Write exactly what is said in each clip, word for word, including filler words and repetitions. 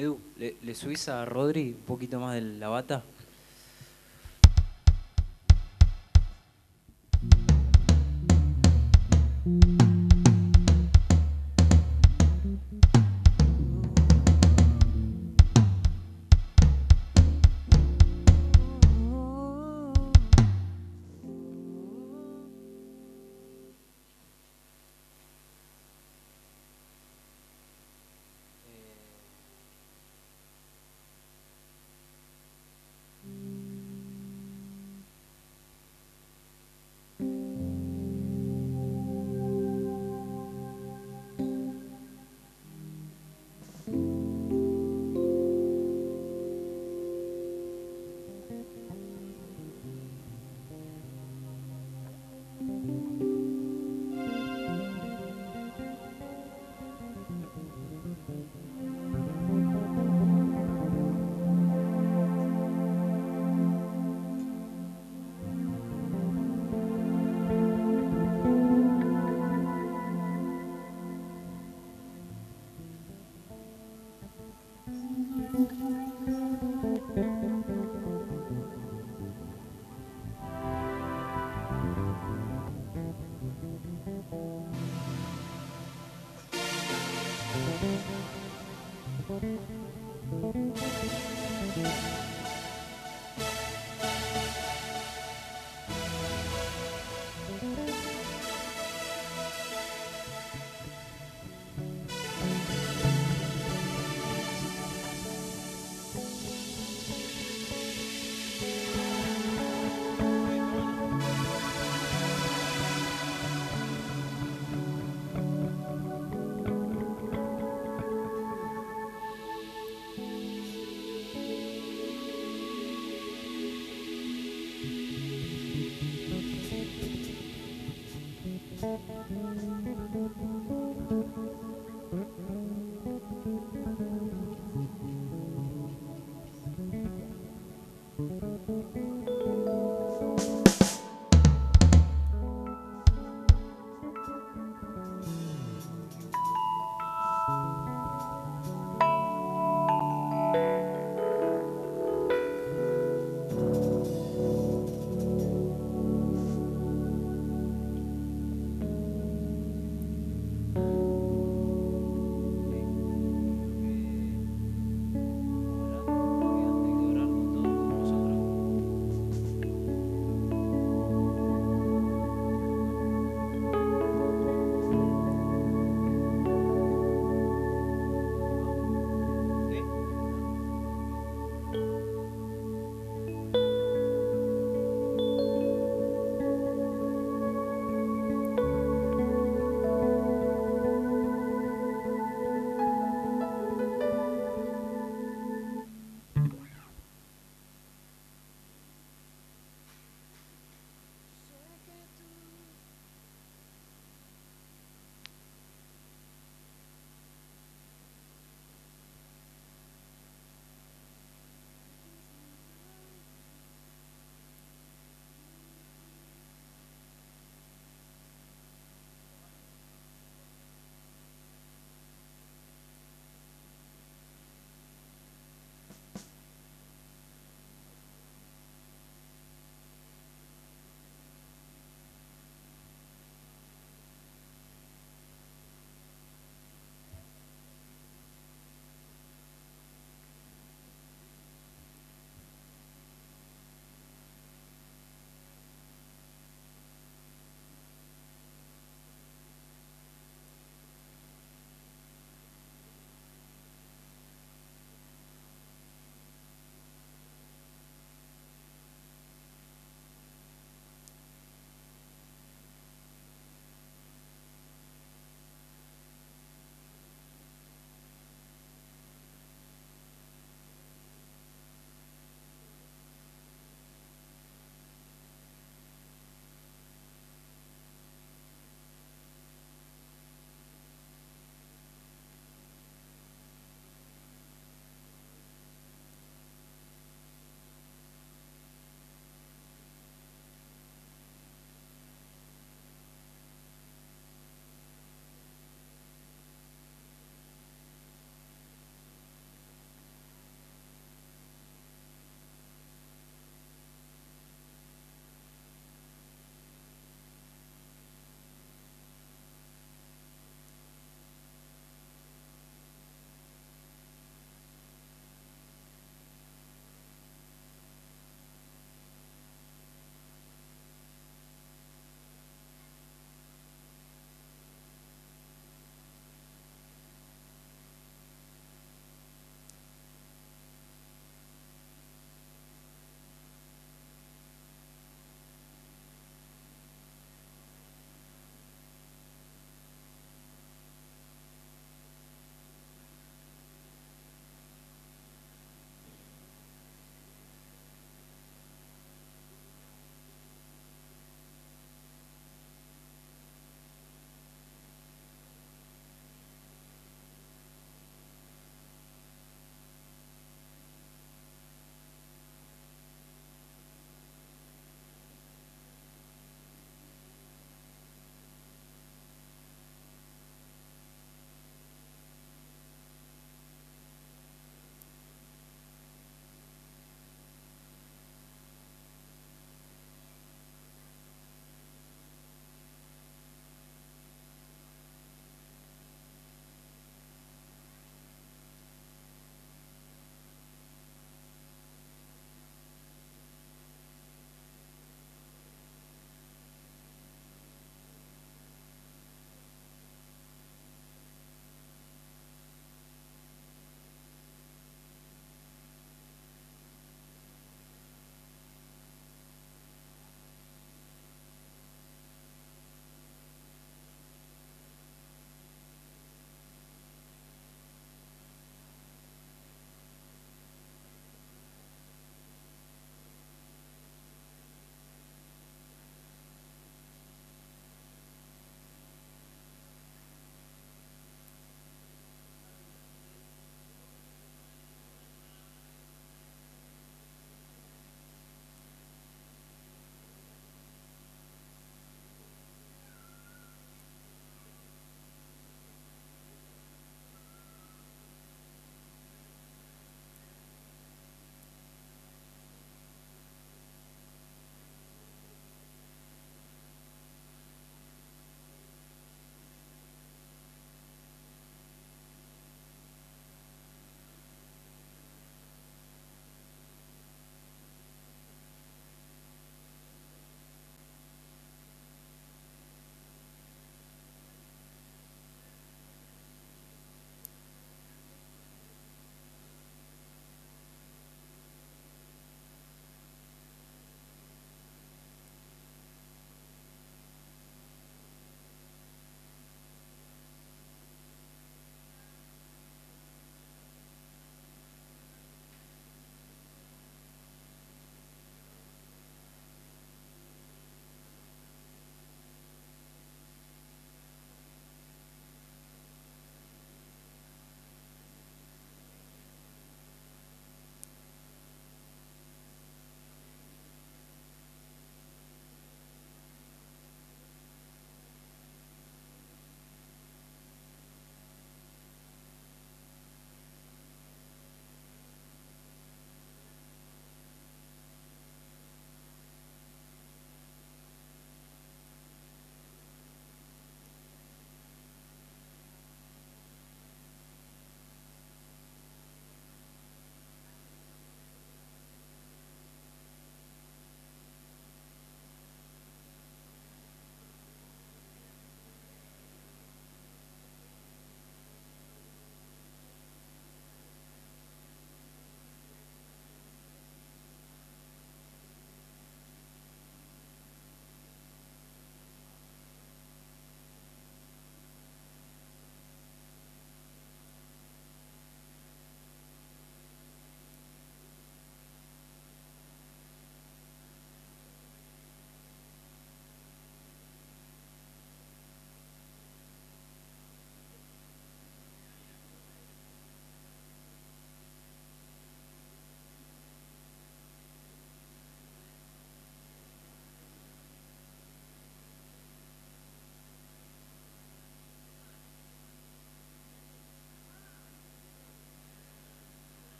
Edu, ¿le, le subís a Rodri un poquito más de la bata?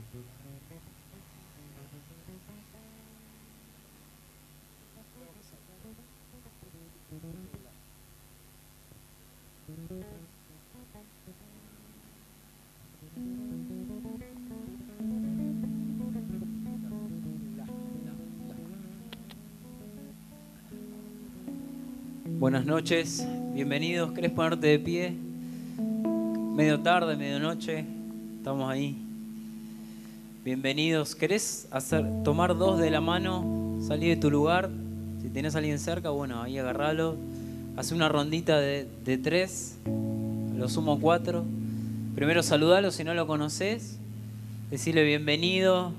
Buenas noches, bienvenidos. ¿Querés ponerte de pie? Medio tarde, medianoche, estamos ahí. Bienvenidos. ¿Querés hacer, tomar dos de la mano, salir de tu lugar? Si tenés a alguien cerca, bueno, ahí agarralo. Haz una rondita de, de tres, lo sumo cuatro. Primero saludalo si no lo conocés, decirle bienvenido.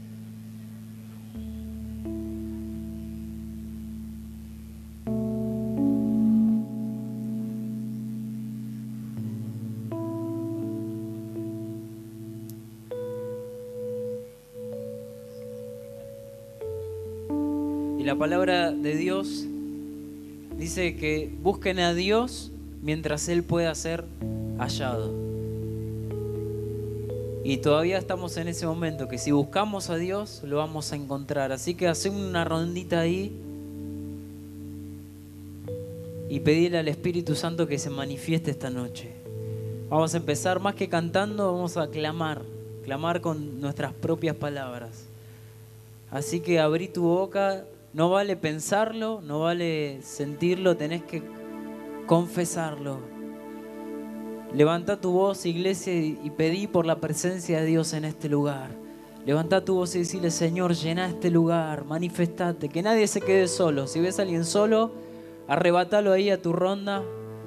La palabra de Dios dice que busquen a Dios mientras Él pueda ser hallado. Y todavía estamos en ese momento que si buscamos a Dios lo vamos a encontrar. Así que hacé una rondita ahí y pedirle al Espíritu Santo que se manifieste esta noche. Vamos a empezar más que cantando, vamos a clamar, clamar con nuestras propias palabras. Así que abrí tu boca. No vale pensarlo, no vale sentirlo, tenés que confesarlo. Levanta tu voz, iglesia, y pedí por la presencia de Dios en este lugar. Levanta tu voz y decirle: Señor, llena este lugar, manifestate, que nadie se quede solo. Si ves a alguien solo, arrebatalo ahí a tu ronda.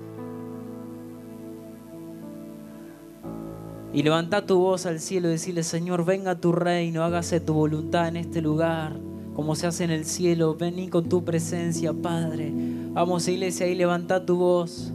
Y levanta tu voz al cielo y decirle: Señor, venga tu reino, hágase tu voluntad en este lugar, como se hace en el cielo. Vení con tu presencia, Padre. Vamos, iglesia, ahí levanta tu voz.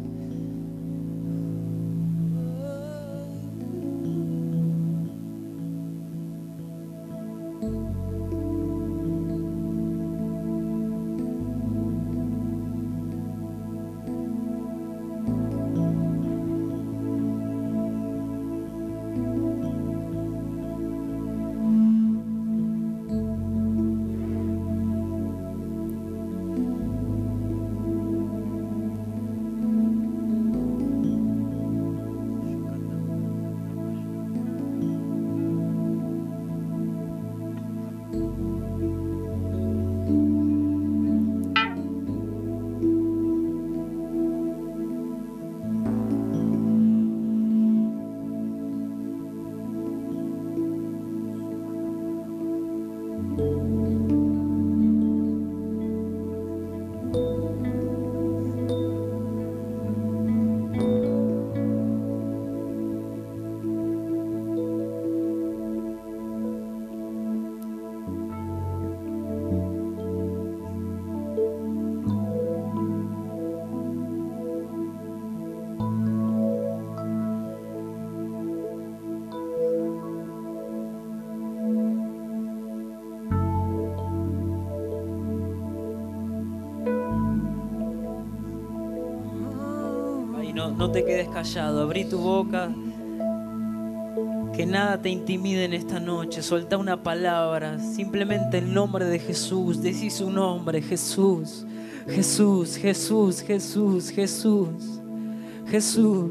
No te quedes callado, abrí tu boca, que nada te intimide en esta noche. Soltá una palabra, simplemente el nombre de Jesús. Decí su nombre: Jesús, Jesús, Jesús, Jesús, Jesús, Jesús.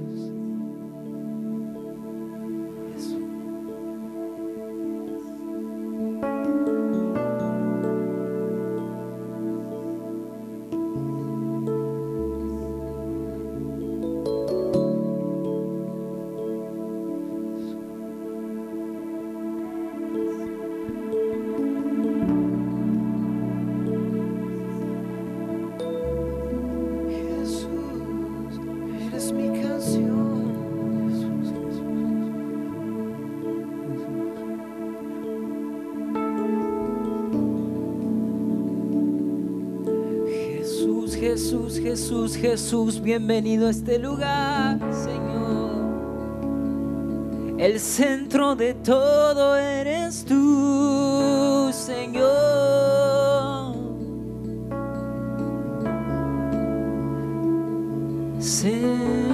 Jesús, Jesús, Jesús, bienvenido a este lugar, Señor. El centro de todo eres tú, Señor. Señor.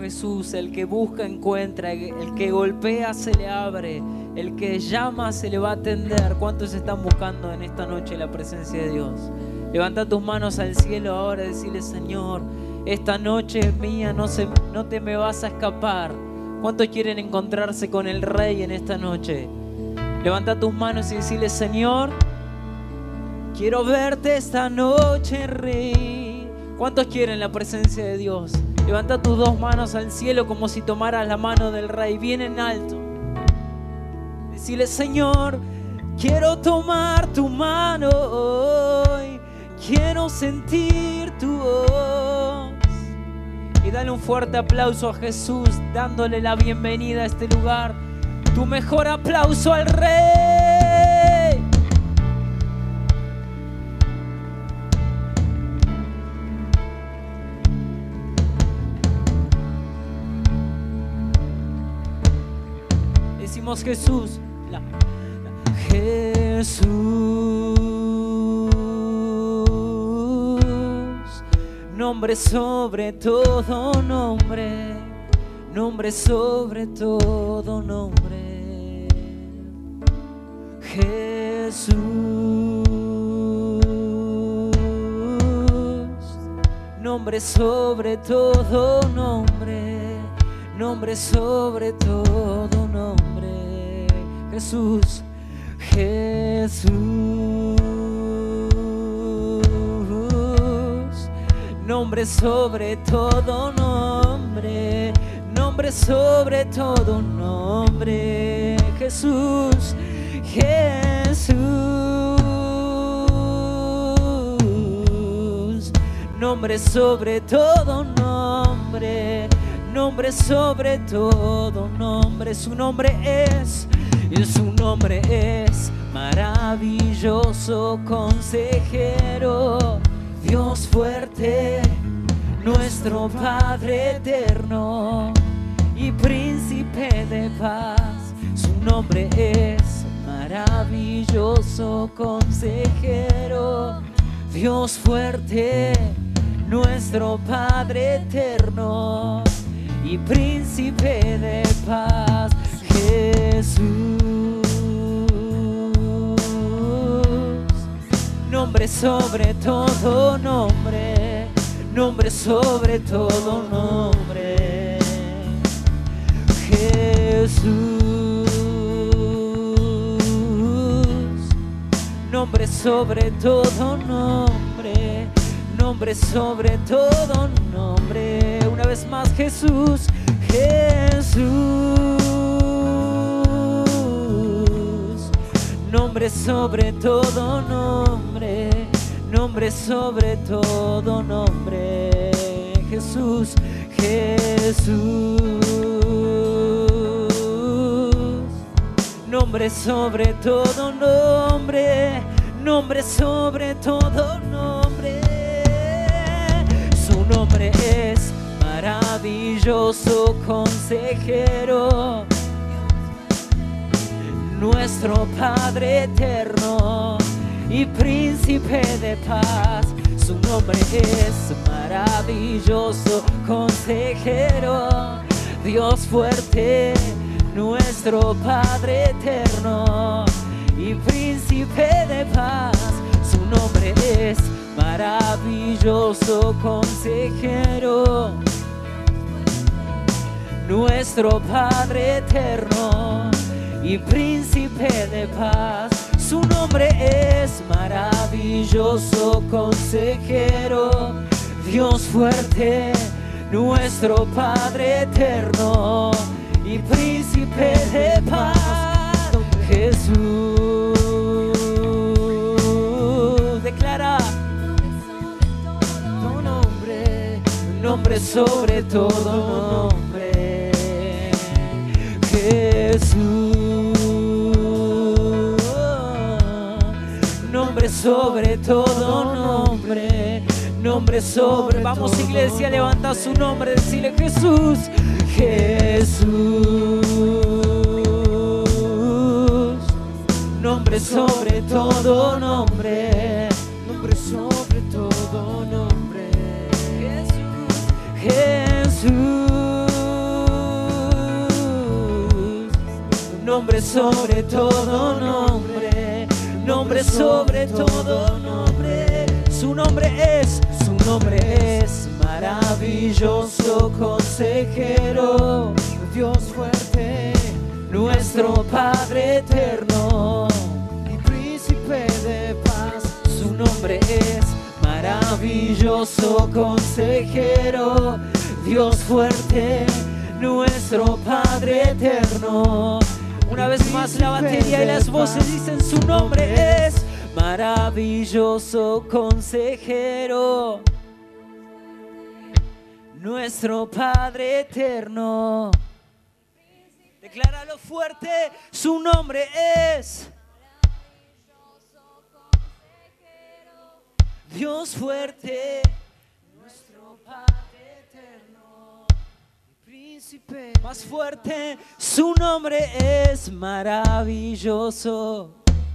Jesús. El que busca encuentra, el que golpea se le abre, el que llama se le va a atender. ¿Cuántos están buscando en esta noche la presencia de Dios? Levanta tus manos al cielo ahora y decirle: Señor, esta noche es mía, no, se, no te me vas a escapar. ¿Cuántos quieren encontrarse con el Rey en esta noche? Levanta tus manos y decirle: Señor, quiero verte esta noche, Rey. ¿Cuántos quieren la presencia de Dios? Levanta tus dos manos al cielo como si tomaras la mano del Rey, bien en alto. Decirle: Señor, quiero tomar tu mano hoy, quiero sentir tu voz. Y dale un fuerte aplauso a Jesús, dándole la bienvenida a este lugar. Tu mejor aplauso al Rey. Decimos Jesús, la, la, Jesús, nombre sobre todo nombre, nombre sobre todo nombre, Jesús, nombre sobre todo nombre, nombre sobre todo nombre, Jesús, Jesús, nombre sobre todo nombre, nombre sobre todo nombre, Jesús, Jesús, nombre sobre todo nombre, nombre sobre todo nombre. Su nombre es, y su nombre es maravilloso consejero, Dios fuerte, nuestro Padre eterno y príncipe de paz. Su nombre es maravilloso consejero, Dios fuerte, nuestro Padre eterno y príncipe de paz. Jesús, nombre sobre todo nombre, nombre sobre todo nombre, Jesús, nombre sobre todo nombre, nombre sobre todo nombre. Una vez más, Jesús, Jesús, nombre sobre todo nombre, nombre sobre todo nombre, Jesús, Jesús, nombre sobre todo nombre, nombre sobre todo nombre. Su nombre es maravilloso consejero, nuestro Padre eterno y príncipe de paz. Su nombre es maravilloso consejero, Dios fuerte, nuestro Padre eterno y príncipe de paz. Su nombre es maravilloso consejero, nuestro Padre eterno y príncipe de paz. Su nombre es maravilloso consejero, Dios fuerte, nuestro Padre eterno y príncipe de paz. Jesús, declara: tu nombre, nombre sobre todo nombre, Jesús, nombre sobre todo nombre, nombre sobre. Vamos, iglesia, levanta su nombre, decirle: Jesús, Jesús, nombre sobre todo nombre, nombre sobre todo nombre, Jesús, Jesús, nombre sobre todo nombre, nombre sobre todo nombre. Su nombre es, su nombre es maravilloso consejero, Dios fuerte, nuestro Padre eterno y príncipe de paz. Su nombre es maravilloso consejero, Dios fuerte, nuestro Padre eterno. Una vez más la batería y las voces dicen: su nombre es maravilloso consejero, nuestro Padre eterno. Decláralo fuerte, su nombre es Dios fuerte, nuestro Padre eterno, príncipe. Más fuerte, su nombre es maravilloso.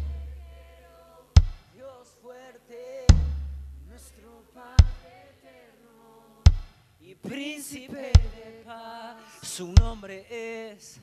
Dios fuerte, nuestro Padre eterno y príncipe de paz. Su nombre es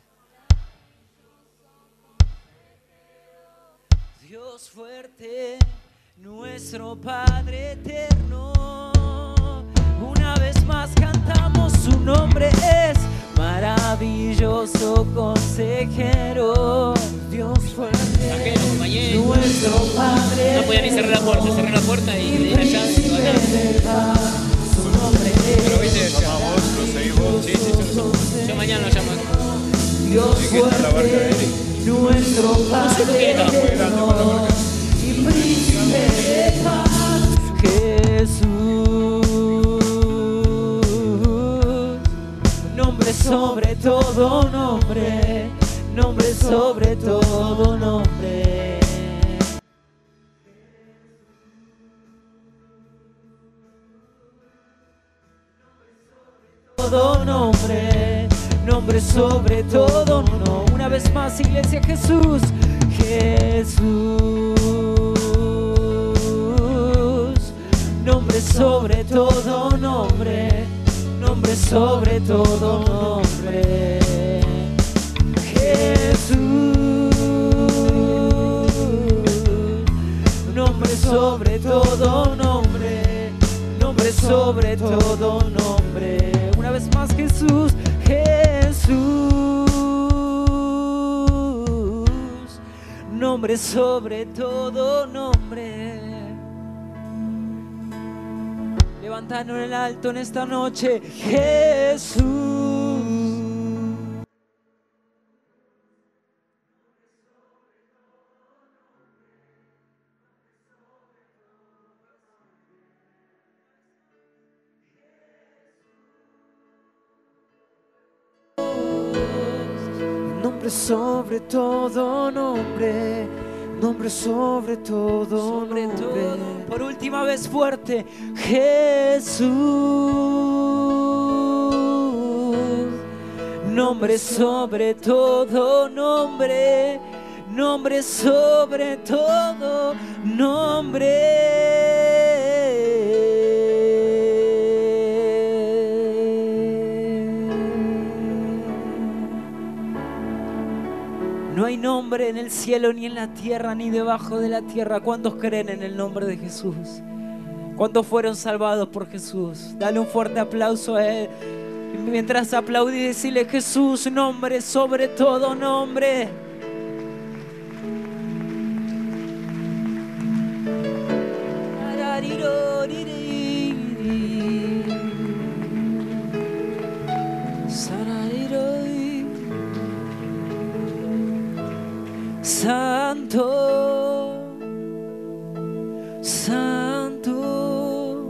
Dios fuerte, nuestro Padre eterno. Una vez más cantamos: su nombre es maravilloso consejero, Dios fuerte, nuestro Padre. No podía ni cerrar la puerta, cerré la puerta y le di la llave y acá. Su nombre Pero viste, es llama vos, lo seguís vos. Sí, sí, yo, yo mañana lo llamo. Dios fuerte, nuestro Padre eterno y príncipe de paz, Jesús. Nombre sobre todo nombre, nombre sobre todo nombre. Todo nombre, nombre sobre todo no. Una vez más, iglesia, Jesús, Jesús. Nombre sobre todo nombre, nombre sobre todo nombre. Jesús. Nombre sobre todo nombre, nombre sobre todo nombre. Una vez más, Jesús, Jesús. Nombre sobre todo nombre. Levantanos en el alto en esta noche, Jesús. Nombre sobre todo nombre, nombre sobre todo sobre nombre. Todo. Por última vez fuerte, Jesús. Nombre sobre todo nombre, nombre sobre todo nombre. No hay nombre en el cielo, ni en la tierra, ni debajo de la tierra. ¿Cuántos creen en el nombre de Jesús? ¿Cuántos fueron salvados por Jesús? Dale un fuerte aplauso a Él. Y mientras aplaudís, decirle: Jesús, nombre sobre todo nombre. Santo, santo,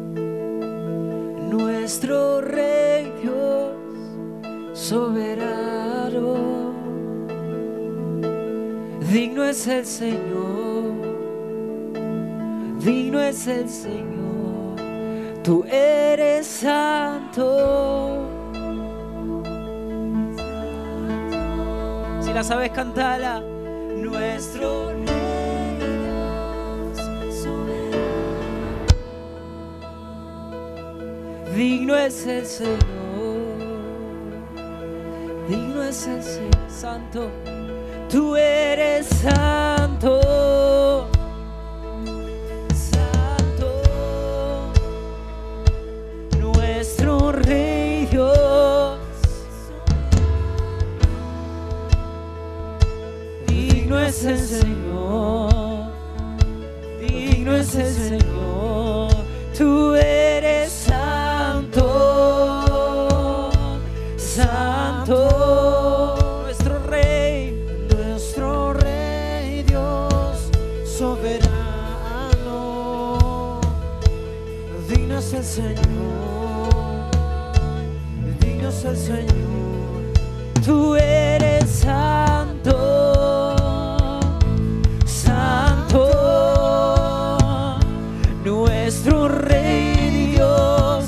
nuestro Rey Dios soberano. Digno es el Señor, digno es el Señor, tú eres santo. Si la sabes, cantala. Nuestro Rey Dios soberano, digno es el Señor, digno es el Señor, santo, Tú eres santo, santo, nuestro Rey Dios. Digno es el Señor, digno es el Señor. Tú eres santo, santo, nuestro Rey, nuestro Rey Dios soberano. Digno es el Señor, digno es el Señor. tú eres santo, santo, nuestro Rey Dios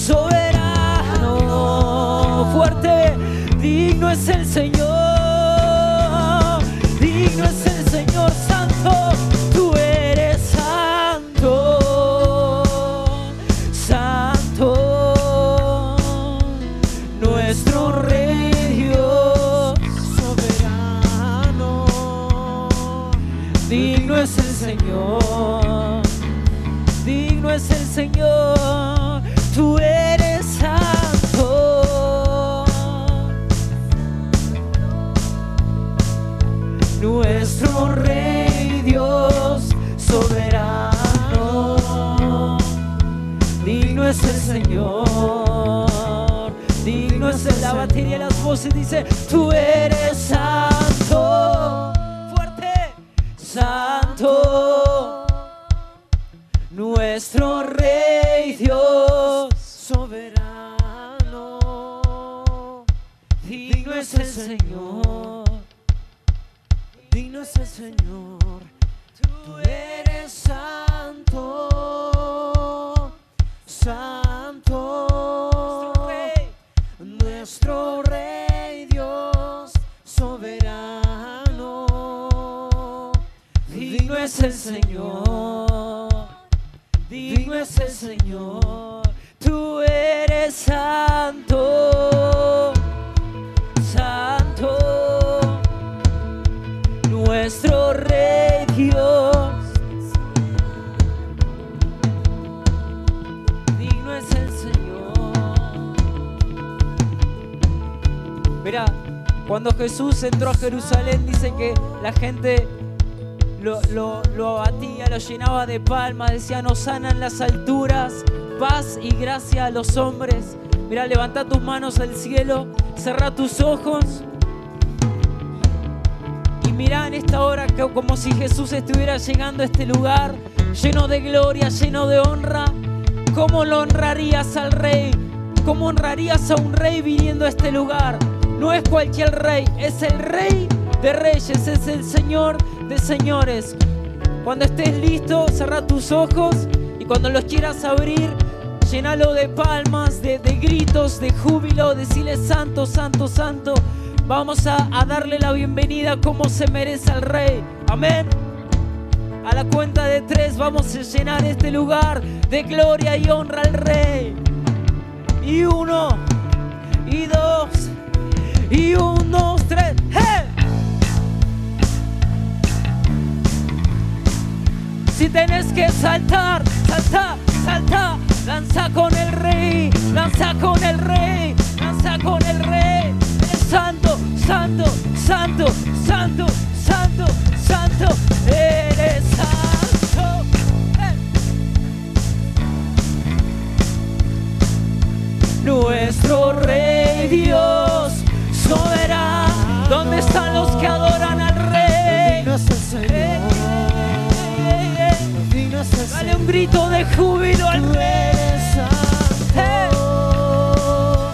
soberano. Fuerte, digno es el Señor, digno es el Señor santo, tú eres santo, santo, nuestro Rey Dios soberano. digno es el Señor, digno es el Señor, tú eres santo, nuestro Rey Dios soberano. Digno es el Señor, digno es el, la batería y las voces dice, tú eres santo, fuerte, santo, nuestro Rey Dios soberano. digno es el Señor, digno es el Señor. Tú eres santo, santo, nuestro Rey Dios soberano. digno es el Señor, digno es el Señor, tú eres santo, santo, nuestro Rey Dios, digno es el Señor. Mira, cuando Jesús entró a Jerusalén, dice que la gente Lo, lo, lo abatía, lo llenaba de palmas, decían hosana en las alturas, paz y gracia a los hombres. Mira, levanta tus manos al cielo, cerrá tus ojos y mira en esta hora que, como si Jesús estuviera llegando a este lugar lleno de gloria, lleno de honra. ¿Cómo lo honrarías al Rey? ¿Cómo honrarías a un Rey viniendo a este lugar? No es cualquier Rey, es el Rey de Reyes, es el Señor de señores. Cuando estés listo, cerrá tus ojos y cuando los quieras abrir, llénalo de palmas, de, de gritos, de júbilo, decirle santo, santo, santo. Vamos a, a darle la bienvenida como se merece al Rey. Amén. A la cuenta de tres vamos a llenar este lugar de gloria y honra al Rey. Y uno, y dos, y un, dos, tres. ¡Hey! Si tenés que saltar, salta, salta, danza con el Rey, danza con el Rey, danza con el Rey. Eres santo, santo, santo, santo, santo, santo, eres santo. ¡Eh! Nuestro Rey Dios soberano. ¿Dónde están los que adoran al Rey? Digno es el Señor. Eh, Digno es el Dale un grito de júbilo al Tú Rey. eres santo,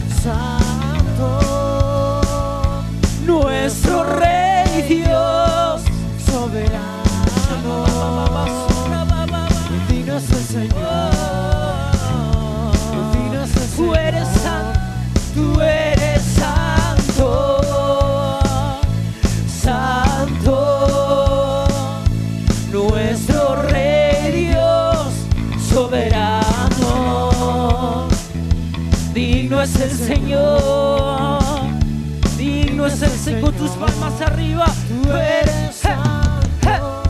santo, Nuestro Rey Dios soberano. Digno es el Señor. Digno es el Tú eres Señor. santo, tú eres santo, santo, nuestro Rey Dios soberano. Digno es el Señor, digno Digno es el Señor, con tus palmas arriba. Tú eres santo.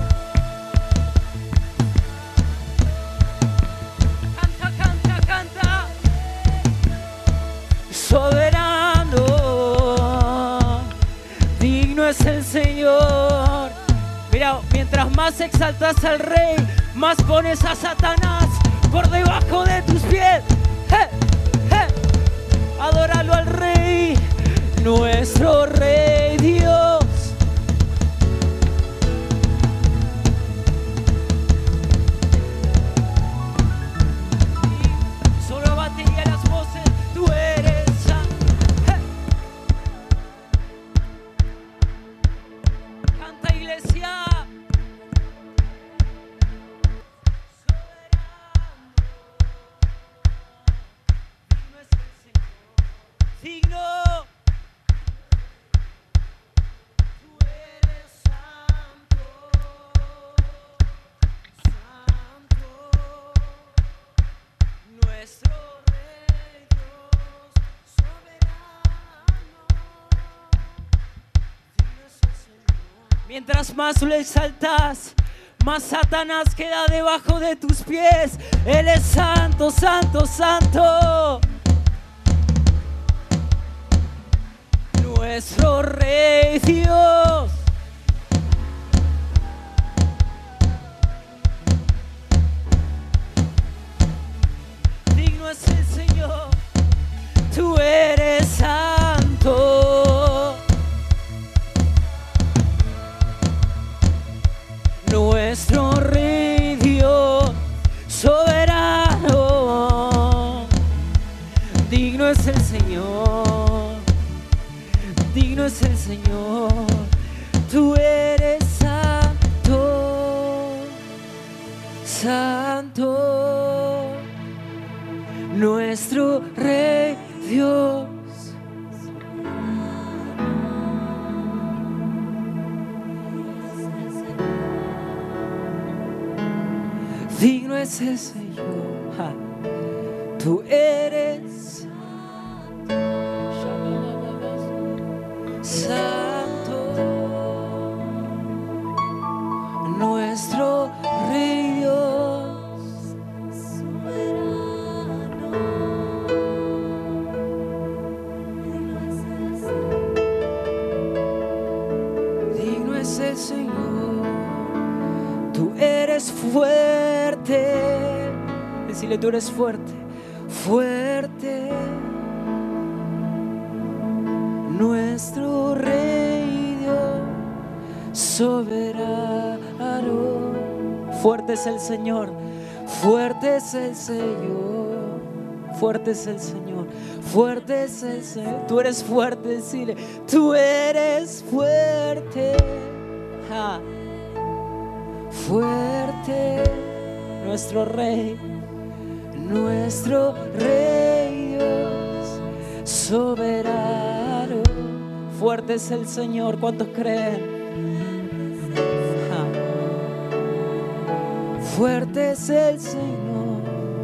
Canta, canta, canta. Soberano, digno es el Señor. Mira, mientras más exaltas al Rey, más pones a Satanás por debajo de tus pies. ¡Eh! ¡Eh! Adóralo al Rey, nuestro Rey Dios. Solo batería las voces, tú eres santo. ¡Eh! Canta, iglesia. Digno, tú eres santo, santo, nuestro Rey Dios, soberano, digno es el Señor. Mientras más lo exaltas, más Satanás queda debajo de tus pies. Él es santo, santo, santo. Nuestro Rey Dios. Digno es el Señor. Tú eres santo. Nuestro Rey Dios, soberano. Digno es el Señor. Digno es el Señor, tú eres santo, santo, nuestro Rey Dios. Digno es el Señor, ja. Tú eres santo, nuestro Rey Dios, soberano. Digno es el Señor, tú eres fuerte. Decirle, tú eres fuerte, fuerte. Nuestro Rey Dios, soberano. Fuerte es el Señor, fuerte es el Señor, fuerte es el Señor, fuerte es el Señor. Tú eres fuerte, decirle, tú eres fuerte, ja. Fuerte, nuestro Rey, nuestro Rey Dios, soberano. Fuerte es el Señor, ¿cuántos creen? Ja. Fuerte es el Señor.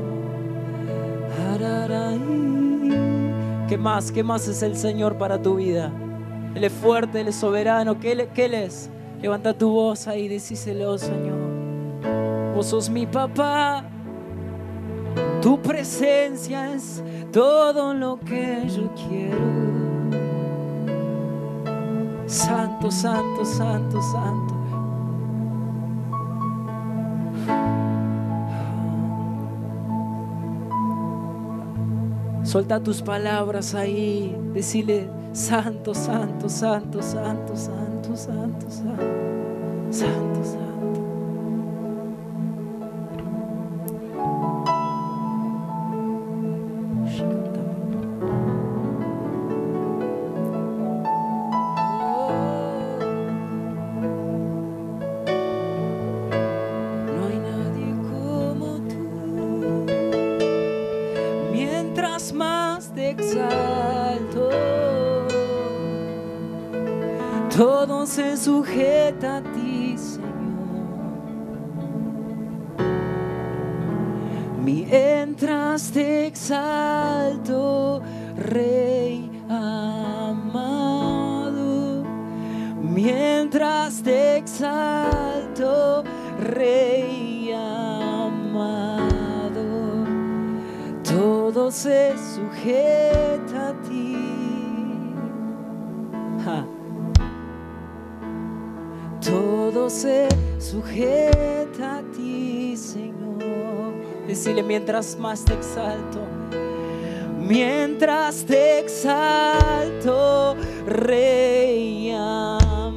Araray. ¿Qué más? ¿Qué más es el Señor para tu vida? Él es fuerte, Él es soberano. ¿Qué Él, qué él es? Levanta tu voz ahí y decíselo, Señor. Vos sos mi papá. Tu presencia es todo lo que yo quiero. Santo, santo, santo, santo. Suelta tus palabras ahí. Decile, santo, santo, santo, santo, santo, santo, santo, santo, santo. Todo se sujeta a ti, Señor. Mientras te exalto, Rey amado. mientras te exalto, Rey amado. Todo se sujeta a ti. Ja. Todo se sujeta a ti, Señor. Decile, mientras más te exalto, mientras te exalto, Rey amado.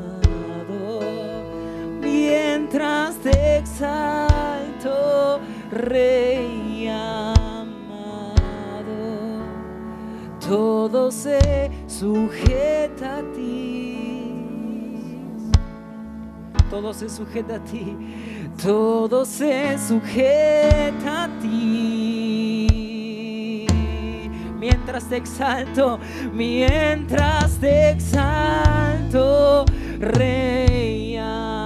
Mientras te exalto, Rey amado. Todo se sujeta a ti. Todo se sujeta a ti, todo se sujeta a ti. Mientras te exalto, mientras te exalto, Rey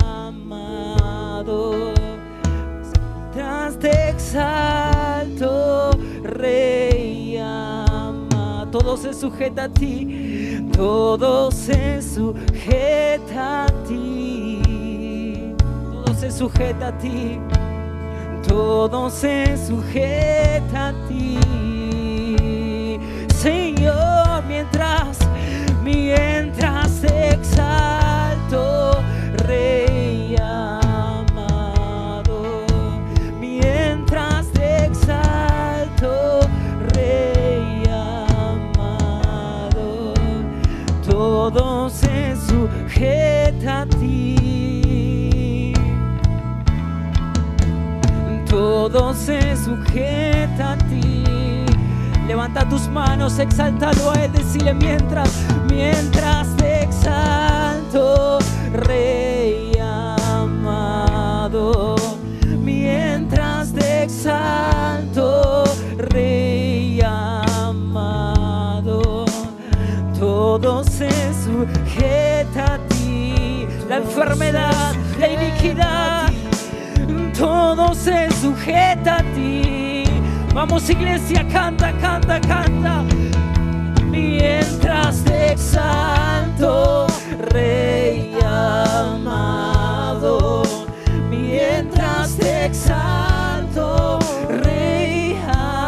amado. Mientras te exalto, Rey amado. Todo se sujeta a ti, todo se sujeta a ti. Se sujeta a ti, todo se sujeta a ti, Señor. Mientras, mientras te exalto, Rey amado. Mientras te exalto, Rey amado. Todo se sujeta a ti. Todo se sujeta a ti. Levanta tus manos, exáltalo a Él, decile mientras, mientras te exalto, Rey amado. Mientras te exalto, Rey amado. Todo se sujeta a ti. La enfermedad, la iniquidad, todo se sujeta a ti. Vamos, iglesia, canta, canta, canta. Mientras te exalto, Rey amado. Mientras te exalto, Rey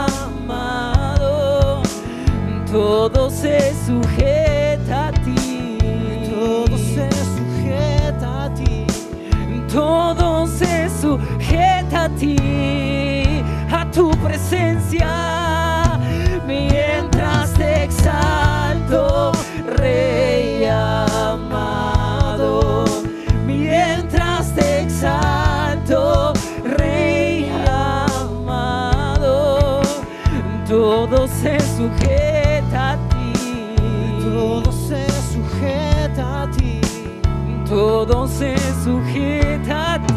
amado. Todo se sujeta a ti. Todo se sujeta a ti. Todo se sujeta a ti, a tu presencia. Mientras te exalto, Rey amado. Mientras te exalto, Rey amado. Todo se sujeta a ti. Todo se sujeta a ti. Todo se sujeta a ti.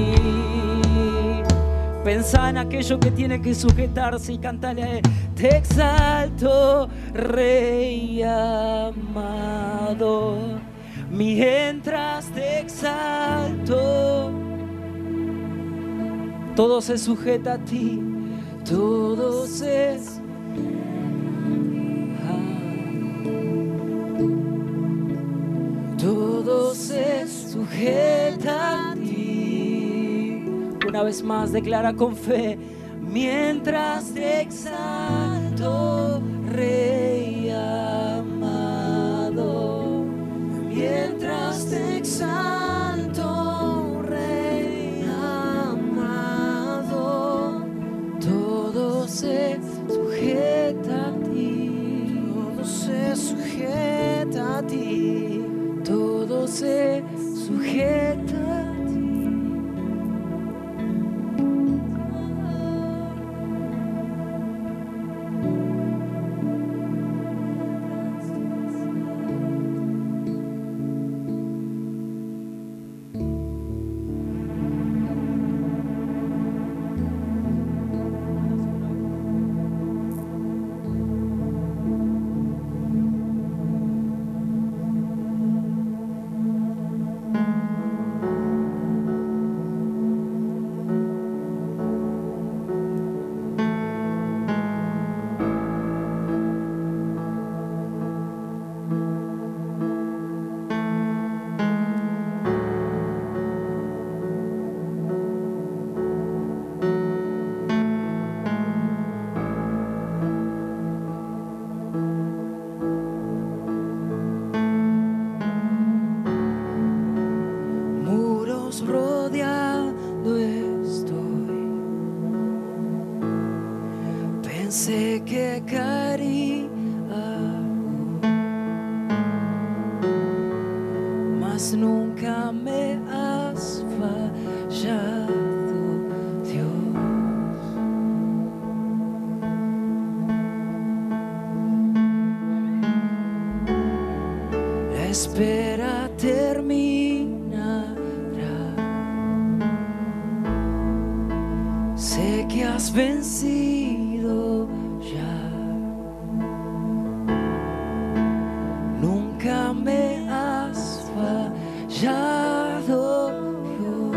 Pensá en aquello que tiene que sujetarse y cantale a Él. Te exalto, Rey amado. Mientras te exalto, todo se sujeta a ti. Todo se todo se sujeta a ti. Una vez más declara con fe. Mientras te exalto, Rey amado. Mientras te exalto, Rey amado. Todo se sujeta a ti. Todo se sujeta a ti. Todo se sujeta a ti. Pensé que caería, mas nunca me has fallado, Dios. La espera terminará. Sé que has vencido ya. Nunca me has fallado, Dios.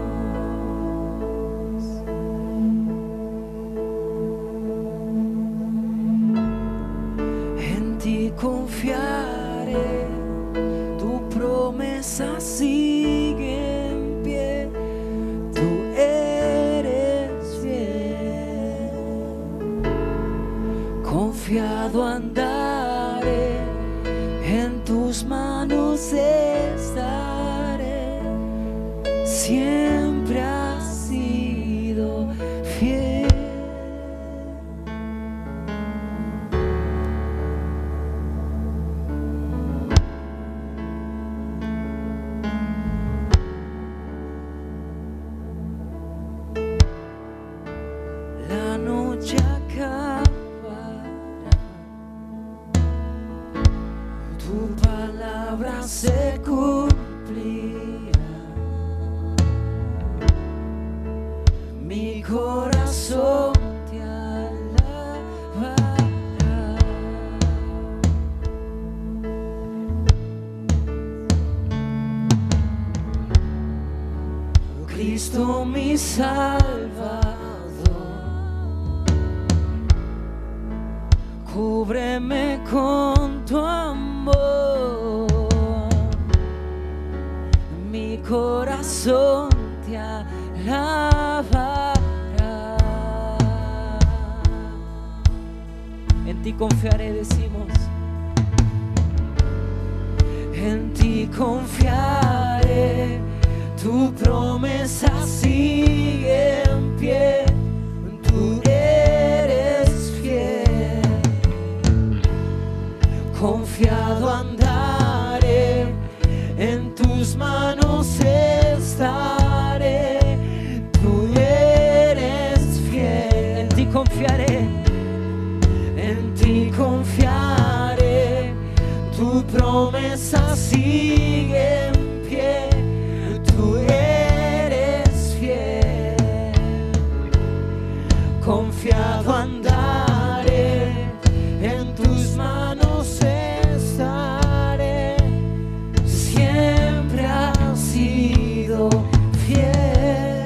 En ti confiaré, tu promesa sigue en pie. Tú eres fiel. Confiado andaré, en tus manos estaré. Siempre has sido fiel. La noche acabará, tu palabra se cumplirá. Mi corazón te alabará. Cristo mi Salvador, cúbreme con tu amor. Mi corazón te alabará. En ti confiaré, decimos. En ti confiaré, tu promesa sigue en pie. Tú eres fiel. Confiado andaré, en tus manos estaré. Tú eres fiel. En ti confiaré, en ti confiaré. Tu promesa sigue en pie. Tú eres fiel. Confiado andaré, en tus manos estaré. Siempre has sido fiel.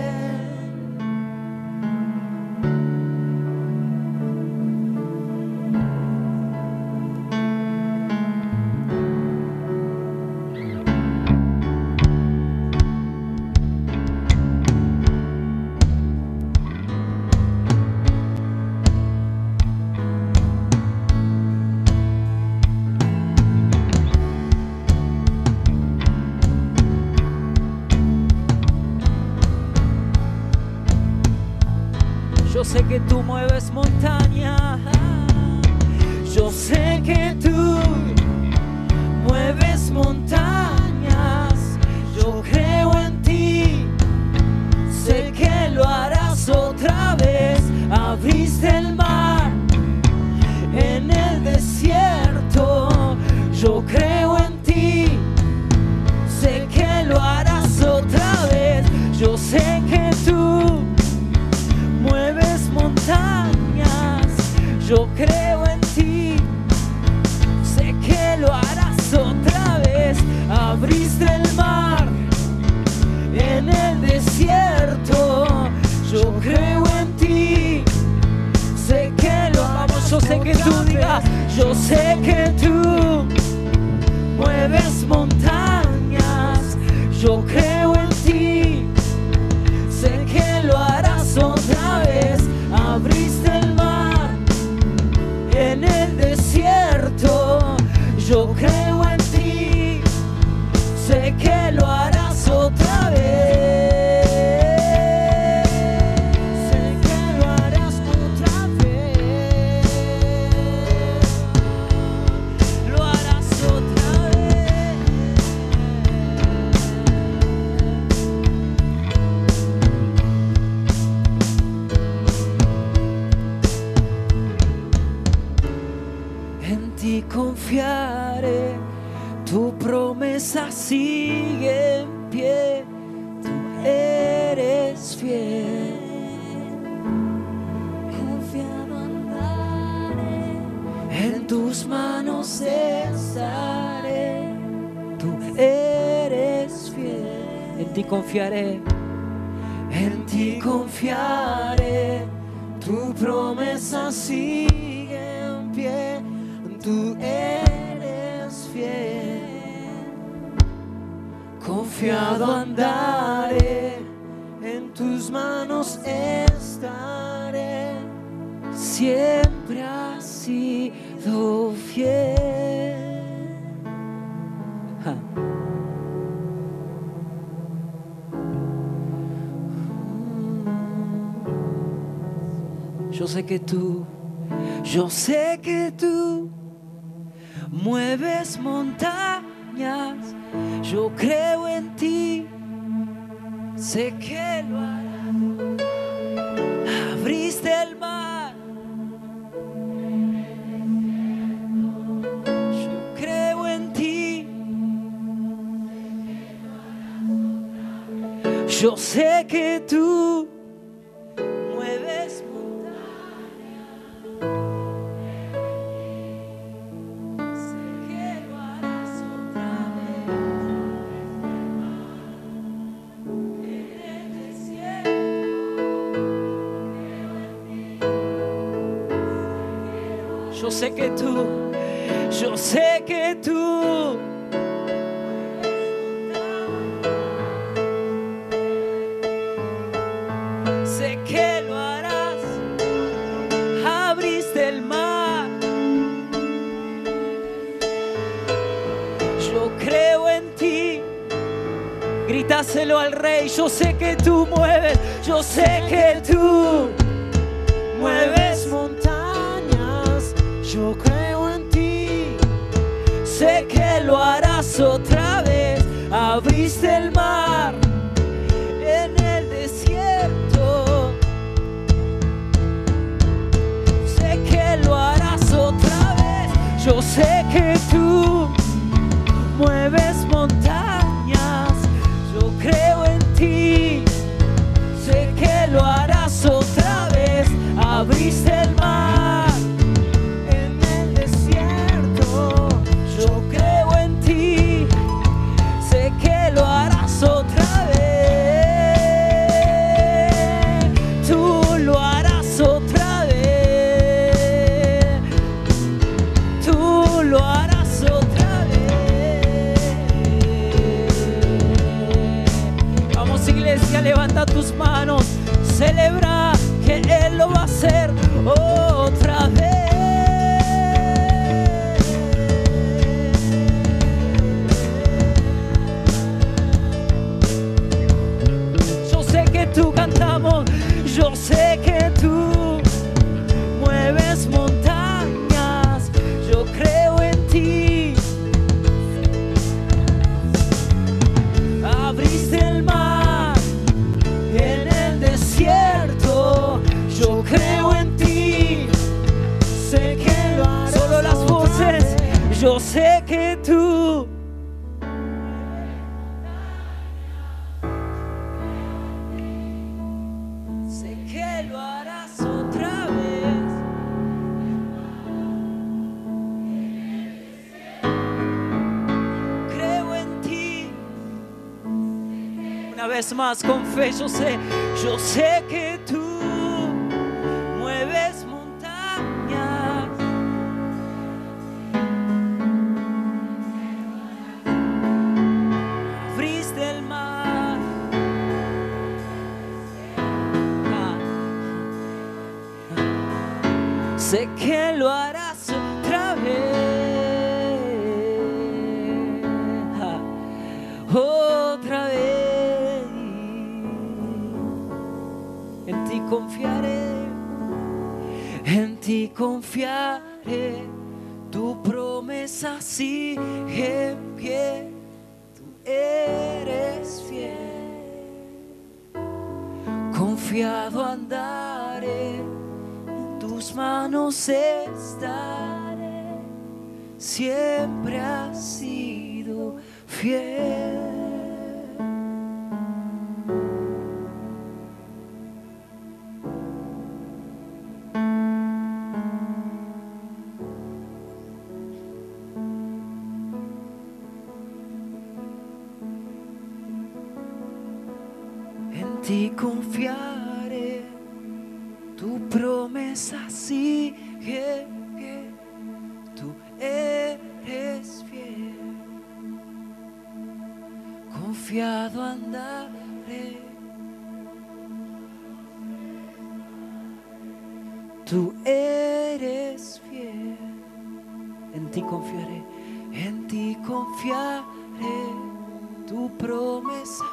Yo sé que tú mueves montañas. Yo sé que tú mueves montañas. Yo creo en ti. Sé que lo harás otra vez. Abriste el mar en el desierto. Yo creo en ti. Sé que lo harás otra vez. Yo sé que tú mueves montañas, yo creo en ti, sé que lo harás otra vez. Abriste el mar en el desierto, yo creo en ti, sé que lo harás. Yo sé que tú digas, yo sé que tú mueves montañas, yo creo en ti, sé que lo harás otra vez. Abriste el mar ti confiaré, tu promesa sigue en pie, tú eres fiel. Confiado andaré, En tus manos estaré, tú eres fiel. En ti confiaré, en ti confiaré, tu promesa sigue en pie, tú eres fiel. Confiado andaré, en tus manos estaré, siempre has sido fiel. Ja. Yo sé que tú, yo sé que tú mueves montañas, yo creo en ti, sé que lo harás. Abriste el mar, yo creo en ti, yo sé que tú mueves Yo sé que tú, yo sé que tú sé que lo harás. Abriste el mar, yo creo en ti. Grításelo al Rey. Yo sé que tú mueves, yo sé que tú mueves montañas, yo creo en ti, sé que lo harás otra vez. Abriste el mar en el desierto, sé que lo harás otra vez. Yo sé que tú mueves montañas, yo creo en ti, sé que lo harás otra vez. Abriste el mar en el desierto, yo creo en ti, sé que lo harás otra vez. Tú lo harás otra vez, tú lo harás otra vez. Vamos, iglesia, levanta tus manos, celebra que Él lo va a hacer otra vez. Yo sé que tú cantamos, yo sé que tú mueves montañas, yo creo en ti. Abriste el mar en el desierto, yo creo en ti, sé que lo harás. Solo las voces. Yo sé que tú sé que lo harás otra vez. Creo en ti. Una vez más con fe, yo sé, yo sé que tú mueves montañas, abriste el mar. Ah. Sé que lo harás otra vez, ah, otra vez. En ti confiaré, en ti confiaré, tu promesa sigue en pie, tú eres fiel. Confiado andaré, en tus manos estaré, siempre has sido fiel. En ti confiaré, tu promesa sigue, tú eres fiel. Confiado andaré, tú eres fiel. En ti confiaré, en ti confiaré, tu promesa.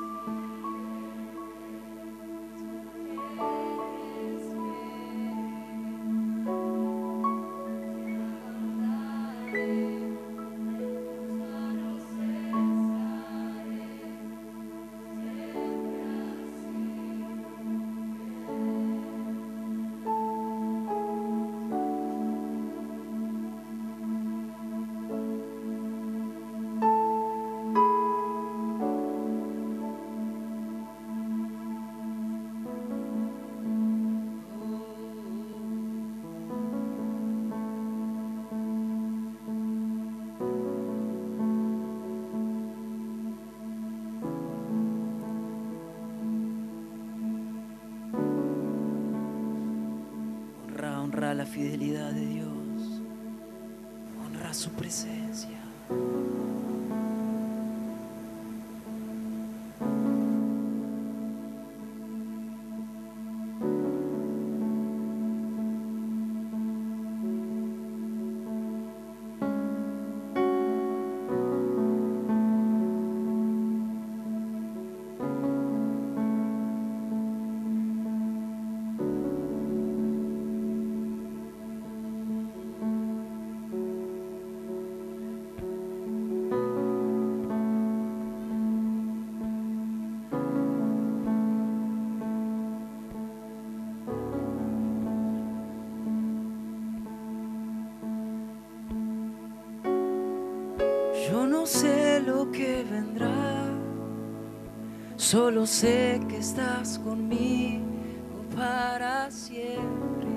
Honra la fidelidad de Dios, honra su presencia. Yo no sé lo que vendrá, solo sé que estás conmigo para siempre.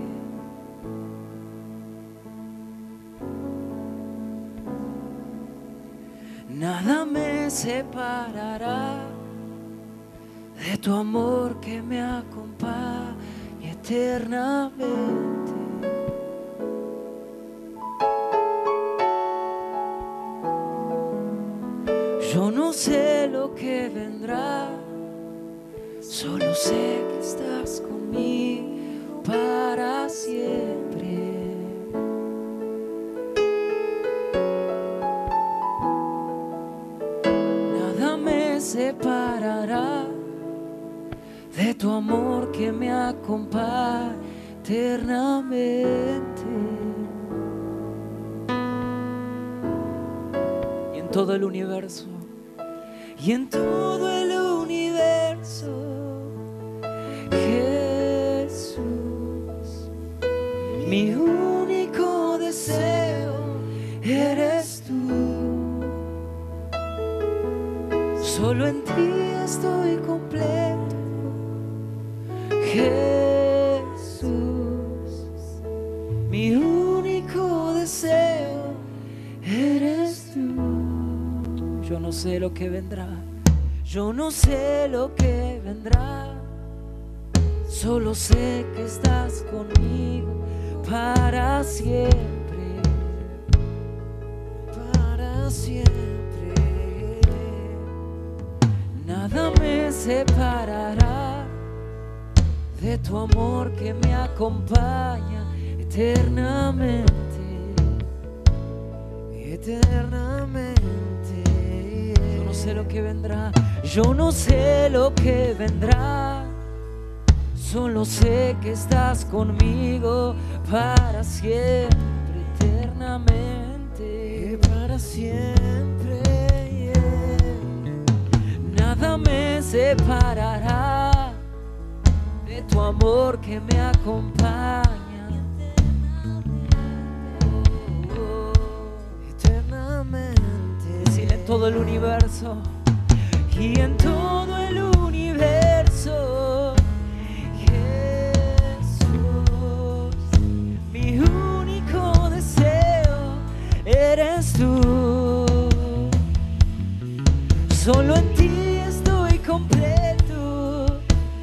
Nada me separará de tu amor que me acompaña eternamente. Yo no sé lo que vendrá, solo sé que estás conmigo para siempre. Nada me separará de tu amor que me acompaña eternamente. Y en todo el universo, y en todo el universo, Jesús, mi único deseo eres tú. Solo en ti estoy completo, Jesús, mi único deseo eres tú. Yo no sé lo que vendrá, yo no sé lo que vendrá, solo sé que estás conmigo para siempre, para siempre. Nada me separará de tu amor que me acompaña eternamente, eternamente. Yo no sé lo que vendrá, yo no sé lo que vendrá, solo sé que estás conmigo para siempre, eternamente, para siempre. Yeah. Nada me separará de tu amor que me acompaña. Oh, oh. todo el universo, y en todo el universo, Jesús, mi único deseo eres tú. Solo en ti estoy completo,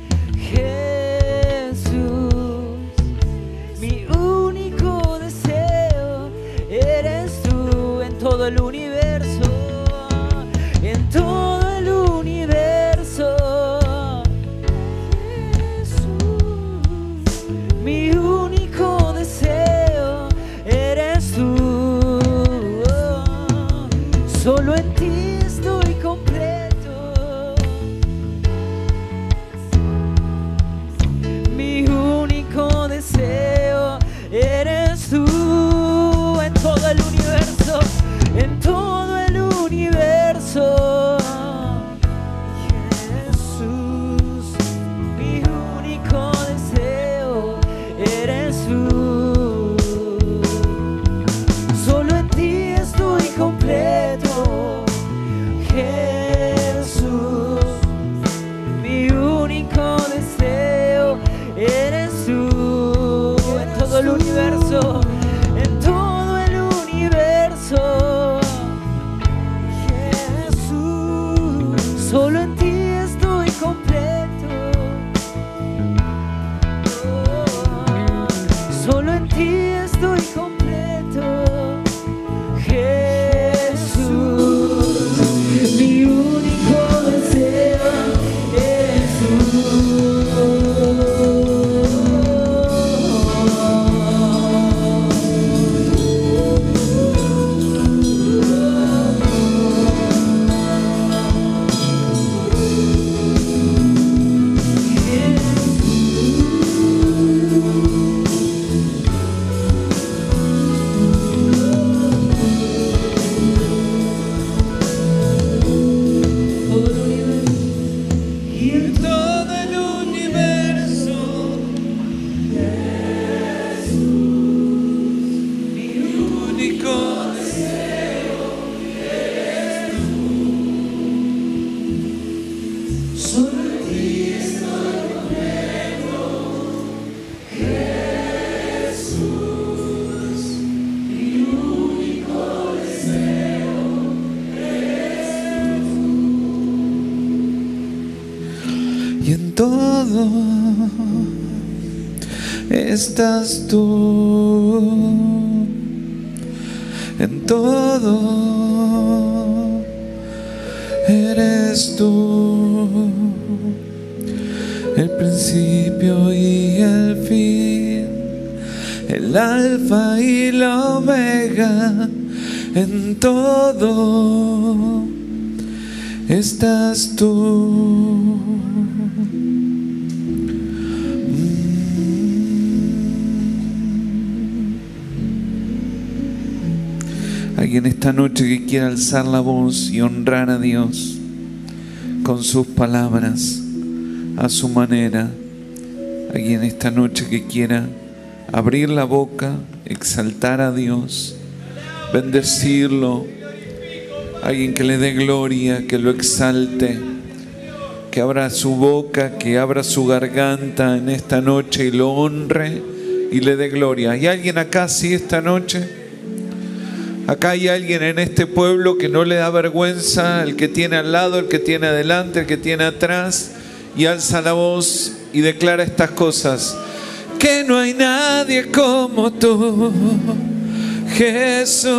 Jesús, mi único deseo eres tú. En todo el universo, en todo el universo, Jesús, mi único deseo eres tú. Solo en ti estoy completo, mi único deseo eres tú. En todo el universo, en todo el universo, Jesús, mi único deseo eres tú. Solo en ti estoy completo, Jesús, mi único deseo eres tú. En todo el universo, en todo el universo, Jesús, solo en ti estoy completo, solo en ti estoy completo, Jesús, mi único deseo eres Y en todo el universo, mi único deseo eres tú. Solo en ti estoy completo, Jesús, mi único deseo eres tú. Y en todo estás tú, en todo eres tú, el principio y el fin, el alfa y la omega, en todo estás tú. Alguien esta noche que quiera alzar la voz y honrar a Dios con sus palabras, a su manera. Alguien esta noche que quiera abrir la boca, exaltar a Dios, bendecirlo. Alguien que le dé gloria, que lo exalte, que abra su boca, que abra su garganta en esta noche y lo honre y le dé gloria. ¿Hay alguien acá sí esta noche? Acá hay alguien en este pueblo que no le da vergüenza, el que tiene al lado, el que tiene adelante, el que tiene atrás, y alza la voz y declara estas cosas: que no hay nadie como tú, Jesús,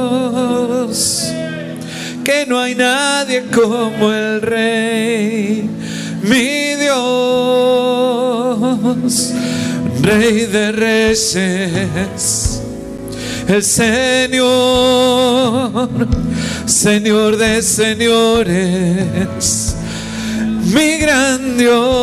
que no hay nadie como el Rey, mi Dios, Rey de Reyes, el Señor, Señor de señores, mi gran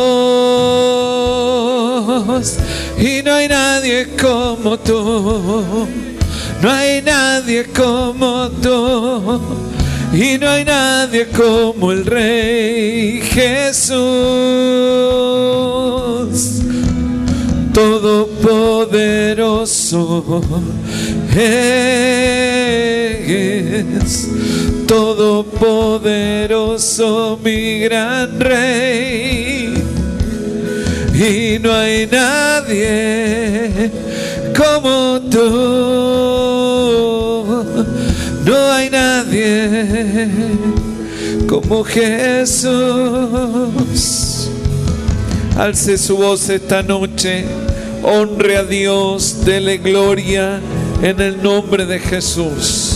Dios. Y no hay nadie como tú, no hay nadie como tú, y no hay nadie como el Rey Jesús, todopoderoso, Todopoderoso es, todopoderoso mi gran Rey, y no hay nadie como tú, no hay nadie como Jesús. Alce su voz esta noche, honre a Dios, dele gloria en el nombre de Jesús.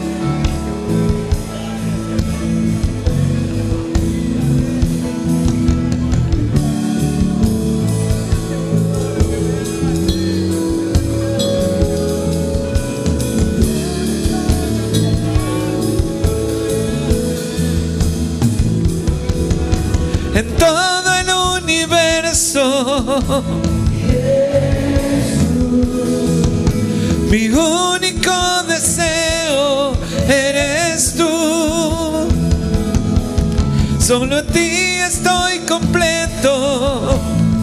En todo el universo, mi único deseo eres tú. Solo en ti estoy completo.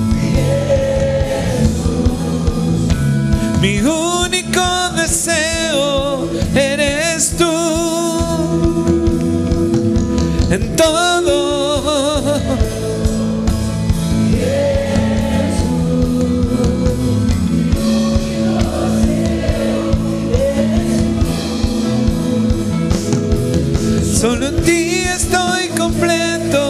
Mi único deseo eres tú. En todo. Solo en ti estoy completo.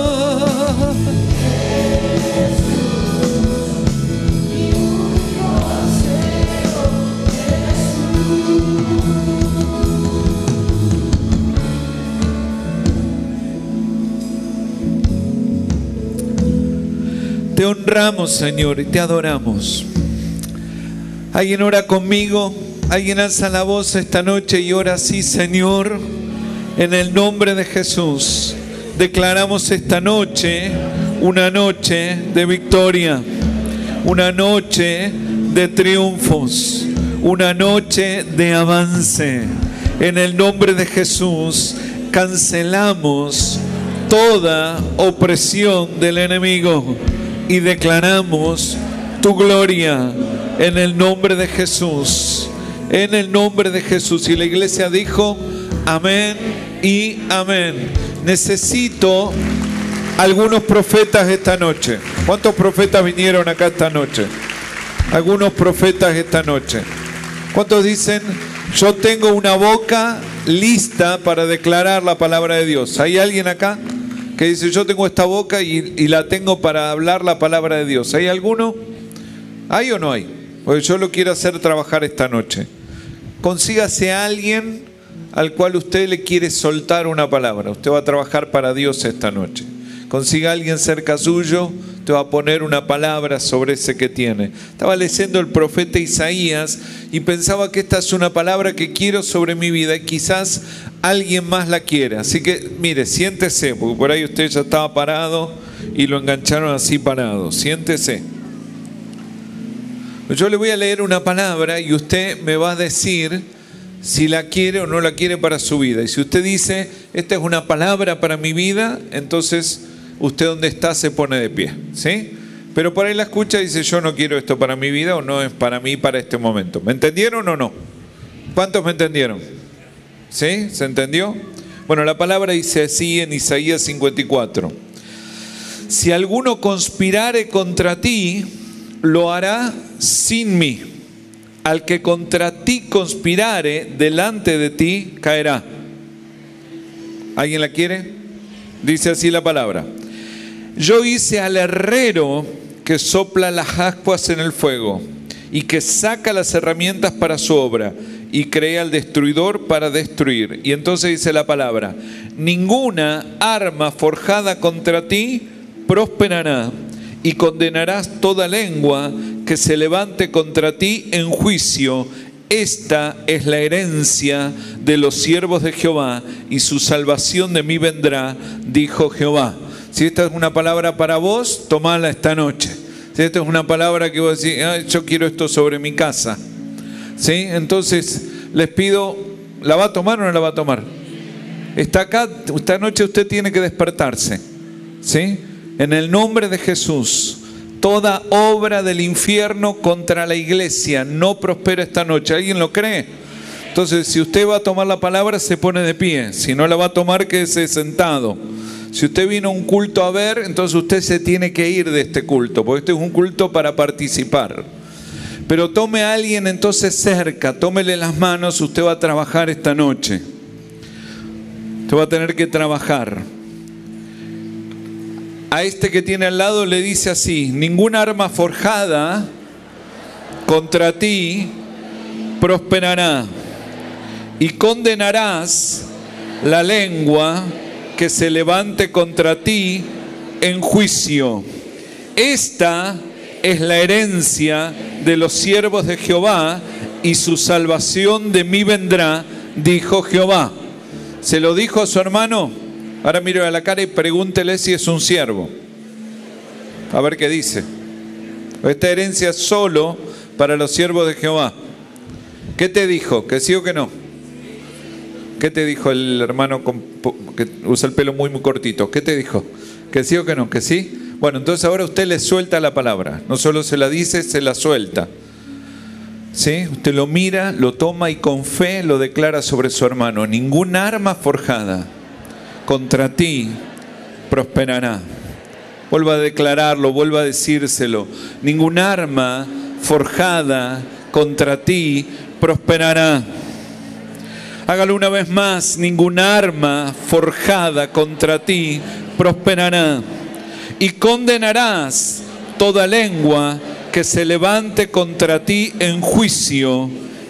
Te honramos, Señor, y te adoramos. Alguien ora conmigo, alguien alza la voz esta noche y ora así: Señor, en el nombre de Jesús, declaramos esta noche una noche de victoria, una noche de triunfos, una noche de avance. En el nombre de Jesús, cancelamos toda opresión del enemigo y declaramos tu gloria en el nombre de Jesús. En el nombre de Jesús. Y la iglesia dijo: amén y amén. Necesito algunos profetas esta noche. ¿Cuántos profetas vinieron acá esta noche? Algunos profetas esta noche. ¿Cuántos dicen: yo tengo una boca lista para declarar la palabra de Dios? ¿Hay alguien acá que dice: yo tengo esta boca y, y la tengo para hablar la palabra de Dios? ¿Hay alguno? ¿Hay o no hay? Porque yo lo quiero hacer trabajar esta noche. Consígase a alguien al cual usted le quiere soltar una palabra. Usted va a trabajar para Dios esta noche. Consiga a alguien cerca suyo, te va a poner una palabra sobre ese que tiene. Estaba leyendo el profeta Isaías y pensaba que esta es una palabra que quiero sobre mi vida y quizás alguien más la quiere. Así que mire, siéntese, porque por ahí usted ya estaba parado y lo engancharon así parado. Siéntese. Yo le voy a leer una palabra y usted me va a decir si la quiere o no la quiere para su vida. Y si usted dice: esta es una palabra para mi vida, entonces usted donde está se pone de pie, ¿sí? Pero por ahí la escucha y dice: yo no quiero esto para mi vida, o no es para mí para este momento. ¿Me entendieron o no? ¿Cuántos me entendieron? ¿Sí? ¿Se entendió? Bueno, la palabra dice así en Isaías cincuenta y cuatro: si alguno conspirare contra ti, lo hará sin mí. Al que contra ti conspirare, delante de ti caerá. ¿Alguien la quiere? Dice así la palabra: yo hice al herrero que sopla las ascuas en el fuego y que saca las herramientas para su obra, y creé al destruidor para destruir. Y entonces dice la palabra: ninguna arma forjada contra ti prosperará, y condenarás toda lengua que se levante contra ti en juicio. Esta es la herencia de los siervos de Jehová, y su salvación de mí vendrá, dijo Jehová. Si esta es una palabra para vos, tomala esta noche. Si esta es una palabra que vos decís: ah, yo quiero esto sobre mi casa, ¿sí? Entonces les pido, ¿la va a tomar o no la va a tomar? Está acá, esta noche usted tiene que despertarse, ¿sí? En el nombre de Jesús, Toda obra del infierno contra la iglesia no prospera esta noche. ¿Alguien lo cree? Entonces, si usted va a tomar la palabra, se pone de pie. Si no la va a tomar, quédese sentado. Si usted vino a un culto a ver, entonces usted se tiene que ir de este culto, porque este es un culto para participar. Pero tome a alguien entonces cerca, tómele las manos, usted va a trabajar esta noche. Usted va a tener que trabajar. A este que tiene al lado le dice así: ninguna arma forjada contra ti prosperará, y condenarás la lengua que se levante contra ti en juicio. Esta es la herencia de los siervos de Jehová, y su salvación de mí vendrá, dijo Jehová. ¿Se lo dijo a su hermano? Ahora mire a la cara y pregúntele si es un siervo. A ver qué dice. Esta herencia es solo para los siervos de Jehová. ¿Qué te dijo? ¿Que sí o que no? ¿Qué te dijo el hermano con, que usa el pelo muy muy cortito? ¿Qué te dijo? ¿Que sí o que no? ¿Que sí? Bueno, entonces ahora usted le suelta la palabra. No solo se la dice, se la suelta. ¿Sí? Usted lo mira, lo toma y con fe lo declara sobre su hermano. Ningún arma forjada contra ti prosperará. Vuelva a declararlo, vuelva a decírselo. Ningún arma forjada contra ti prosperará. Hágalo una vez más. Ningún arma forjada contra ti prosperará. Y condenarás toda lengua que se levante contra ti en juicio.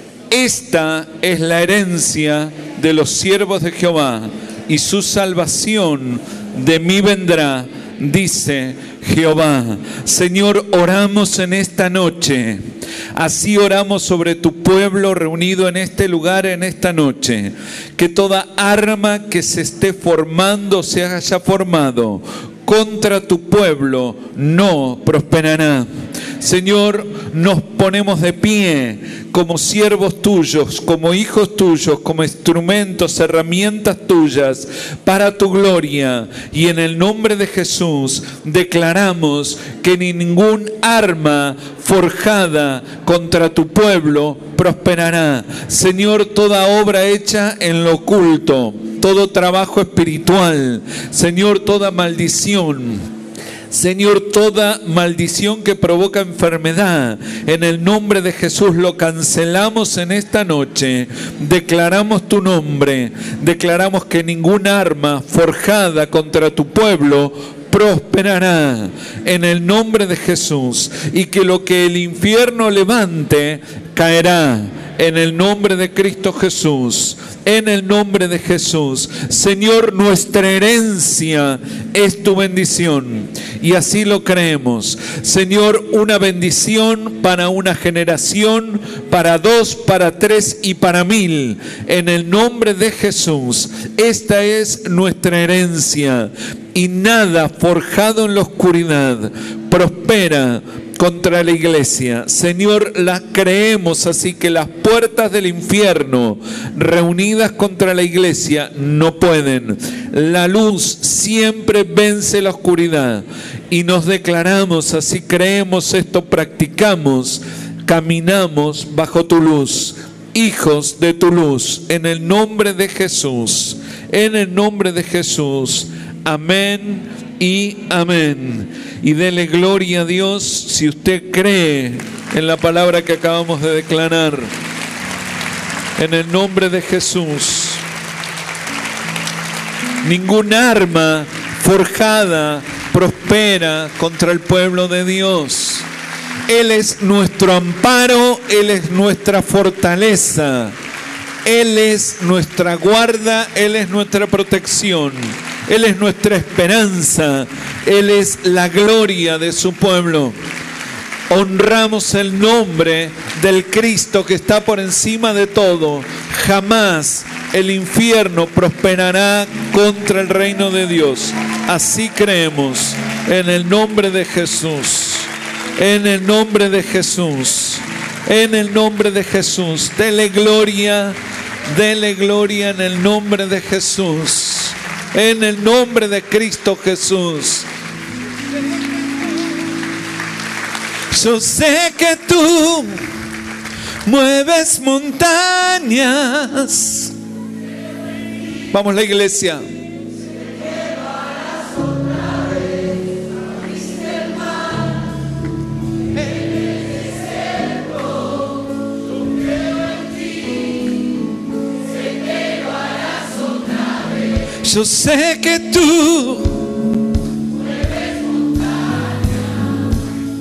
Esta es la herencia de los siervos de Jehová, y su salvación de mí vendrá, dice Jehová. Señor, oramos en esta noche. Así oramos sobre tu pueblo reunido en este lugar en esta noche. Que toda arma que se esté formando, se haya formado contra tu pueblo, no prosperará. Señor, nos ponemos de pie como siervos tuyos, como hijos tuyos, como instrumentos, herramientas tuyas para tu gloria. Y en el nombre de Jesús declaramos que ni ningún arma forjada contra tu pueblo prosperará. Señor, toda obra hecha en lo oculto, todo trabajo espiritual, Señor, toda maldición, Señor, toda maldición que provoca enfermedad, en el nombre de Jesús lo cancelamos en esta noche. Declaramos tu nombre, declaramos que ningún arma forjada contra tu pueblo prosperará en el nombre de Jesús, y que lo que el infierno levante caerá en el nombre de Cristo Jesús. En el nombre de Jesús. Señor, nuestra herencia es tu bendición, y así lo creemos. Señor, una bendición para una generación, para dos, para tres y para mil. En el nombre de Jesús. Esta es nuestra herencia, y nada forjado en la oscuridad prospera contra la iglesia. Señor, la creemos, así que las puertas del infierno reunidas contra la iglesia no pueden. La luz siempre vence la oscuridad, y nos declaramos, así creemos esto, practicamos, caminamos bajo tu luz, hijos de tu luz, en el nombre de Jesús, en el nombre de Jesús. Amén y amén. Y dele gloria a Dios si usted cree en la palabra que acabamos de declarar. En el nombre de Jesús. Ningún arma forjada prospera contra el pueblo de Dios. Él es nuestro amparo, Él es nuestra fortaleza, Él es nuestra guarda, Él es nuestra protección. Él es nuestra esperanza, Él es la gloria de su pueblo. Honramos el nombre del Cristo que está por encima de todo. Jamás el infierno prosperará contra el reino de Dios. Así creemos, en el nombre de Jesús. En el nombre de Jesús. En el nombre de Jesús. Dele gloria, dele gloria en el nombre de Jesús. En el nombre de Cristo Jesús. Yo sé que tú mueves montañas. Vamos, la iglesia. Yo sé que tú mueves montañas,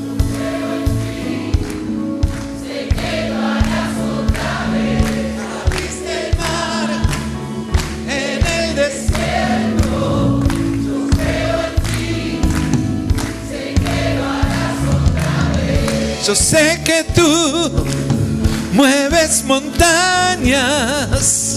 sé que lo harás otra vez. Abriste el mar en el desierto, yo creo en ti, sé que lo harás otra vez. Yo sé que tú mueves montañas.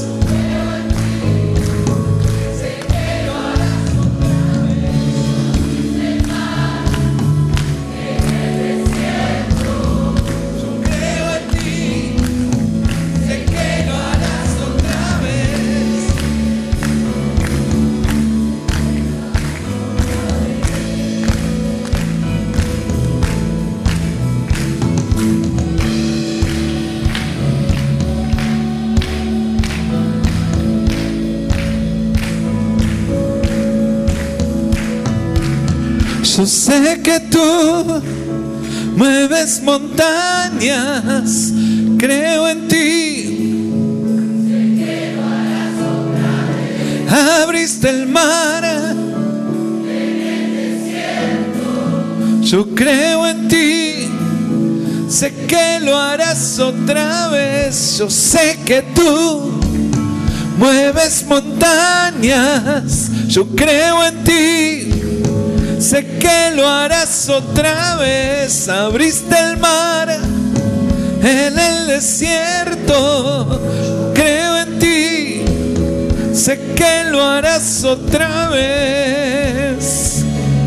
Yo sé que tú mueves montañas, creo en ti. Sé que lo harás otra vez. Abriste el mar en el desierto. Yo creo en ti. Sé que lo harás otra vez. Yo sé que tú mueves montañas. Yo creo en ti. Sé que lo harás otra vez. Abriste el mar en el desierto. Creo en ti. Sé que lo harás otra vez.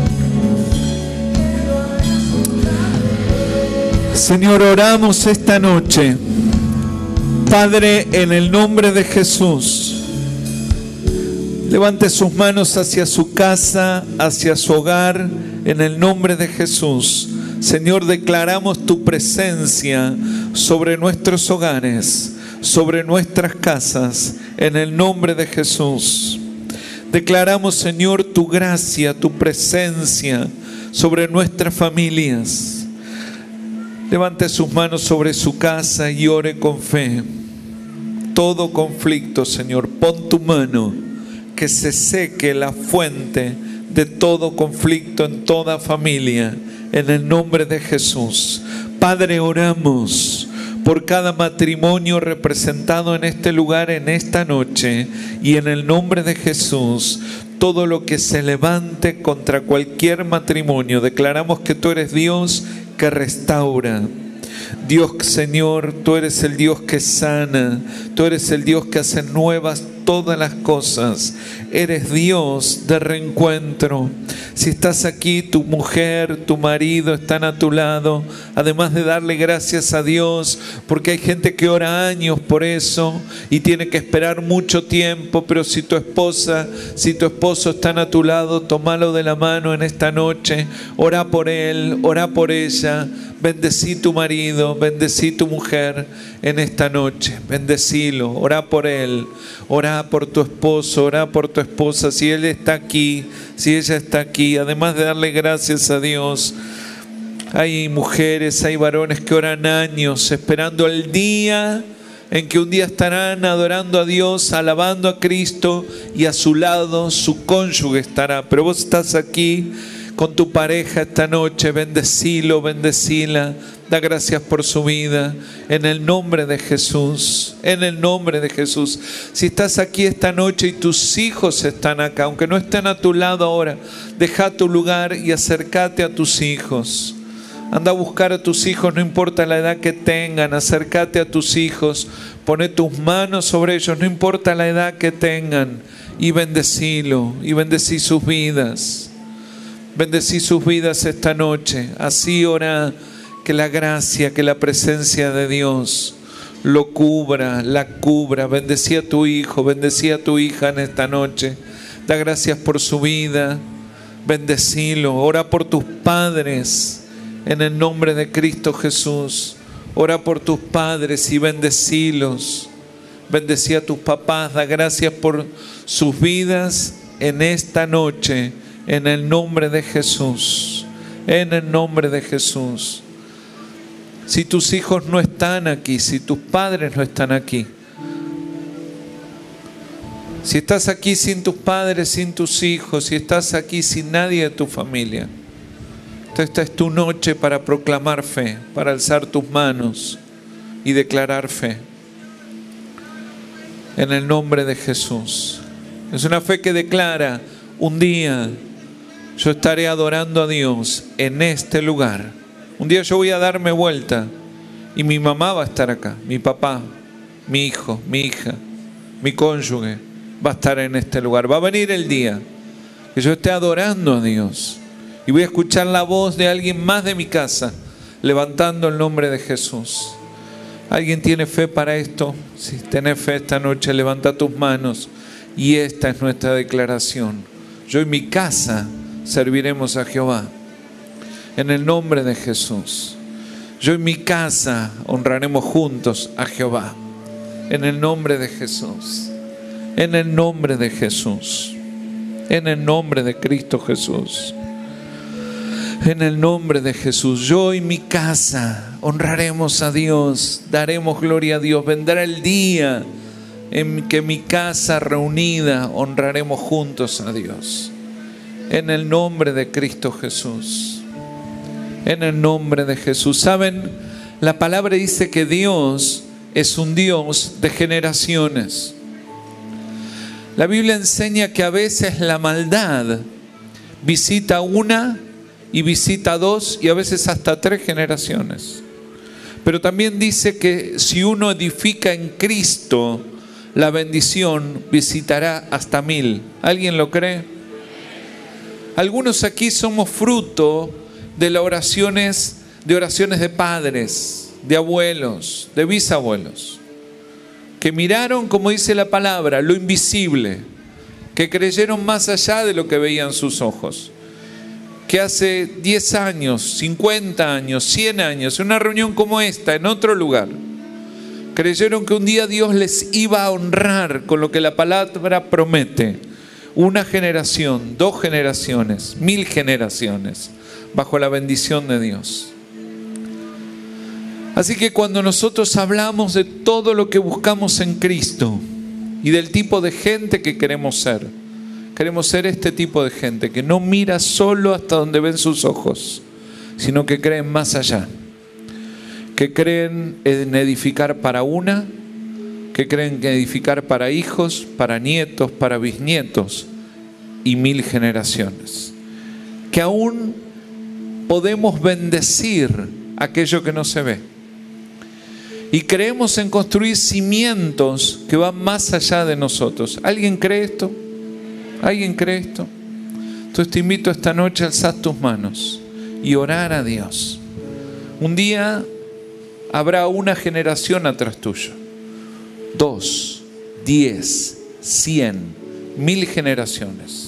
Señor, oramos esta noche. Padre, en el nombre de Jesús. Levante sus manos hacia su casa, hacia su hogar, en el nombre de Jesús. Señor, declaramos tu presencia sobre nuestros hogares, sobre nuestras casas, en el nombre de Jesús. Declaramos, Señor, tu gracia, tu presencia sobre nuestras familias. Levante sus manos sobre su casa y ore con fe. Todo conflicto, Señor, pon tu mano. Que se seque la fuente de todo conflicto en toda familia, en el nombre de Jesús. Padre, oramos por cada matrimonio representado en este lugar en esta noche, y en el nombre de Jesús, todo lo que se levante contra cualquier matrimonio, declaramos que tú eres Dios que restaura. Dios, Señor, tú eres el Dios que sana, tú eres el Dios que hace nuevas todas las cosas. Eres Dios de reencuentro. Si estás aquí, tu mujer, tu marido están a tu lado, además de darle gracias a Dios, porque hay gente que ora años por eso y tiene que esperar mucho tiempo. Pero si tu esposa, si tu esposo están a tu lado, tómalo de la mano en esta noche, ora por él, ora por ella. Bendecí tu marido, bendecí tu mujer en esta noche, bendecilo, ora por él, ora por tu esposo, ora por tu esposa, si él está aquí, si ella está aquí, además de darle gracias a Dios. Hay mujeres, hay varones que oran años esperando el día en que un día estarán adorando a Dios, alabando a Cristo, y a su lado su cónyuge estará. Pero vos estás aquí con tu pareja esta noche, bendecilo, bendecila, da gracias por su vida, en el nombre de Jesús, en el nombre de Jesús. Si estás aquí esta noche y tus hijos están acá, aunque no estén a tu lado ahora, deja tu lugar y acércate a tus hijos. Anda a buscar a tus hijos, no importa la edad que tengan, acércate a tus hijos, pone tus manos sobre ellos, no importa la edad que tengan, y bendecilo, y bendecí sus vidas. Bendecí sus vidas esta noche. Así ora, que la gracia, que la presencia de Dios lo cubra, la cubra. Bendecí a tu hijo, bendecí a tu hija en esta noche. Da gracias por su vida. Bendecilo. Ora por tus padres En el nombre de Cristo Jesús, ora por tus padres y bendecilos. Bendecí a tus papás, da gracias por sus vidas en esta noche, en el nombre de Jesús, en el nombre de Jesús. Si tus hijos no están aquí, si tus padres no están aquí, si estás aquí sin tus padres, sin tus hijos, si estás aquí sin nadie de tu familia, esta es tu noche para proclamar fe, para alzar tus manos y declarar fe. En el nombre de Jesús. Es una fe que declara: un día yo estaré adorando a Dios en este lugar. Un día yo voy a darme vuelta y mi mamá va a estar acá, mi papá, mi hijo, mi hija, mi cónyuge va a estar en este lugar. Va a venir el día que yo esté adorando a Dios y voy a escuchar la voz de alguien más de mi casa levantando el nombre de Jesús. ¿Alguien tiene fe para esto? Si tenés fe esta noche, levanta tus manos. Y esta es nuestra declaración: yo y mi casa serviremos a Jehová. En el nombre de Jesús. Yo y mi casa honraremos juntos a Jehová. En el nombre de Jesús. En el nombre de Jesús. En el nombre de Cristo Jesús. En el nombre de Jesús. Yo y mi casa honraremos a Dios. Daremos gloria a Dios. Vendrá el día en que mi casa reunida honraremos juntos a Dios. En el nombre de Cristo Jesús. En el nombre de Jesús. ¿Saben? La palabra dice que Dios es un Dios de generaciones. La Biblia enseña que a veces la maldad visita una y visita dos y a veces hasta tres generaciones. Pero también dice que si uno edifica en Cristo, la bendición visitará hasta mil. ¿Alguien lo cree? Algunos aquí somos fruto de las oraciones, de oraciones de padres, de abuelos, de bisabuelos, que miraron, como dice la palabra, lo invisible, que creyeron más allá de lo que veían sus ojos. Que hace diez años, cincuenta años, cien años, en una reunión como esta, en otro lugar, creyeron que un día Dios les iba a honrar con lo que la palabra promete. Una generación, dos generaciones, mil generaciones, bajo la bendición de Dios. Así que cuando nosotros hablamos de todo lo que buscamos en Cristo y del tipo de gente que queremos ser, queremos ser este tipo de gente que no mira solo hasta donde ven sus ojos, sino que creen más allá, que creen en edificar para una, que creen en edificar para hijos, para nietos, para bisnietos y mil generaciones, que aún podemos bendecir aquello que no se ve. Y creemos en construir cimientos que van más allá de nosotros. ¿Alguien cree esto? ¿Alguien cree esto? Entonces te invito esta noche a alzar tus manos y orar a Dios. Un día habrá una generación atrás tuyo. Dos, diez, cien, mil generaciones.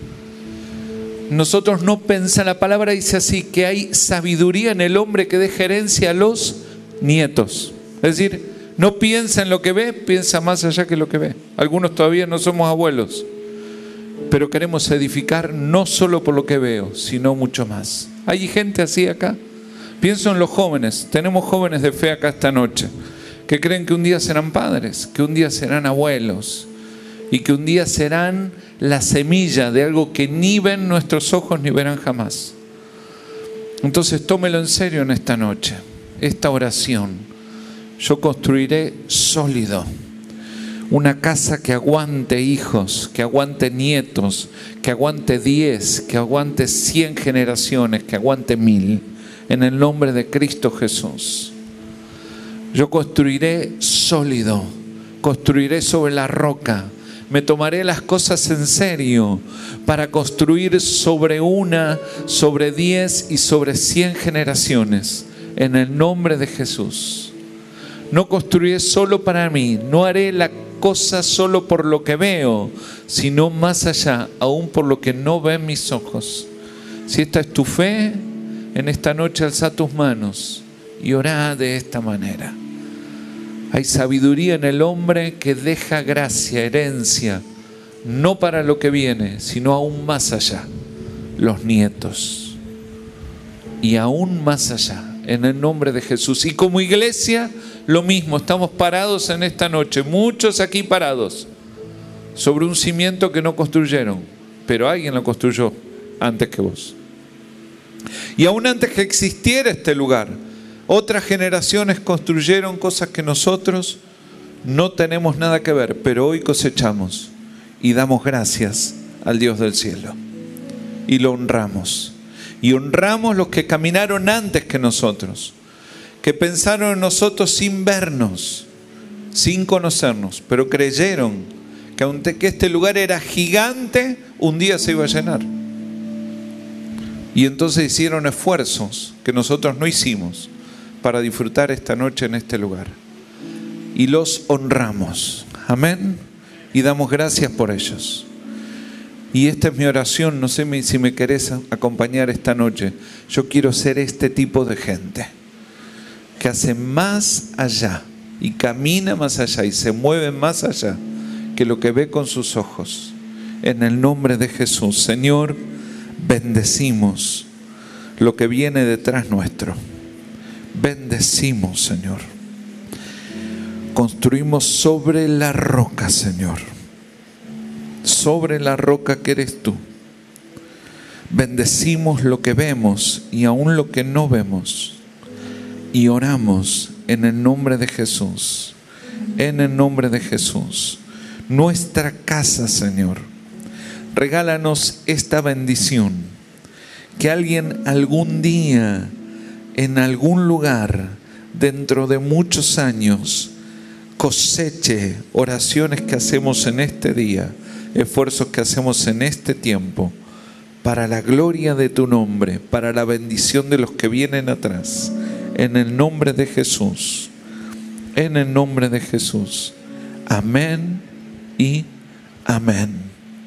Nosotros no pensamos, la palabra dice así, que hay sabiduría en el hombre que deja herencia a los nietos. Es decir, no piensa en lo que ve, piensa más allá que lo que ve. Algunos todavía no somos abuelos, pero queremos edificar no solo por lo que veo, sino mucho más. ¿Hay gente así acá? Pienso en los jóvenes. Tenemos jóvenes de fe acá esta noche que creen que un día serán padres, que un día serán abuelos y que un día serán la semilla de algo que ni ven nuestros ojos ni verán jamás. Entonces tómelo en serio en esta noche, esta oración. Yo construiré sólido una casa que aguante hijos, que aguante nietos, que aguante diez, que aguante cien generaciones, que aguante mil, en el nombre de Cristo Jesús. Yo construiré sólido, construiré sobre la roca. Me tomaré las cosas en serio para construir sobre una, sobre diez y sobre cien generaciones, en el nombre de Jesús. No construiré solo para mí, no haré la cosa solo por lo que veo, sino más allá, aún por lo que no ven mis ojos. Si esta es tu fe, en esta noche alza tus manos y orá de esta manera. Hay sabiduría en el hombre que deja gracia, herencia, no para lo que viene, sino aún más allá, los nietos. Y aún más allá, en el nombre de Jesús. Y como iglesia, lo mismo, estamos parados en esta noche, muchos aquí parados, sobre un cimiento que no construyeron, pero alguien lo construyó antes que vos. Y aún antes que existiera este lugar, otras generaciones construyeron cosas que nosotros no tenemos nada que ver, pero hoy cosechamos y damos gracias al Dios del cielo. Y lo honramos. Y honramos los que caminaron antes que nosotros, que pensaron en nosotros sin vernos, sin conocernos, pero creyeron que aunque este lugar era gigante, un día se iba a llenar. Y entonces hicieron esfuerzos que nosotros no hicimos para disfrutar esta noche en este lugar. Y los honramos. Amén. Y damos gracias por ellos. Y esta es mi oración. No sé si me querés acompañar esta noche. Yo quiero ser este tipo de gente que hace más allá y camina más allá y se mueve más allá que lo que ve con sus ojos. En el nombre de Jesús, Señor, bendecimos lo que viene detrás nuestro. Bendecimos, Señor. Construimos sobre la roca, Señor. Sobre la roca que eres tú. Bendecimos lo que vemos y aún lo que no vemos. Y oramos en el nombre de Jesús. En el nombre de Jesús. Nuestra casa, Señor. Regálanos esta bendición. Que alguien algún día, en algún lugar, dentro de muchos años, coseche oraciones que hacemos en este día, esfuerzos que hacemos en este tiempo, para la gloria de tu nombre, para la bendición de los que vienen atrás. En el nombre de Jesús. En el nombre de Jesús. Amén y amén.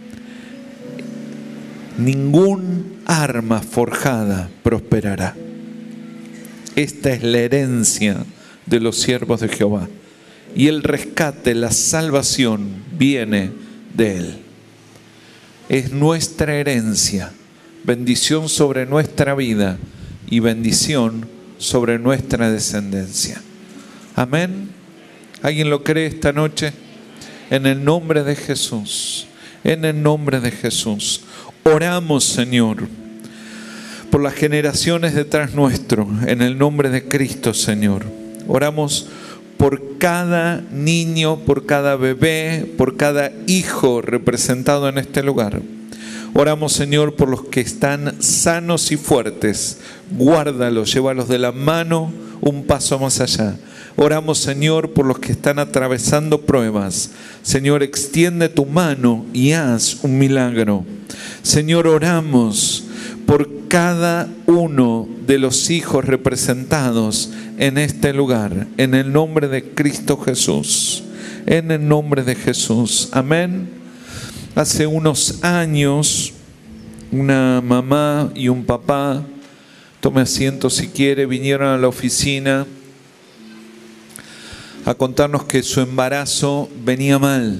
Ningún arma forjada prosperará. Esta es la herencia de los siervos de Jehová. Y el rescate, la salvación viene de Él. Es nuestra herencia. Bendición sobre nuestra vida y bendición sobre nuestra descendencia. Amén. ¿Alguien lo cree esta noche? En el nombre de Jesús. En el nombre de Jesús. Oramos, Señor, por las generaciones detrás nuestro, en el nombre de Cristo, Señor. Oramos por cada niño, por cada bebé, por cada hijo representado en este lugar. Oramos, Señor, por los que están sanos y fuertes. Guárdalos, llévalos de la mano un paso más allá. Oramos, Señor, por los que están atravesando pruebas. Señor, extiende tu mano y haz un milagro. Señor, oramos por cada uno de los hijos representados en este lugar, en el nombre de Cristo Jesús, en el nombre de Jesús. Amén. Hace unos años, una mamá y un papá, tome asiento si quiere, vinieron a la oficina a contarnos que su embarazo venía mal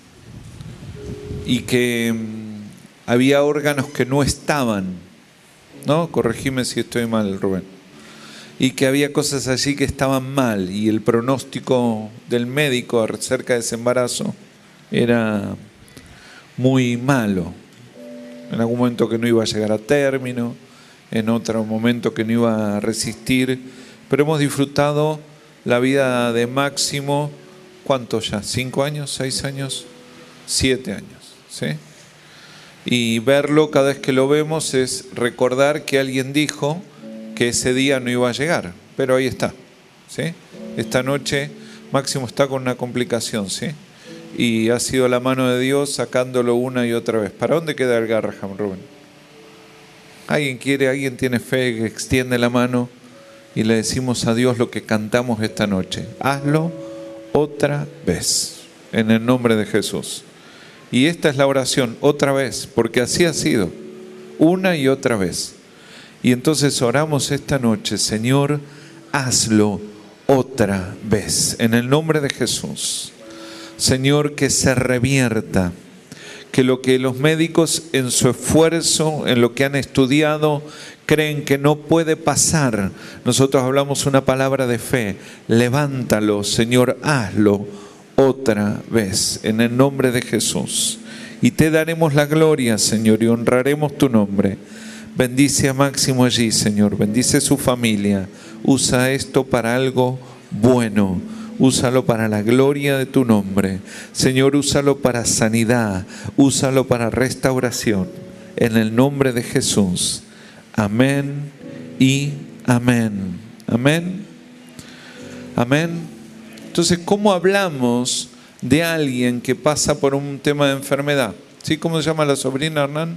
y que había órganos que no estaban, ¿no? Corregime si estoy mal, Rubén. Y que había cosas allí que estaban mal y el pronóstico del médico acerca de ese embarazo era muy malo. En algún momento que no iba a llegar a término, en otro momento que no iba a resistir, pero hemos disfrutado la vida de Máximo, ¿cuánto ya? ¿Cinco años? ¿Seis años? Siete años, ¿sí? Y verlo cada vez que lo vemos es recordar que alguien dijo que ese día no iba a llegar, pero ahí está, ¿sí? Esta noche Máximo está con una complicación, ¿sí? Y ha sido la mano de Dios sacándolo una y otra vez. ¿Para dónde queda el Garraham, Rubén? ¿Alguien quiere, alguien tiene fe que extiende la mano y le decimos a Dios lo que cantamos esta noche? Hazlo otra vez, en el nombre de Jesús. Y esta es la oración, otra vez, porque así ha sido, una y otra vez. Y entonces oramos esta noche, Señor, hazlo otra vez, en el nombre de Jesús. Señor, que se revierta, que lo que los médicos en su esfuerzo, en lo que han estudiado, creen que no puede pasar, nosotros hablamos una palabra de fe. Levántalo, Señor, hazlo otra vez, en el nombre de Jesús. Y te daremos la gloria, Señor, y honraremos tu nombre. Bendice a Máximo allí, Señor, bendice su familia. Usa esto para algo bueno. Úsalo para la gloria de tu nombre. Señor, úsalo para sanidad. Úsalo para restauración. En el nombre de Jesús. Amén y amén. Amén. Amén. Entonces, ¿cómo hablamos de alguien que pasa por un tema de enfermedad? ¿Sí? ¿Cómo se llama la sobrina, Hernán?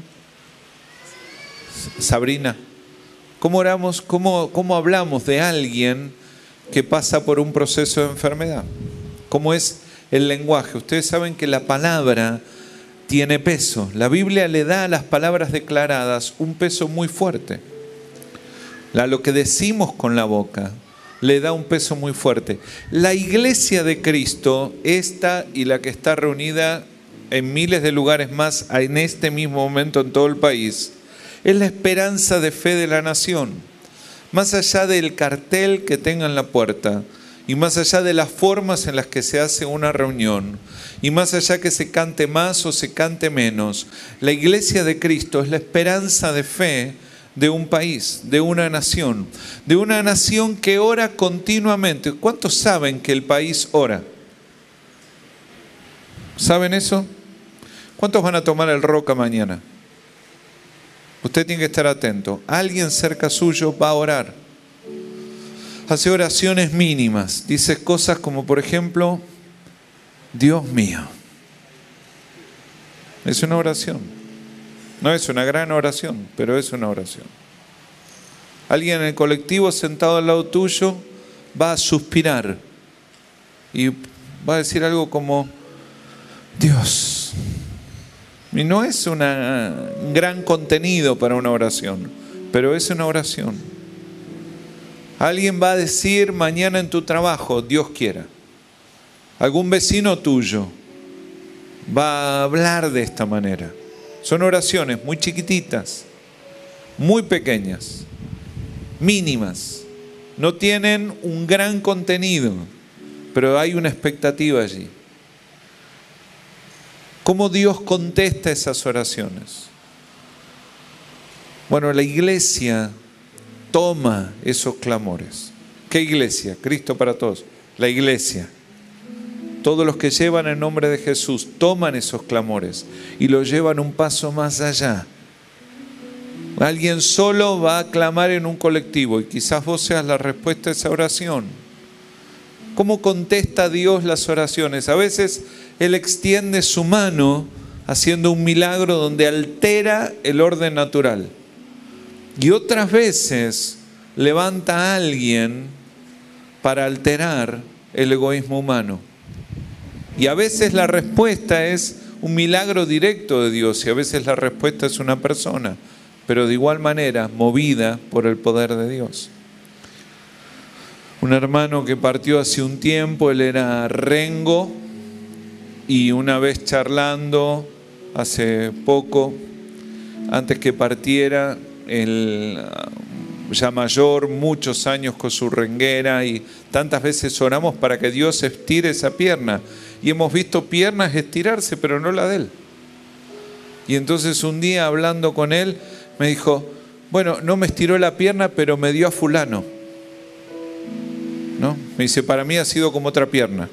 Sabrina. ¿Cómo oramos? ¿Cómo, cómo hablamos de alguien que pasa por un proceso de enfermedad? ¿Cómo es el lenguaje? Ustedes saben que la palabra tiene peso. La Biblia le da a las palabras declaradas un peso muy fuerte. A lo que decimos con la boca le da un peso muy fuerte. La iglesia de Cristo, esta y la que está reunida en miles de lugares más en este mismo momento en todo el país, es la esperanza de fe de la nación. Más allá del cartel que tenga en la puerta, y más allá de las formas en las que se hace una reunión, y más allá que se cante más o se cante menos, la iglesia de Cristo es la esperanza de fe de un país, de una nación, de una nación que ora continuamente. ¿Cuántos saben que el país ora? ¿Saben eso? ¿Cuántos van a tomar el Roca mañana? Usted tiene que estar atento. Alguien cerca suyo va a orar. Hace oraciones mínimas. Dice cosas como, por ejemplo, Dios mío. Es una oración. No es una gran oración, pero es una oración. Alguien en el colectivo sentado al lado tuyo va a suspirar y va a decir algo como, Dios. Y no es una, un gran contenido para una oración, pero es una oración. Alguien va a decir mañana en tu trabajo, Dios quiera. Algún vecino tuyo va a hablar de esta manera. Son oraciones muy chiquititas, muy pequeñas, mínimas. No tienen un gran contenido, pero hay una expectativa allí. ¿Cómo Dios contesta esas oraciones? Bueno, la iglesia toma esos clamores. ¿Qué iglesia? Cristo para todos. La iglesia. Todos los que llevan el nombre de Jesús toman esos clamores y los llevan un paso más allá. Alguien solo va a clamar en un colectivo y quizás vos seas la respuesta a esa oración. ¿Cómo contesta Dios las oraciones? A veces Él extiende su mano haciendo un milagro donde altera el orden natural. Y otras veces levanta a alguien para alterar el egoísmo humano. Y a veces la respuesta es un milagro directo de Dios y a veces la respuesta es una persona, pero de igual manera movida por el poder de Dios. Un hermano que partió hace un tiempo, él era rengo, y una vez charlando hace poco, antes que partiera, él ya mayor, muchos años con su renguera, y tantas veces oramos para que Dios estire esa pierna, y hemos visto piernas estirarse, pero no la de él. Y entonces un día hablando con él, me dijo, bueno, no me estiró la pierna, pero me dio a fulano. ¿No? Me dice, para mí ha sido como otra pierna.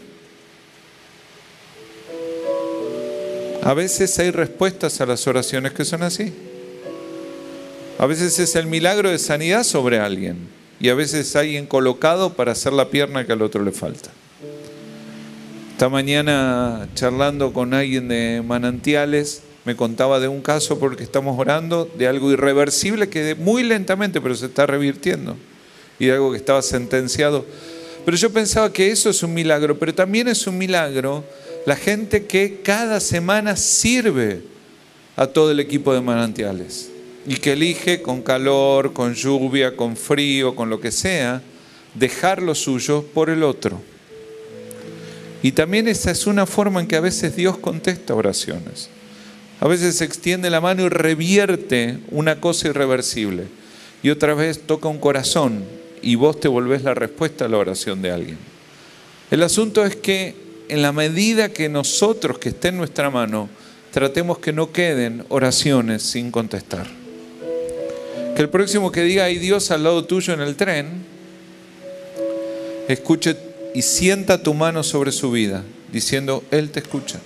A veces hay respuestas a las oraciones que son así. A veces es el milagro de sanidad sobre alguien y a veces hay alguien colocado para hacer la pierna que al otro le falta. Esta mañana charlando con alguien de Manantiales me contaba de un caso porque estamos orando de algo irreversible que muy lentamente pero se está revirtiendo y de algo que estaba sentenciado. Pero yo pensaba que eso es un milagro, pero también es un milagro la gente que cada semana sirve a todo el equipo de Manantiales. y que elige con calor, con lluvia, con frío, con lo que sea, dejar lo suyo por el otro. Y también esa es una forma en que a veces Dios contesta oraciones. A veces se extiende la mano y revierte una cosa irreversible. Y otra vez toca un corazón y vos te volvés la respuesta a la oración de alguien. El asunto es que en la medida que nosotros, que esté en nuestra mano, tratemos que no queden oraciones sin contestar. Que el próximo que diga hay Dios al lado tuyo en el tren, escuche y sienta tu mano sobre su vida, diciendo, Él te escucha.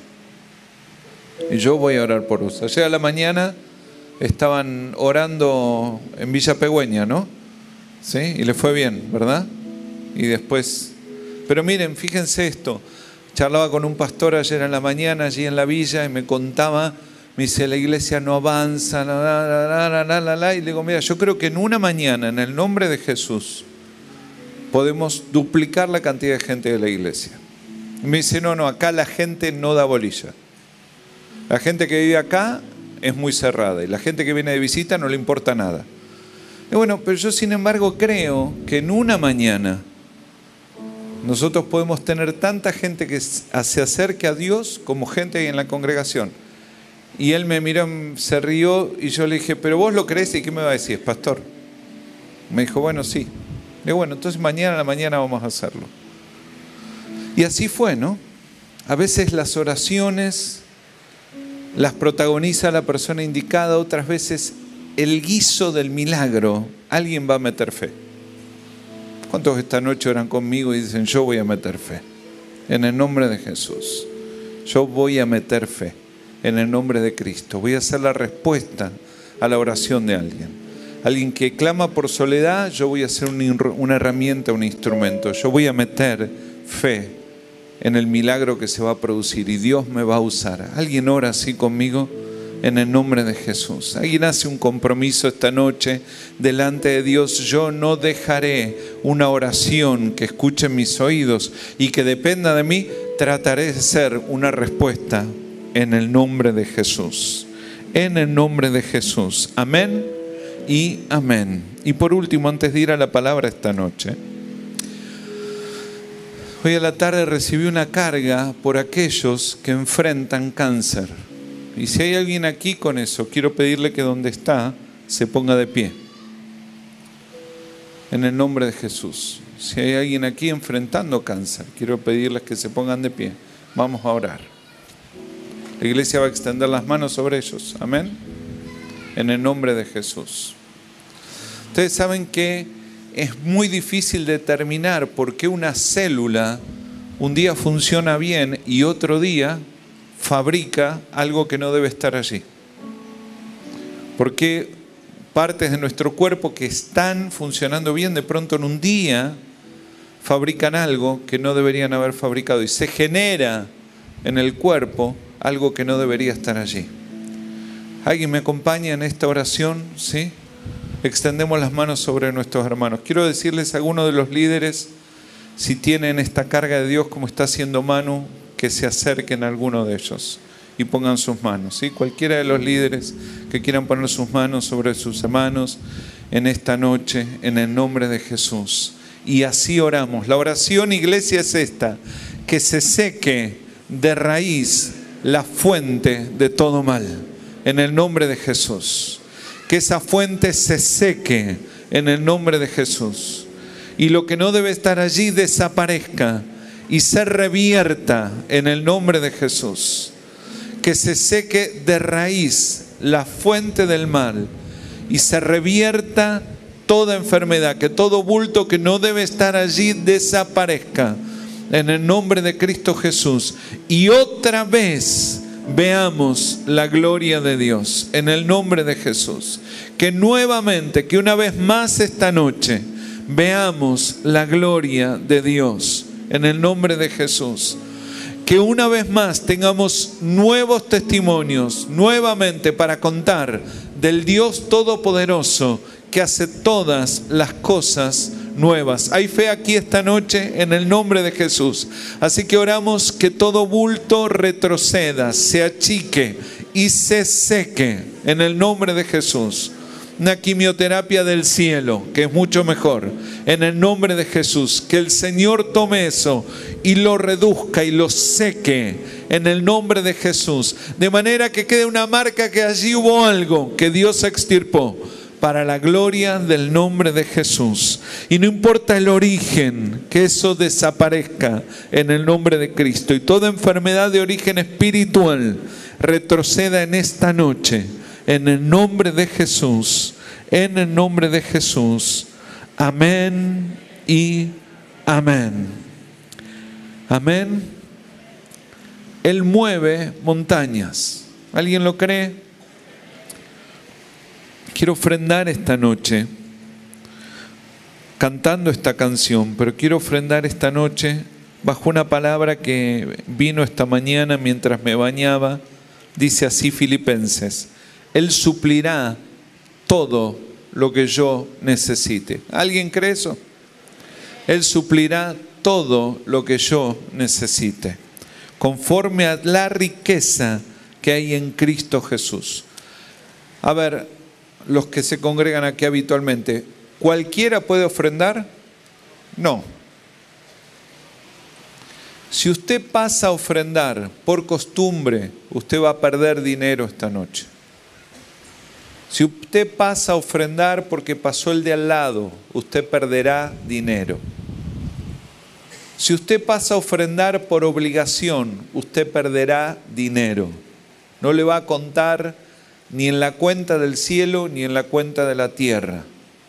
Y yo voy a orar por vos. Ayer a la mañana estaban orando en Villa Pegüeña, ¿no? ¿Sí? Y le fue bien, ¿verdad? Y después... Pero miren, fíjense esto. Charlaba con un pastor ayer en la mañana allí en la villa y me contaba, me dice, la iglesia no avanza, la, la, la, la, la, la, la. Y le digo, mira, yo creo que en una mañana, en el nombre de Jesús, podemos duplicar la cantidad de gente de la iglesia. Y me dice, no, no, acá la gente no da bolilla. La gente que vive acá es muy cerrada y la gente que viene de visita no le importa nada. Y bueno, pero yo sin embargo creo que en una mañana nosotros podemos tener tanta gente que se acerque a Dios como gente ahí en la congregación. Y él me miró, se rió y yo le dije, ¿pero vos lo crees? ¿Y qué me va a decir, pastor? Me dijo, bueno, sí. Le digo, bueno, entonces mañana a la mañana vamos a hacerlo. Y así fue, ¿no? A veces las oraciones las protagoniza la persona indicada, otras veces el guiso del milagro, alguien va a meter fe. ¿Cuántos esta noche oran conmigo y dicen, yo voy a meter fe? En el nombre de Jesús. Yo voy a meter fe. En el nombre de Cristo. Voy a hacer la respuesta a la oración de alguien. Alguien que clama por soledad, yo voy a hacer una herramienta, un instrumento. Yo voy a meter fe en el milagro que se va a producir y Dios me va a usar. ¿Alguien ora así conmigo? En el nombre de Jesús. Alguien hace un compromiso esta noche delante de Dios. Yo no dejaré una oración que escuche en mis oídos y que dependa de mí. Trataré de ser una respuesta en el nombre de Jesús. En el nombre de Jesús. Amén y amén. Y por último, antes de ir a la palabra esta noche, hoy a la tarde recibí una carga por aquellos que enfrentan cáncer. Y si hay alguien aquí con eso, quiero pedirle que donde está se ponga de pie. En el nombre de Jesús. Si hay alguien aquí enfrentando cáncer, quiero pedirles que se pongan de pie. Vamos a orar. La iglesia va a extender las manos sobre ellos. Amén. En el nombre de Jesús. Ustedes saben que es muy difícil determinar por qué una célula un día funciona bien y otro día fabrica algo que no debe estar allí. ¿Por qué partes de nuestro cuerpo que están funcionando bien de pronto en un día fabrican algo que no deberían haber fabricado y se genera en el cuerpo algo que no debería estar allí? ¿Alguien me acompaña en esta oración? ¿Sí? Extendemos las manos sobre nuestros hermanos. Quiero decirles a algunos de los líderes, si tienen esta carga de Dios como está haciendo Manu, que se acerquen a alguno de ellos y pongan sus manos. ¿Sí? Cualquiera de los líderes que quieran poner sus manos sobre sus hermanos en esta noche, en el nombre de Jesús. Y así oramos. La oración, iglesia, es esta: que se seque de raíz la fuente de todo mal. En el nombre de Jesús. Que esa fuente se seque en el nombre de Jesús. Y lo que no debe estar allí desaparezca y se revierta en el nombre de Jesús. Que se seque de raíz la fuente del mal y se revierta toda enfermedad, que todo bulto que no debe estar allí desaparezca en el nombre de Cristo Jesús. Y otra vez veamos la gloria de Dios en el nombre de Jesús. Que nuevamente, que una vez más esta noche veamos la gloria de Dios en el nombre de Jesús. Que una vez más tengamos nuevos testimonios nuevamente para contar del Dios Todopoderoso que hace todas las cosas nuevas. Hay fe aquí esta noche en el nombre de Jesús. Así que oramos que todo bulto retroceda, se achique y se seque en el nombre de Jesús. una quimioterapia del cielo, que es mucho mejor. En el nombre de Jesús, que el Señor tome eso y lo reduzca y lo seque en el nombre de Jesús. De manera que quede una marca que allí hubo algo que Dios extirpó para la gloria del nombre de Jesús. Y no importa el origen, que eso desaparezca en el nombre de Cristo. Y toda enfermedad de origen espiritual retroceda en esta noche. En el nombre de Jesús, en el nombre de Jesús. Amén y amén. Amén. Él mueve montañas. ¿Alguien lo cree? Quiero ofrendar esta noche cantando esta canción, pero quiero ofrendar esta noche bajo una palabra que vino esta mañana mientras me bañaba. Dice así Filipenses: Él suplirá todo lo que yo necesite. ¿Alguien cree eso? Él suplirá todo lo que yo necesite, conforme a la riqueza que hay en Cristo Jesús. A ver, los que se congregan aquí habitualmente, ¿cualquiera puede ofrendar? No. Si usted pasa a ofrendar por costumbre, usted va a perder dinero esta noche. Si usted pasa a ofrendar porque pasó el de al lado, usted perderá dinero. Si usted pasa a ofrendar por obligación, usted perderá dinero. No le va a contar ni en la cuenta del cielo ni en la cuenta de la tierra.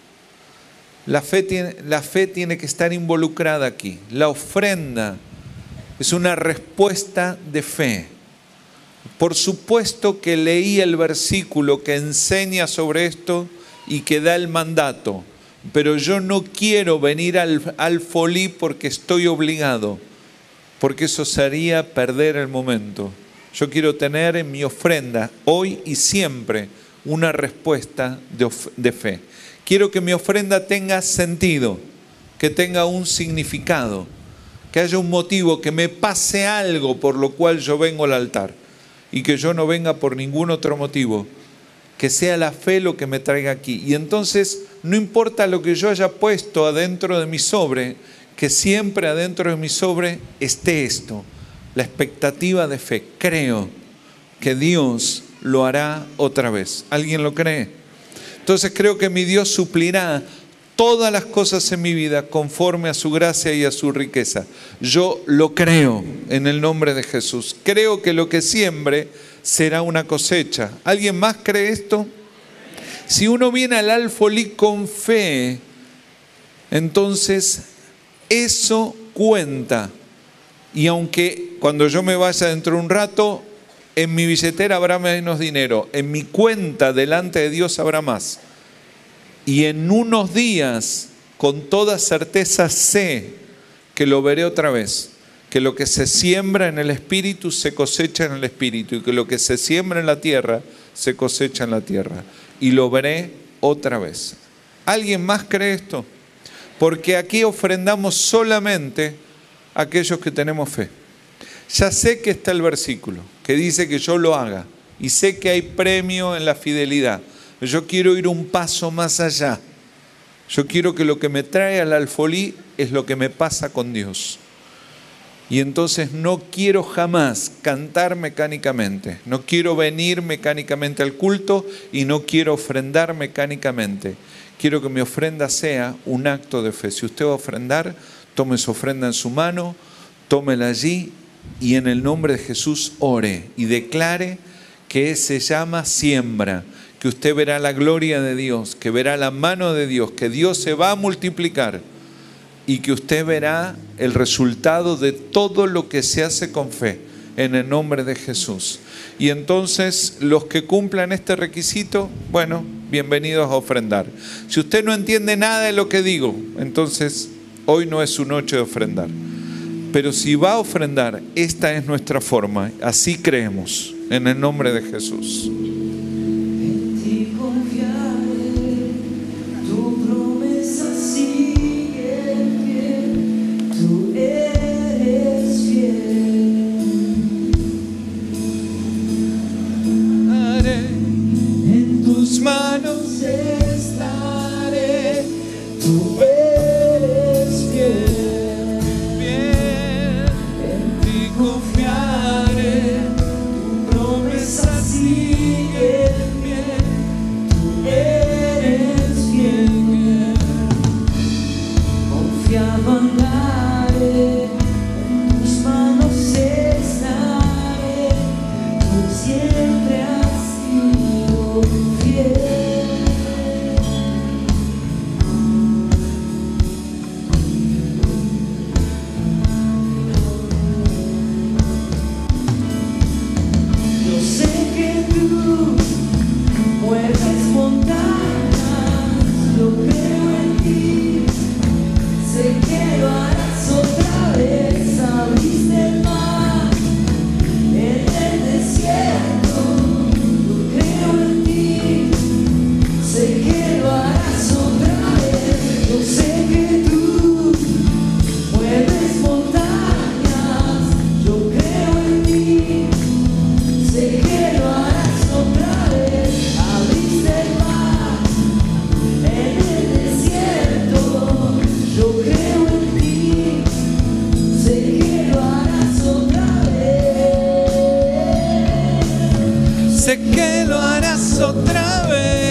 La fe tiene, la fe tiene que estar involucrada aquí. La ofrenda es una respuesta de fe. Por supuesto que leí el versículo que enseña sobre esto y que da el mandato, pero yo no quiero venir al, al folí porque estoy obligado, porque eso sería perder el momento. Yo quiero tener en mi ofrenda, hoy y siempre, una respuesta de, of, de fe. Quiero que mi ofrenda tenga sentido, que tenga un significado, que haya un motivo, que me pase algo por lo cual yo vengo al altar. Y que yo no venga por ningún otro motivo, que sea la fe lo que me traiga aquí. Y entonces no importa lo que yo haya puesto adentro de mi sobre, que siempre adentro de mi sobre esté esto, la expectativa de fe. Creo que Dios lo hará otra vez. ¿Alguien lo cree? Entonces creo que mi Dios suplirá todas las cosas en mi vida conforme a su gracia y a su riqueza. Yo lo creo en el nombre de Jesús. Creo que lo que siembre será una cosecha. ¿Alguien más cree esto? Si uno viene al alfolí con fe, entonces eso cuenta. Y aunque cuando yo me vaya dentro de un rato, en mi billetera habrá menos dinero, en mi cuenta delante de Dios habrá más. Y en unos días, con toda certeza sé que lo veré otra vez, que lo que se siembra en el Espíritu se cosecha en el Espíritu, y que lo que se siembra en la tierra se cosecha en la tierra. Y lo veré otra vez. ¿Alguien más cree esto? Porque aquí ofrendamos solamente a aquellos que tenemos fe. Ya sé que está el versículo que dice que yo lo haga, y sé que hay premio en la fidelidad. Yo quiero ir un paso más allá. Yo quiero que lo que me trae al alfolí es lo que me pasa con Dios. Y entonces no quiero jamás cantar mecánicamente. No quiero venir mecánicamente al culto y no quiero ofrendar mecánicamente. Quiero que mi ofrenda sea un acto de fe. Si usted va a ofrendar, tome su ofrenda en su mano, tómela allí y en el nombre de Jesús ore y declare que se llama siembra. Que usted verá la gloria de Dios, que verá la mano de Dios, que Dios se va a multiplicar y que usted verá el resultado de todo lo que se hace con fe en el nombre de Jesús. Y entonces los que cumplan este requisito, bueno, bienvenidos a ofrendar. Si usted no entiende nada de lo que digo, entonces hoy no es su noche de ofrendar. Pero si va a ofrendar, esta es nuestra forma, así creemos, en el nombre de Jesús. Manos confiaré, tu promesa sigue en pie, tú eres fiel. Confiado andaré, en tus manos estaré, tú siempre has sido fiel. Yo sé que tú mueves montañas, yo creo en ti. Sé que lo harás otra vez, abriste el mar en el desierto, yo creo en ti. Sé que lo harás otra vez, yo sé que tú mueves montañas, yo creo en ti. Sé que lo harás otra vez, abriste el mar en el desierto. Yo creo en ti, sé que lo harás otra vez. Sé que lo harás otra vez.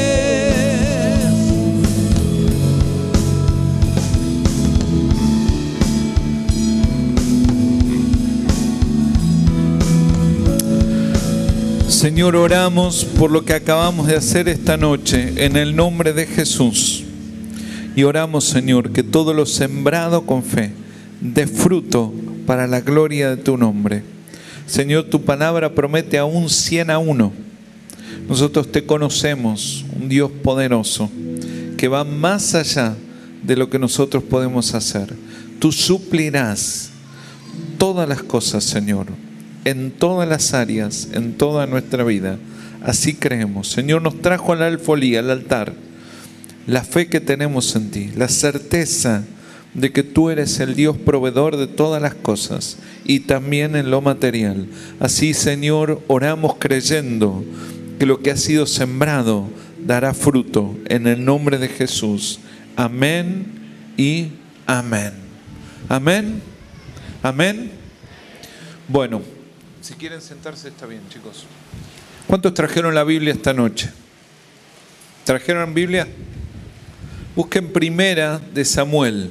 Señor, oramos por lo que acabamos de hacer esta noche en el nombre de Jesús. Y oramos, Señor, que todo lo sembrado con fe dé fruto para la gloria de tu nombre. Señor, tu palabra promete aún cien a uno. Nosotros te conocemos, un Dios poderoso, que va más allá de lo que nosotros podemos hacer. Tú suplirás todas las cosas, Señor, en todas las áreas, en toda nuestra vida. Así creemos. Señor, nos trajo a la alfolía, al altar, la fe que tenemos en ti, la certeza de que tú eres el Dios proveedor de todas las cosas y también en lo material. Así, Señor, oramos creyendo que lo que ha sido sembrado dará fruto en el nombre de Jesús. Amén y amén. Amén. Amén. Bueno, si quieren sentarse está bien, chicos. ¿Cuántos trajeron la Biblia esta noche? ¿Trajeron Biblia? Busquen Primera de Samuel.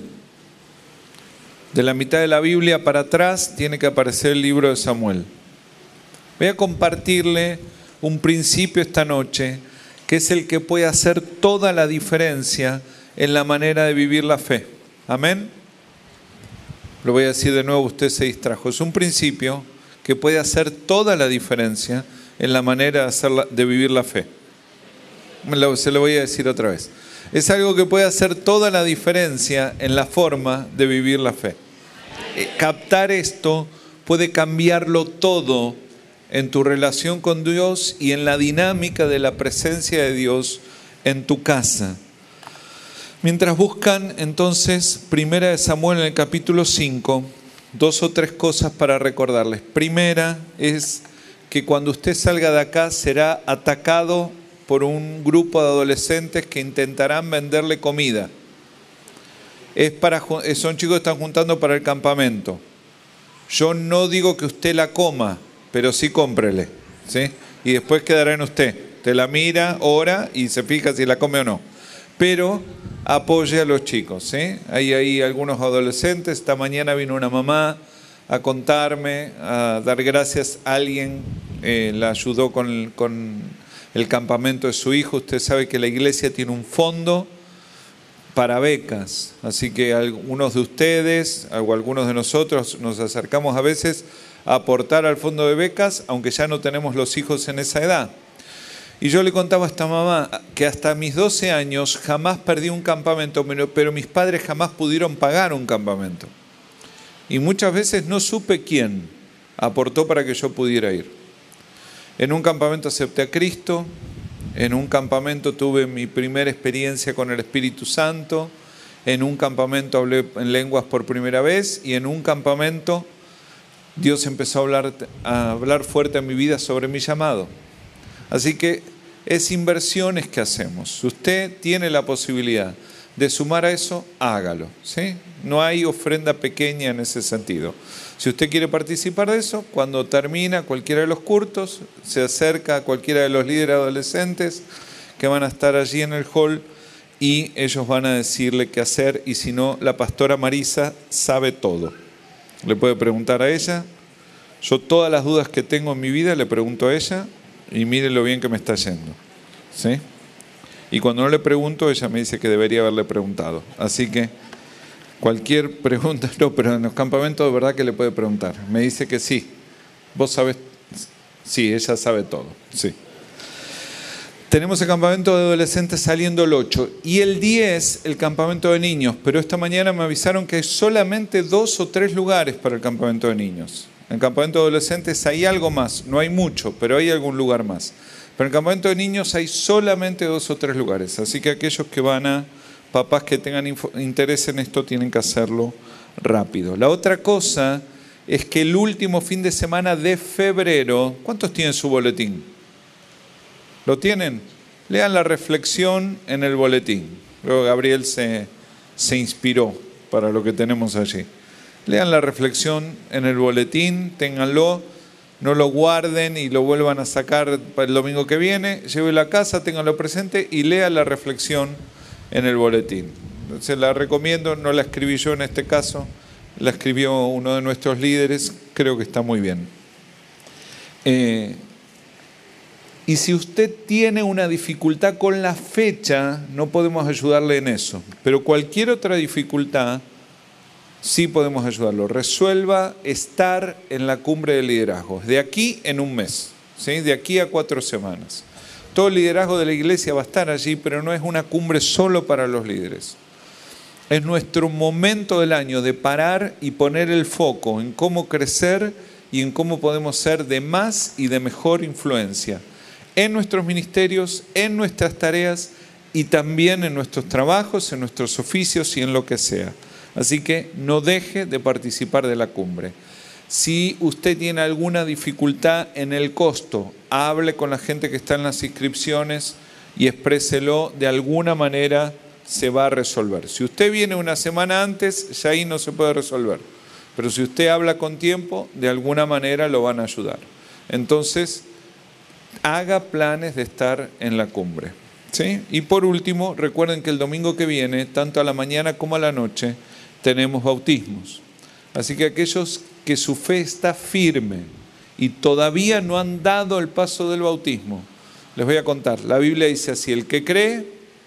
De la mitad de la Biblia para atrás tiene que aparecer el libro de Samuel. Voy a compartirle un principio esta noche que es el que puede hacer toda la diferencia en la manera de vivir la fe. Amén. Lo voy a decir de nuevo, usted se distrajo. Es un principio que puede hacer toda la diferencia en la manera de, hacer la, de vivir la fe. Se lo voy a decir otra vez. Es algo que puede hacer toda la diferencia en la forma de vivir la fe. Eh, captar esto puede cambiarlo todo en tu relación con Dios y en la dinámica de la presencia de Dios en tu casa. Mientras buscan, entonces, Primera de Samuel en el capítulo cinco, dos o tres cosas para recordarles. Primera es que cuando usted salga de acá será atacado por un grupo de adolescentes que intentarán venderle comida. Es para, son chicos que están juntando para el campamento. Yo no digo que usted la coma, pero sí cómprele, ¿sí? Y después quedará en usted. Te la mira, ora y se fija si la come o no. Pero apoye a los chicos, ¿sí? Hay ahí algunos adolescentes. Esta mañana vino una mamá a contarme, a dar gracias a alguien, eh, la ayudó con, con el campamento de su hijo. Usted sabe que la iglesia tiene un fondo para becas, así que algunos de ustedes o algunos de nosotros nos acercamos a veces a aportar al fondo de becas, aunque ya no tenemos los hijos en esa edad. Y yo le contaba a esta mamá que hasta mis doce años jamás perdí un campamento, pero mis padres jamás pudieron pagar un campamento. Y muchas veces no supe quién aportó para que yo pudiera ir. En un campamento acepté a Cristo, en un campamento tuve mi primera experiencia con el Espíritu Santo, en un campamento hablé en lenguas por primera vez y en un campamento Dios empezó a hablar, a hablar fuerte en mi vida sobre mi llamado. Así que es inversiones que hacemos. Si usted tiene la posibilidad de sumar a eso, hágalo, ¿sí? No hay ofrenda pequeña en ese sentido. Si usted quiere participar de eso, cuando termina cualquiera de los cultos, se acerca a cualquiera de los líderes adolescentes que van a estar allí en el hall y ellos van a decirle qué hacer, y si no, la pastora Marisa sabe todo. Le puede preguntar a ella. Yo todas las dudas que tengo en mi vida le pregunto a ella y mire lo bien que me está yendo, ¿sí? Y cuando no le pregunto, ella me dice que debería haberle preguntado. Así que cualquier pregunta, no, pero en los campamentos de verdad que le puede preguntar. Me dice que sí. ¿Vos sabés? Sí, ella sabe todo, sí. Tenemos el campamento de adolescentes saliendo el ocho y el diez el campamento de niños, pero esta mañana me avisaron que hay solamente dos o tres lugares para el campamento de niños. En el campamento de adolescentes hay algo más, no hay mucho, pero hay algún lugar más. Pero en el campamento de niños hay solamente dos o tres lugares, así que aquellos que van a, papás que tengan interés en esto, tienen que hacerlo rápido. La otra cosa es que el último fin de semana de febrero, ¿cuántos tienen su boletín? ¿Lo tienen? Lean la reflexión en el boletín. Luego Gabriel se, se inspiró para lo que tenemos allí. Lean la reflexión en el boletín, ténganlo, no lo guarden y lo vuelvan a sacar para el domingo que viene. Llévelo a casa, ténganlo presente y lean la reflexión en el boletín. Se la recomiendo, no la escribí yo en este caso, la escribió uno de nuestros líderes, creo que está muy bien. Eh, Y si usted tiene una dificultad con la fecha, no podemos ayudarle en eso. Pero cualquier otra dificultad, sí podemos ayudarlo. Resuelva estar en la cumbre de liderazgo. De aquí en un mes, ¿sí? De aquí a cuatro semanas. Todo el liderazgo de la iglesia va a estar allí, pero no es una cumbre solo para los líderes. Es nuestro momento del año de parar y poner el foco en cómo crecer y en cómo podemos ser de más y de mejor influencia en nuestros ministerios, en nuestras tareas y también en nuestros trabajos, en nuestros oficios y en lo que sea. Así que no deje de participar de la cumbre. Si usted tiene alguna dificultad en el costo, hable con la gente que está en las inscripciones y expréselo. De alguna manera se va a resolver. Si usted viene una semana antes, ya ahí no se puede resolver. Pero si usted habla con tiempo, de alguna manera lo van a ayudar. Entonces, haga planes de estar en la cumbre, ¿sí? Y por último, recuerden que el domingo que viene, tanto a la mañana como a la noche, tenemos bautismos. Así que aquellos que su fe está firme y todavía no han dado el paso del bautismo, les voy a contar. La Biblia dice así: el que cree,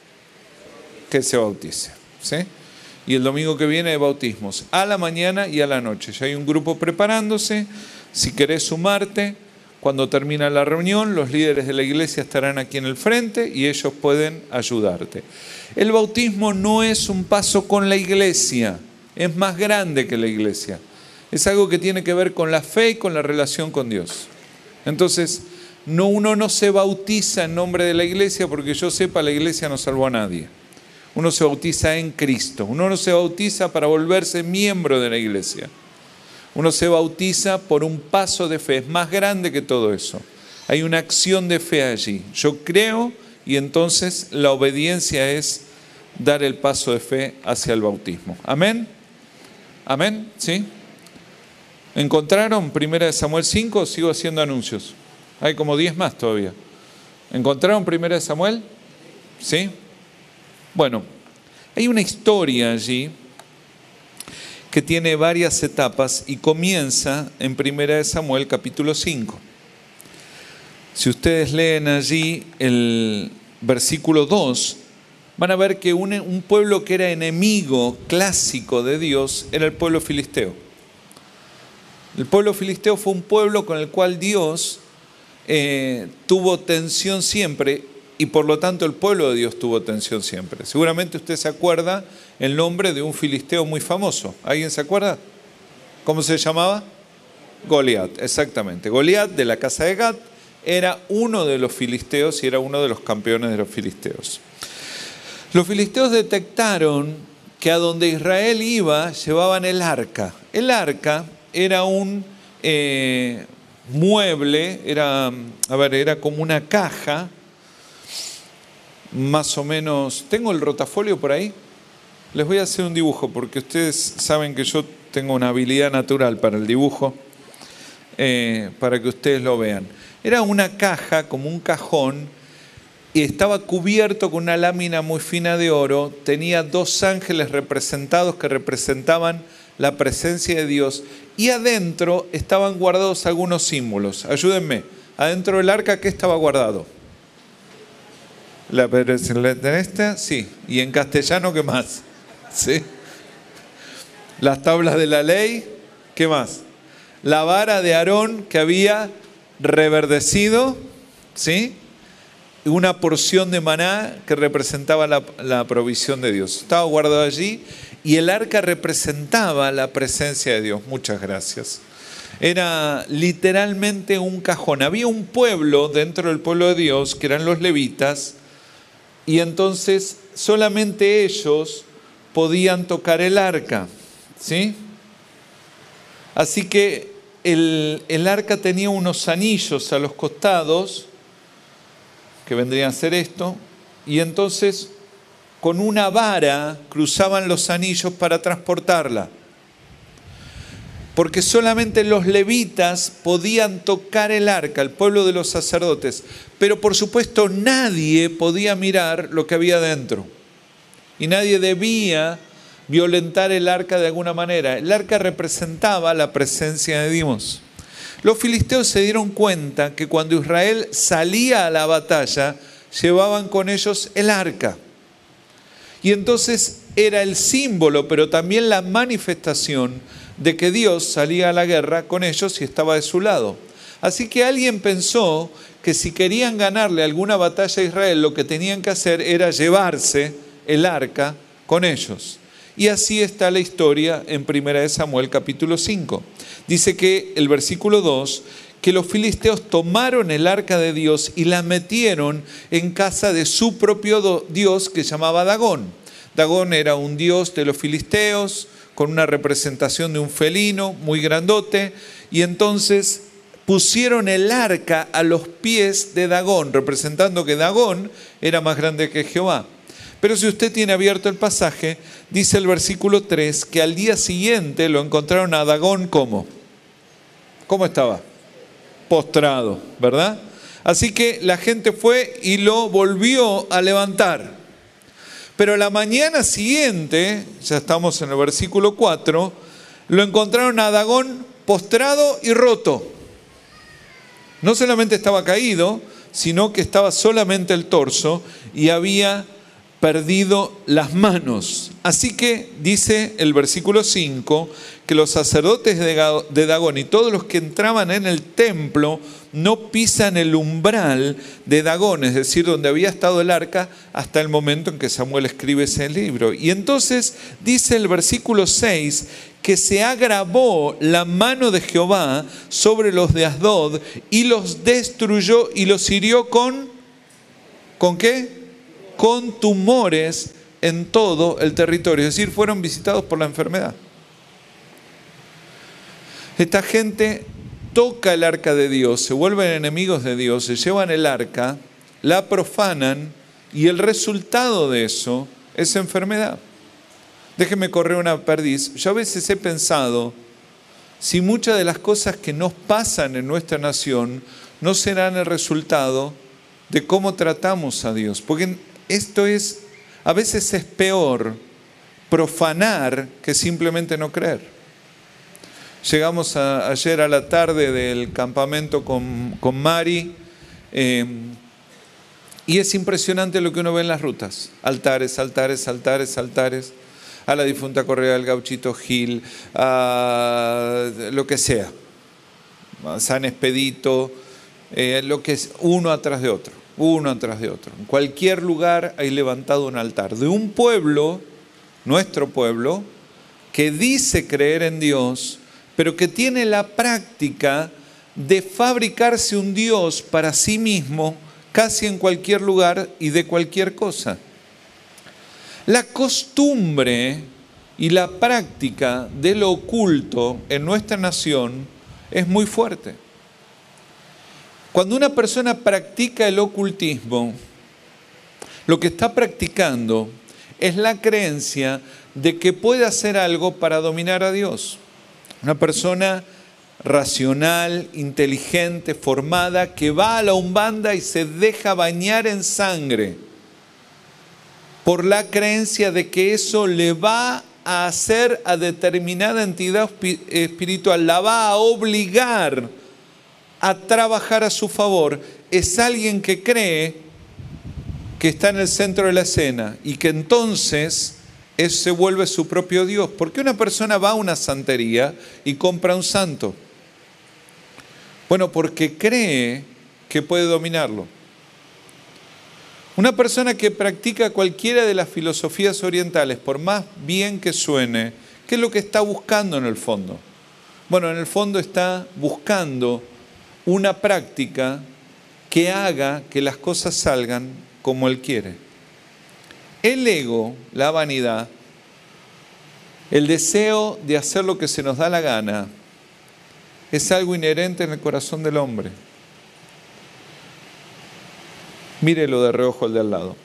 que se bautice, ¿sí? Y el domingo que viene hay bautismos, a la mañana y a la noche. Ya hay un grupo preparándose. Si querés sumarte, cuando termina la reunión, los líderes de la iglesia estarán aquí en el frente y ellos pueden ayudarte. El bautismo no es un paso con la iglesia, es más grande que la iglesia. Es algo que tiene que ver con la fe y con la relación con Dios. Entonces, no, uno no se bautiza en nombre de la iglesia porque yo sepa, la iglesia no salvó a nadie. Uno se bautiza en Cristo. Uno no se bautiza para volverse miembro de la iglesia. Uno se bautiza por un paso de fe. Es más grande que todo eso. Hay una acción de fe allí. Yo creo y entonces la obediencia es dar el paso de fe hacia el bautismo. ¿Amén? ¿Amén? ¿Sí? ¿Encontraron primera de Samuel cinco o sigo haciendo anuncios? Hay como diez más todavía. ¿Encontraron primera de Samuel? ¿Sí? Bueno, hay una historia allí que tiene varias etapas y comienza en primera de Samuel capítulo cinco. Si ustedes leen allí el versículo dos, van a ver que un, un pueblo que era enemigo clásico de Dios era el pueblo filisteo. El pueblo filisteo fue un pueblo con el cual Dios eh, tuvo tensión siempre y por lo tanto el pueblo de Dios tuvo tensión siempre. Seguramente usted se acuerda el nombre de un filisteo muy famoso. ¿Alguien se acuerda? ¿Cómo se llamaba? Goliat, exactamente. Goliat de la casa de Gat era uno de los filisteos y era uno de los campeones de los filisteos. Los filisteos detectaron que a donde Israel iba llevaban el arca. El arca era un eh, mueble, era, a ver, era como una caja, más o menos. ¿Tengo el rotafolio por ahí? Les voy a hacer un dibujo porque ustedes saben que yo tengo una habilidad natural para el dibujo, eh, para que ustedes lo vean. Era una caja, como un cajón, y estaba cubierto con una lámina muy fina de oro. Tenía dos ángeles representados que representaban la presencia de Dios, y adentro estaban guardados algunos símbolos. Ayúdenme, adentro del arca, ¿qué estaba guardado? ¿La esta? Sí. ¿Y en castellano qué más? ¿Sí? Las tablas de la ley, ¿qué más? La vara de Aarón que había reverdecido, ¿sí? Una porción de maná que representaba la, la provisión de Dios. Estaba guardado allí, y el arca representaba la presencia de Dios. Muchas gracias. Era literalmente un cajón. Había un pueblo dentro del pueblo de Dios, que eran los levitas, y entonces solamente ellos podían tocar el arca, ¿sí? Así que el, el arca tenía unos anillos a los costados, que vendrían a ser esto, y entonces con una vara cruzaban los anillos para transportarla. Porque solamente los levitas podían tocar el arca, el pueblo de los sacerdotes. Pero por supuesto nadie podía mirar lo que había dentro. Y nadie debía violentar el arca de alguna manera. El arca representaba la presencia de Dios. Los filisteos se dieron cuenta que cuando Israel salía a la batalla, llevaban con ellos el arca. Y entonces era el símbolo, pero también la manifestación de que Dios salía a la guerra con ellos y estaba de su lado. Así que alguien pensó que si querían ganarle alguna batalla a Israel, lo que tenían que hacer era llevarse el arca con ellos. Y así está la historia en Primera de Samuel capítulo cinco. Dice que el versículo dos, que los filisteos tomaron el arca de Dios y la metieron en casa de su propio dios, que llamaba Dagón. Dagón era un dios de los filisteos, con una representación de un felino muy grandote, y entonces pusieron el arca a los pies de Dagón, representando que Dagón era más grande que Jehová. Pero si usted tiene abierto el pasaje, dice el versículo tres, que al día siguiente lo encontraron a Dagón, ¿cómo? ¿Cómo estaba? Postrado, ¿verdad? Así que la gente fue y lo volvió a levantar. Pero la mañana siguiente, ya estamos en el versículo cuatro, lo encontraron a Dagón postrado y roto. No solamente estaba caído, sino que estaba solamente el torso y había perdido las manos. Así que dice el versículo cinco, que los sacerdotes de Dagón y todos los que entraban en el templo no pisan el umbral de Dagón, es decir, donde había estado el arca, hasta el momento en que Samuel escribe ese libro. Y entonces dice el versículo seis, que se agravó la mano de Jehová sobre los de Asdod y los destruyó y los hirió con, ¿con qué? Con tumores en todo el territorio, es decir, fueron visitados por la enfermedad. Esta gente toca el arca de Dios, se vuelven enemigos de Dios, se llevan el arca, la profanan, y el resultado de eso es enfermedad. Déjeme correr una perdiz. Yo a veces he pensado, si muchas de las cosas que nos pasan en nuestra nación no serán el resultado de cómo tratamos a Dios. Porque esto es, a veces es peor profanar que simplemente no creer. Llegamos a, ayer a la tarde del campamento con, con Mari, eh, y es impresionante lo que uno ve en las rutas. Altares, altares, altares, altares, a la difunta Correa del Gauchito Gil, a lo que sea, a San Expedito, eh, lo que es uno atrás de otro, uno atrás de otro. En cualquier lugar hay levantado un altar de un pueblo, nuestro pueblo, que dice creer en Dios, pero que tiene la práctica de fabricarse un Dios para sí mismo, casi en cualquier lugar y de cualquier cosa. La costumbre y la práctica de lo oculto en nuestra nación es muy fuerte. Cuando una persona practica el ocultismo, lo que está practicando es la creencia de que puede hacer algo para dominar a Dios. Una persona racional, inteligente, formada, que va a la Umbanda y se deja bañar en sangre por la creencia de que eso le va a hacer a determinada entidad espiritual, la va a obligar a trabajar a su favor. Es alguien que cree que está en el centro de la escena y que entonces él se vuelve su propio Dios. ¿Por qué una persona va a una santería y compra un santo? Bueno, porque cree que puede dominarlo. Una persona que practica cualquiera de las filosofías orientales, por más bien que suene, ¿qué es lo que está buscando en el fondo? Bueno, en el fondo está buscando una práctica que haga que las cosas salgan como él quiere. El ego, la vanidad, el deseo de hacer lo que se nos da la gana, es algo inherente en el corazón del hombre. Mírelo de reojo al de al lado.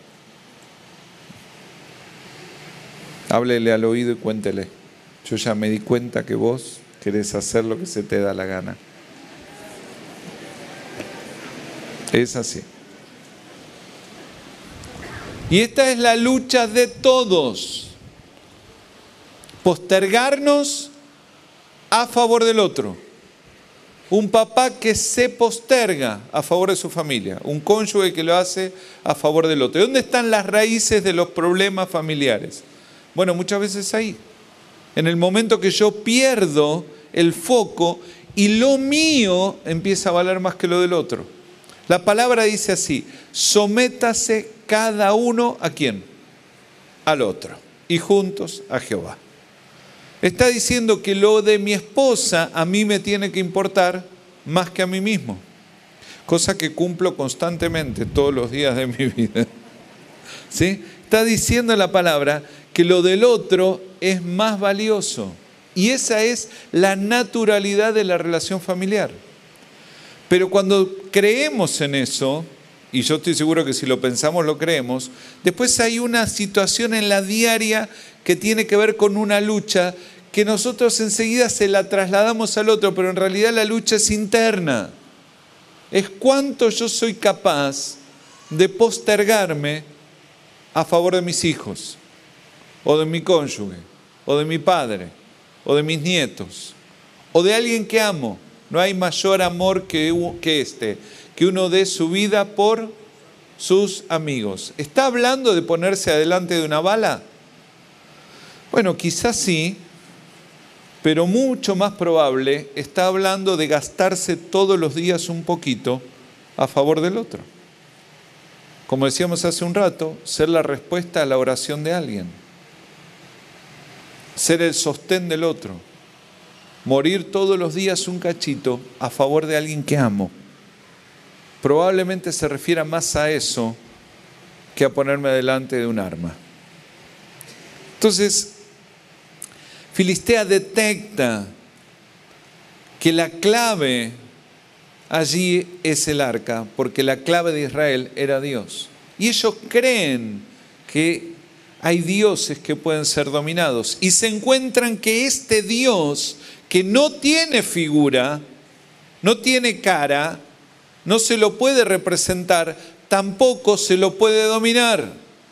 Háblele al oído y cuéntele: yo ya me di cuenta que vos querés hacer lo que se te da la gana. Es así. Y esta es la lucha de todos. Postergarnos a favor del otro. Un papá que se posterga a favor de su familia. Un cónyuge que lo hace a favor del otro. ¿Dónde están las raíces de los problemas familiares? Bueno, muchas veces ahí. En el momento que yo pierdo el foco y lo mío empieza a valer más que lo del otro. La palabra dice así: sométase cada uno ¿a quién? Al otro. Y juntos a Jehová. Está diciendo que lo de mi esposa a mí me tiene que importar más que a mí mismo. Cosa que cumplo constantemente todos los días de mi vida. ¿Sí? Está diciendo la palabra que lo del otro es más valioso. Y esa es la naturalidad de la relación familiar. Pero cuando creemos en eso, y yo estoy seguro que si lo pensamos lo creemos, después hay una situación en la diaria que tiene que ver con una lucha que nosotros enseguida se la trasladamos al otro, pero en realidad la lucha es interna. Es cuánto yo soy capaz de postergarme a favor de mis hijos, o de mi cónyuge, o de mi padre, o de mis nietos, o de alguien que amo. No hay mayor amor que, que este, que uno dé su vida por sus amigos. ¿Está hablando de ponerse adelante de una bala? Bueno, quizás sí, pero mucho más probable está hablando de gastarse todos los días un poquito a favor del otro. Como decíamos hace un rato, ser la respuesta a la oración de alguien. Ser el sostén del otro. Morir todos los días un cachito a favor de alguien que amo. Probablemente se refiera más a eso que a ponerme delante de un arma. Entonces, Filistea detecta que la clave allí es el arca, porque la clave de Israel era Dios. Y ellos creen que hay dioses que pueden ser dominados. Y se encuentran que este Dios, que no tiene figura, no tiene cara, no se lo puede representar, tampoco se lo puede dominar.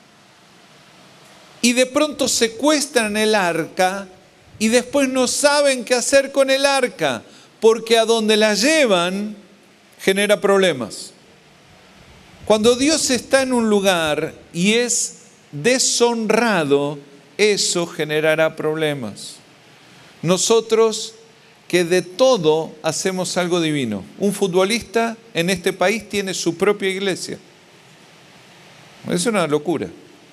Y de pronto secuestran el arca y después no saben qué hacer con el arca, porque a donde la llevan genera problemas. Cuando Dios está en un lugar y es deshonrado, eso generará problemas. Nosotros que de todo hacemos algo divino. Un futbolista en este país tiene su propia iglesia. Es una locura.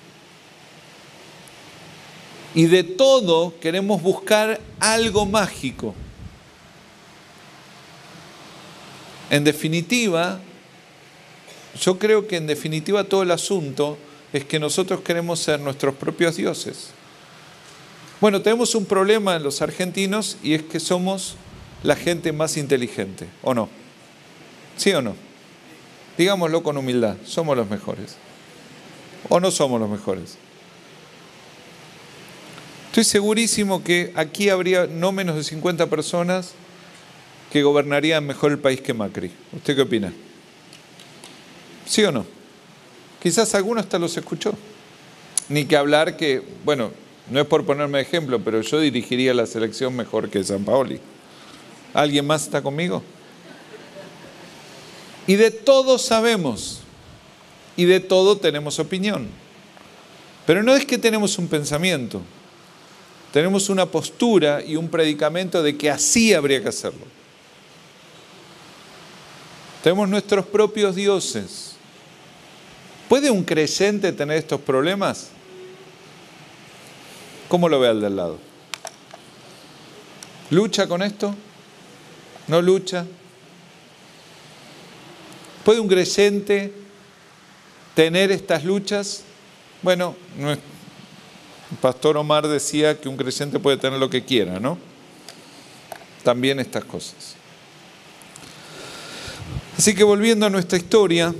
Y de todo queremos buscar algo mágico. En definitiva, yo creo que en definitiva todo el asunto es que nosotros queremos ser nuestros propios dioses. Bueno, tenemos un problema en los argentinos y es que somos la gente más inteligente, ¿o no? ¿Sí o no? Digámoslo con humildad, somos los mejores. ¿O no somos los mejores? Estoy segurísimo que aquí habría no menos de cincuenta personas que gobernarían mejor el país que Macri. ¿Usted qué opina? ¿Sí o no? Quizás alguno hasta los escuchó. Ni que hablar que, bueno, no es por ponerme de ejemplo, pero yo dirigiría la selección mejor que Sampaoli. ¿Alguien más está conmigo? Y de todo sabemos, y de todo tenemos opinión. Pero no es que tenemos un pensamiento, tenemos una postura y un predicamento de que así habría que hacerlo. Tenemos nuestros propios dioses. ¿Puede un creyente tener estos problemas? ¿Cómo lo ve al del lado? ¿Lucha con esto? ¿No lucha? ¿Puede un creyente tener estas luchas? Bueno, el pastor Omar decía que un creyente puede tener lo que quiera, ¿no? También estas cosas. Así que volviendo a nuestra historia,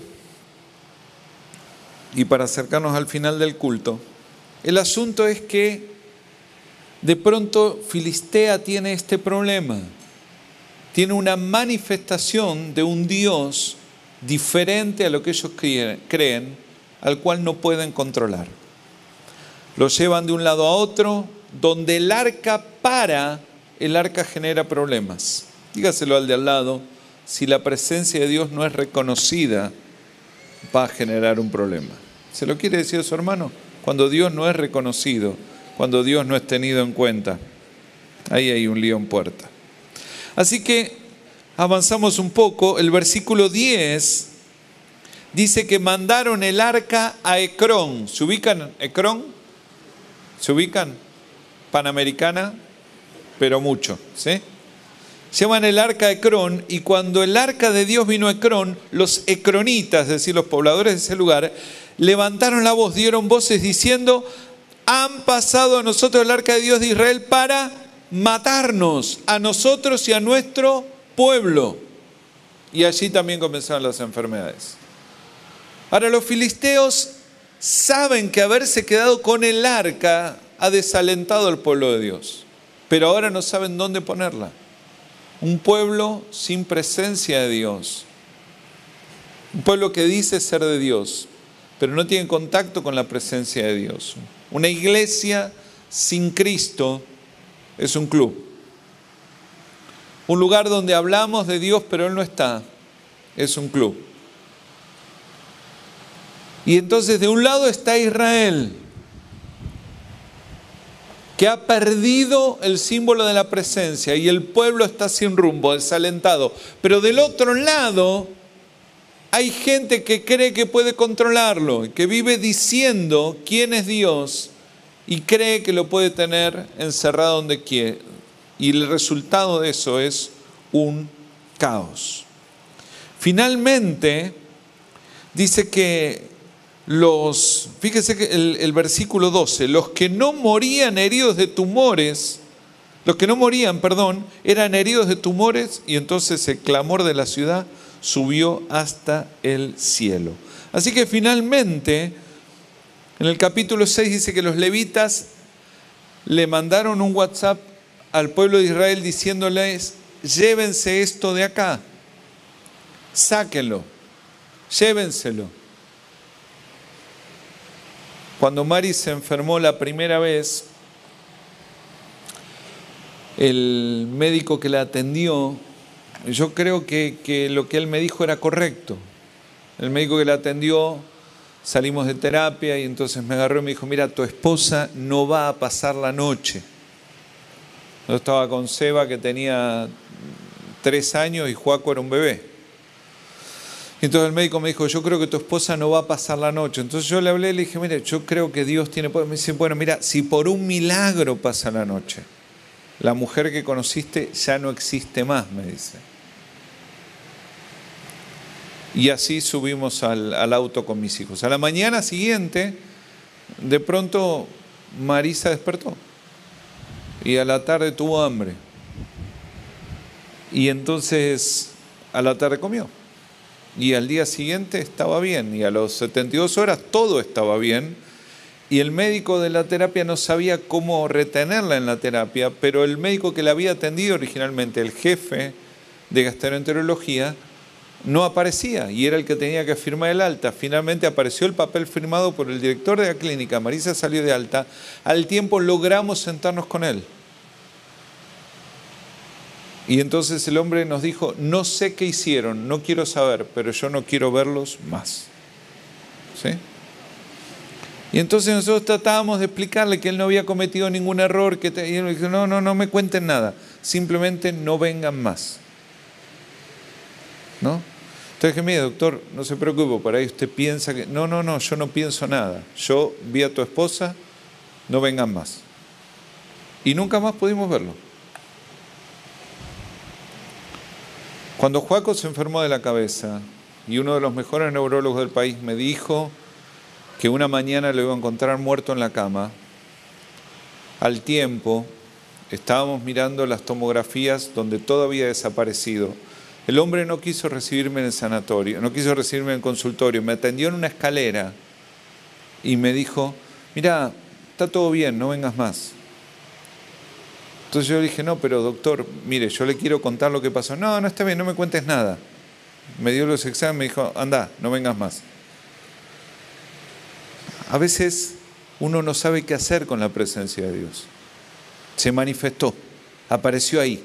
y para acercarnos al final del culto, el asunto es que de pronto Filistea tiene este problema. Tiene una manifestación de un Dios diferente a lo que ellos creen, al cual no pueden controlar. Lo llevan de un lado a otro, donde el arca para, el arca genera problemas. Dígaselo al de al lado, si la presencia de Dios no es reconocida, va a generar un problema. ¿Se lo quiere decir a su hermano? Cuando Dios no es reconocido, cuando Dios no es tenido en cuenta, ahí hay un lío en puerta. Así que avanzamos un poco. El versículo diez dice que mandaron el arca a Ecrón. ¿Se ubican Ecrón? ¿Se ubican? Panamericana, pero mucho, ¿sí? Llevan el arca a Ecrón, y cuando el arca de Dios vino a Ecrón, los ecronitas, es decir, los pobladores de ese lugar, levantaron la voz, dieron voces diciendo: han pasado a nosotros el arca de Dios de Israel para matarnos, a nosotros y a nuestro pueblo. Y allí también comenzaron las enfermedades. Ahora, los filisteos saben que haberse quedado con el arca ha desalentado al pueblo de Dios, pero ahora no saben dónde ponerla. Un pueblo sin presencia de Dios, un pueblo que dice ser de Dios, pero no tiene contacto con la presencia de Dios. Una iglesia sin Cristo es un club. Un lugar donde hablamos de Dios, pero Él no está, es un club. Y entonces de un lado está Israel, que ha perdido el símbolo de la presencia, y el pueblo está sin rumbo, desalentado. Pero del otro lado hay gente que cree que puede controlarlo, que vive diciendo quién es Dios y cree que lo puede tener encerrado donde quiere. Y el resultado de eso es un caos. Finalmente, dice que los, fíjese que el, el versículo doce, los que no morían heridos de tumores, los que no morían, perdón, eran heridos de tumores, y entonces el clamor de la ciudad subió hasta el cielo. Así que finalmente, en el capítulo seis dice que los levitas le mandaron un WhatsApp al pueblo de Israel diciéndoles: llévense esto de acá, sáquenlo, llévenselo. Cuando Mari se enfermó la primera vez, el médico que la atendió, yo creo que, que lo que él me dijo era correcto. El médico que la atendió, salimos de terapia, y entonces me agarró y me dijo: mira, tu esposa no va a pasar la noche. Yo estaba con Seba, que tenía tres años, y Joaco era un bebé. Entonces el médico me dijo: yo creo que tu esposa no va a pasar la noche. Entonces yo le hablé y le dije: mira, yo creo que Dios tiene poder. Me dice: bueno, mira, si por un milagro pasa la noche, la mujer que conociste ya no existe más, me dice. Y así subimos al, al auto con mis hijos. A la mañana siguiente, de pronto Marisa despertó, y a la tarde tuvo hambre, y entonces a la tarde comió, y al día siguiente estaba bien, y a las setenta y dos horas todo estaba bien, y el médico de la terapia no sabía cómo retenerla en la terapia, pero el médico que la había atendido originalmente, el jefe de gastroenterología, no aparecía y era el que tenía que firmar el alta. Finalmente apareció el papel firmado por el director de la clínica, Marisa salió de alta, al tiempo logramos sentarnos con él. Y entonces el hombre nos dijo, no sé qué hicieron, no quiero saber, pero yo no quiero verlos más. ¿Sí? Y entonces nosotros tratábamos de explicarle que él no había cometido ningún error, que te... y él dijo, no, no, no me cuenten nada, simplemente no vengan más. ¿No? Entonces dije, mire doctor, no se preocupe, por ahí usted piensa que... No, no, no, yo no pienso nada. Yo vi a tu esposa, no vengan más. Y nunca más pudimos verlo. Cuando Joaco se enfermó de la cabeza y uno de los mejores neurólogos del país me dijo que una mañana lo iba a encontrar muerto en la cama, al tiempo estábamos mirando las tomografías donde todo había desaparecido. El hombre no quiso recibirme en el sanatorio, no quiso recibirme en el consultorio, me atendió en una escalera y me dijo, mira, está todo bien, no vengas más. Entonces yo le dije, no, pero doctor, mire, yo le quiero contar lo que pasó. No, no está bien, no me cuentes nada. Me dio los exámenes, me dijo, anda, no vengas más. A veces uno no sabe qué hacer con la presencia de Dios. Se manifestó, apareció ahí.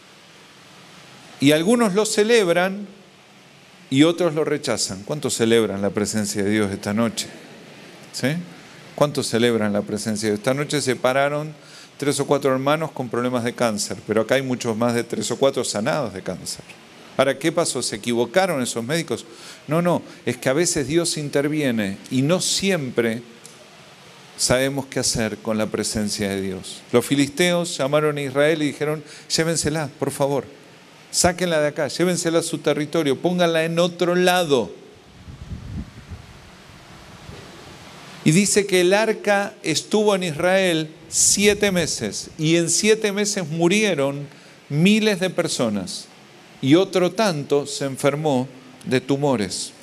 Y algunos lo celebran y otros lo rechazan. ¿Cuántos celebran la presencia de Dios esta noche? ¿Sí? ¿Cuántos celebran la presencia de Dios? Esta noche se pararon tres o cuatro hermanos con problemas de cáncer, pero acá hay muchos más de tres o cuatro sanados de cáncer. Ahora, ¿qué pasó? ¿Se equivocaron esos médicos? No, no, es que a veces Dios interviene y no siempre sabemos qué hacer con la presencia de Dios. Los filisteos llamaron a Israel y dijeron, llévensela, por favor, sáquenla de acá, llévensela a su territorio, pónganla en otro lado. Y dice que el arca estuvo en Israel siete meses y en siete meses murieron miles de personas y otro tanto se enfermó de tumores.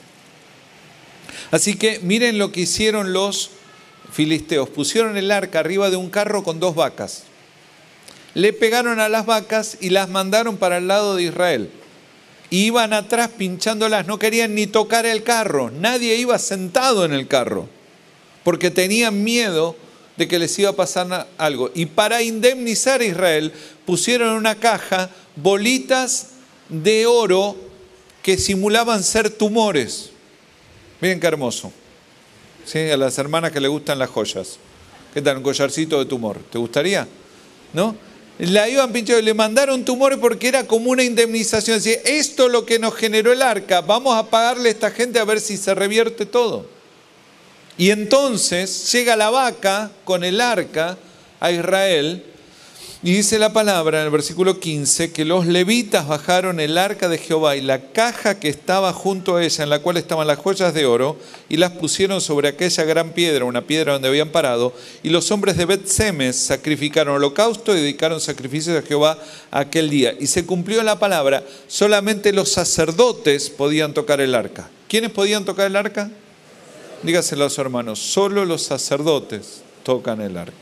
Así que miren lo que hicieron los filisteos. Pusieron el arca arriba de un carro con dos vacas. Le pegaron a las vacas y las mandaron para el lado de Israel. Y iban atrás pinchándolas, no querían ni tocar el carro. Nadie iba sentado en el carro porque tenían miedo de que les iba a pasar algo. Y para indemnizar a Israel pusieron en una caja bolitas de oro que simulaban ser tumores. Miren qué hermoso. ¿Sí? A las hermanas que les gustan las joyas. ¿Qué tal? Un collarcito de tumor. ¿Te gustaría? ¿No? La iban pinchando y le mandaron tumores porque era como una indemnización. Es decir, esto es lo que nos generó el arca. Vamos a pagarle a esta gente a ver si se revierte todo. Y entonces llega la vaca con el arca a Israel y dice la palabra en el versículo quince que los levitas bajaron el arca de Jehová y la caja que estaba junto a ella, en la cual estaban las joyas de oro, y las pusieron sobre aquella gran piedra, una piedra donde habían parado, y los hombres de Bet-Semes sacrificaron holocausto y dedicaron sacrificios a Jehová aquel día. Y se cumplió la palabra, solamente los sacerdotes podían tocar el arca. ¿Quiénes podían tocar el arca? Dígaselo a su hermano, solo los sacerdotes tocan el arca.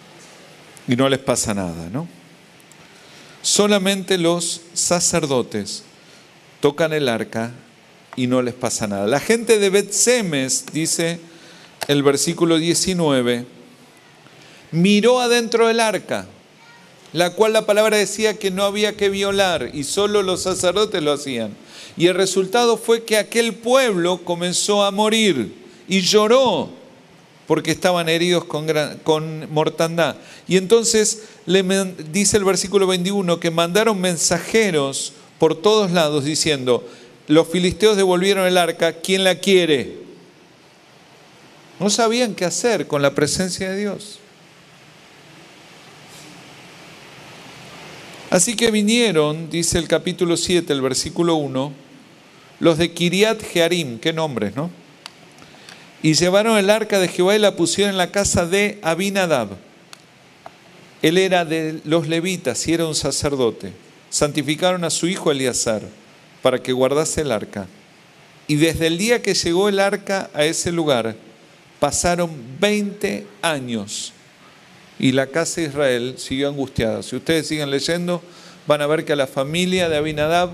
Y no les pasa nada, ¿no? Solamente los sacerdotes tocan el arca y no les pasa nada. La gente de Bet-Semes, dice el versículo diecinueve, miró adentro del arca, la cual la palabra decía que no había que violar y solo los sacerdotes lo hacían. Y el resultado fue que aquel pueblo comenzó a morir. Y lloró porque estaban heridos con, gran, con mortandad. Y entonces le dice el versículo veintiuno que mandaron mensajeros por todos lados diciendo, los filisteos devolvieron el arca, ¿quién la quiere? No sabían qué hacer con la presencia de Dios. Así que vinieron, dice el capítulo siete, el versículo uno, los de Kiriat Jearim, qué nombres, ¿no? Y llevaron el arca de Jehová y la pusieron en la casa de Abinadab. Él era de los levitas y era un sacerdote. Santificaron a su hijo Eleazar para que guardase el arca. Y desde el día que llegó el arca a ese lugar, Pasaron veinte años y la casa de Israel siguió angustiada. Si ustedes siguen leyendo, van a ver que a la familia de Abinadab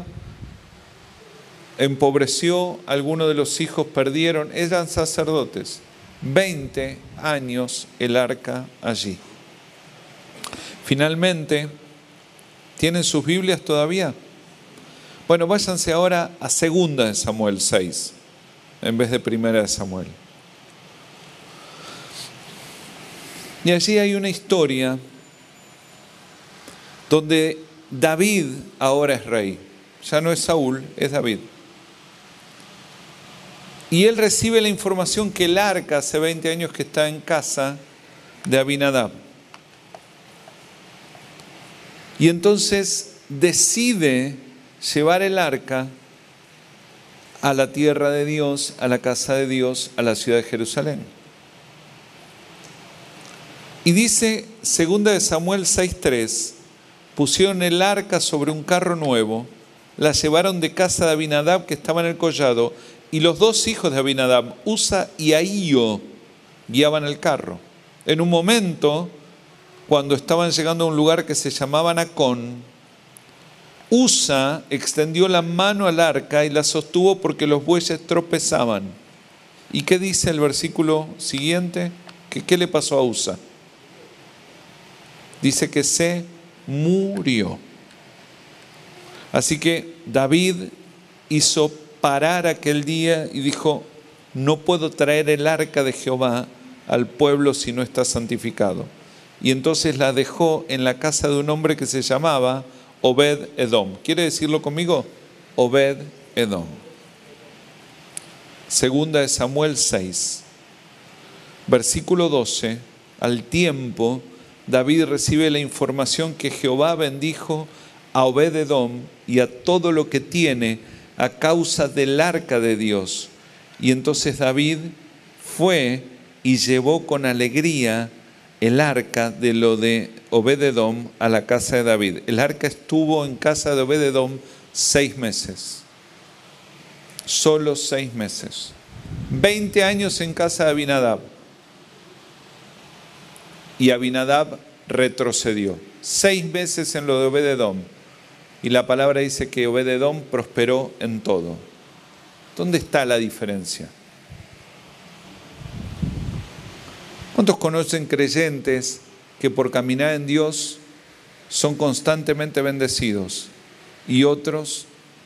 empobreció, algunos de los hijos perdieron, eran sacerdotes. veinte años el arca allí. Finalmente, ¿tienen sus Biblias todavía? Bueno, váyanse ahora a Segunda de Samuel seis, en vez de Primera de Samuel. Y allí hay una historia donde David ahora es rey. Ya no es Saúl, es David. Y él recibe la información que el arca hace veinte años que está en casa de Abinadab. Y entonces decide llevar el arca a la tierra de Dios, a la casa de Dios, a la ciudad de Jerusalén. Y dice Segunda de Samuel seis tres, pusieron el arca sobre un carro nuevo, la llevaron de casa de Abinadab que estaba en el collado, y los dos hijos de Abinadab, Usa y Ahío, guiaban el carro. En un momento, cuando estaban llegando a un lugar que se llamaba Nacón, Usa extendió la mano al arca y la sostuvo porque los bueyes tropezaban. ¿Y qué dice el versículo siguiente? ¿Qué, qué le pasó a Usa? Dice que se murió. Así que David hizo parar aquel día y dijo, no puedo traer el arca de Jehová al pueblo si no está santificado. Y entonces la dejó en la casa de un hombre que se llamaba Obed Edom. ¿Quiere decirlo conmigo? Obed Edom. Segunda de Samuel seis, versículo doce. Al tiempo, David recibe la información que Jehová bendijo a Obed Edom y a todo lo que tiene a causa del arca de Dios. Y entonces David fue y llevó con alegría el arca de lo de Obed Edom a la casa de David. El arca estuvo en casa de Obed Edom seis meses. Solo seis meses. Veinte años en casa de Abinadab. Y Abinadab retrocedió. Seis meses en lo de Obed Edom. Y la palabra dice que Obed Edom prosperó en todo. ¿Dónde está la diferencia? ¿Cuántos conocen creyentes que por caminar en Dios son constantemente bendecidos y otros?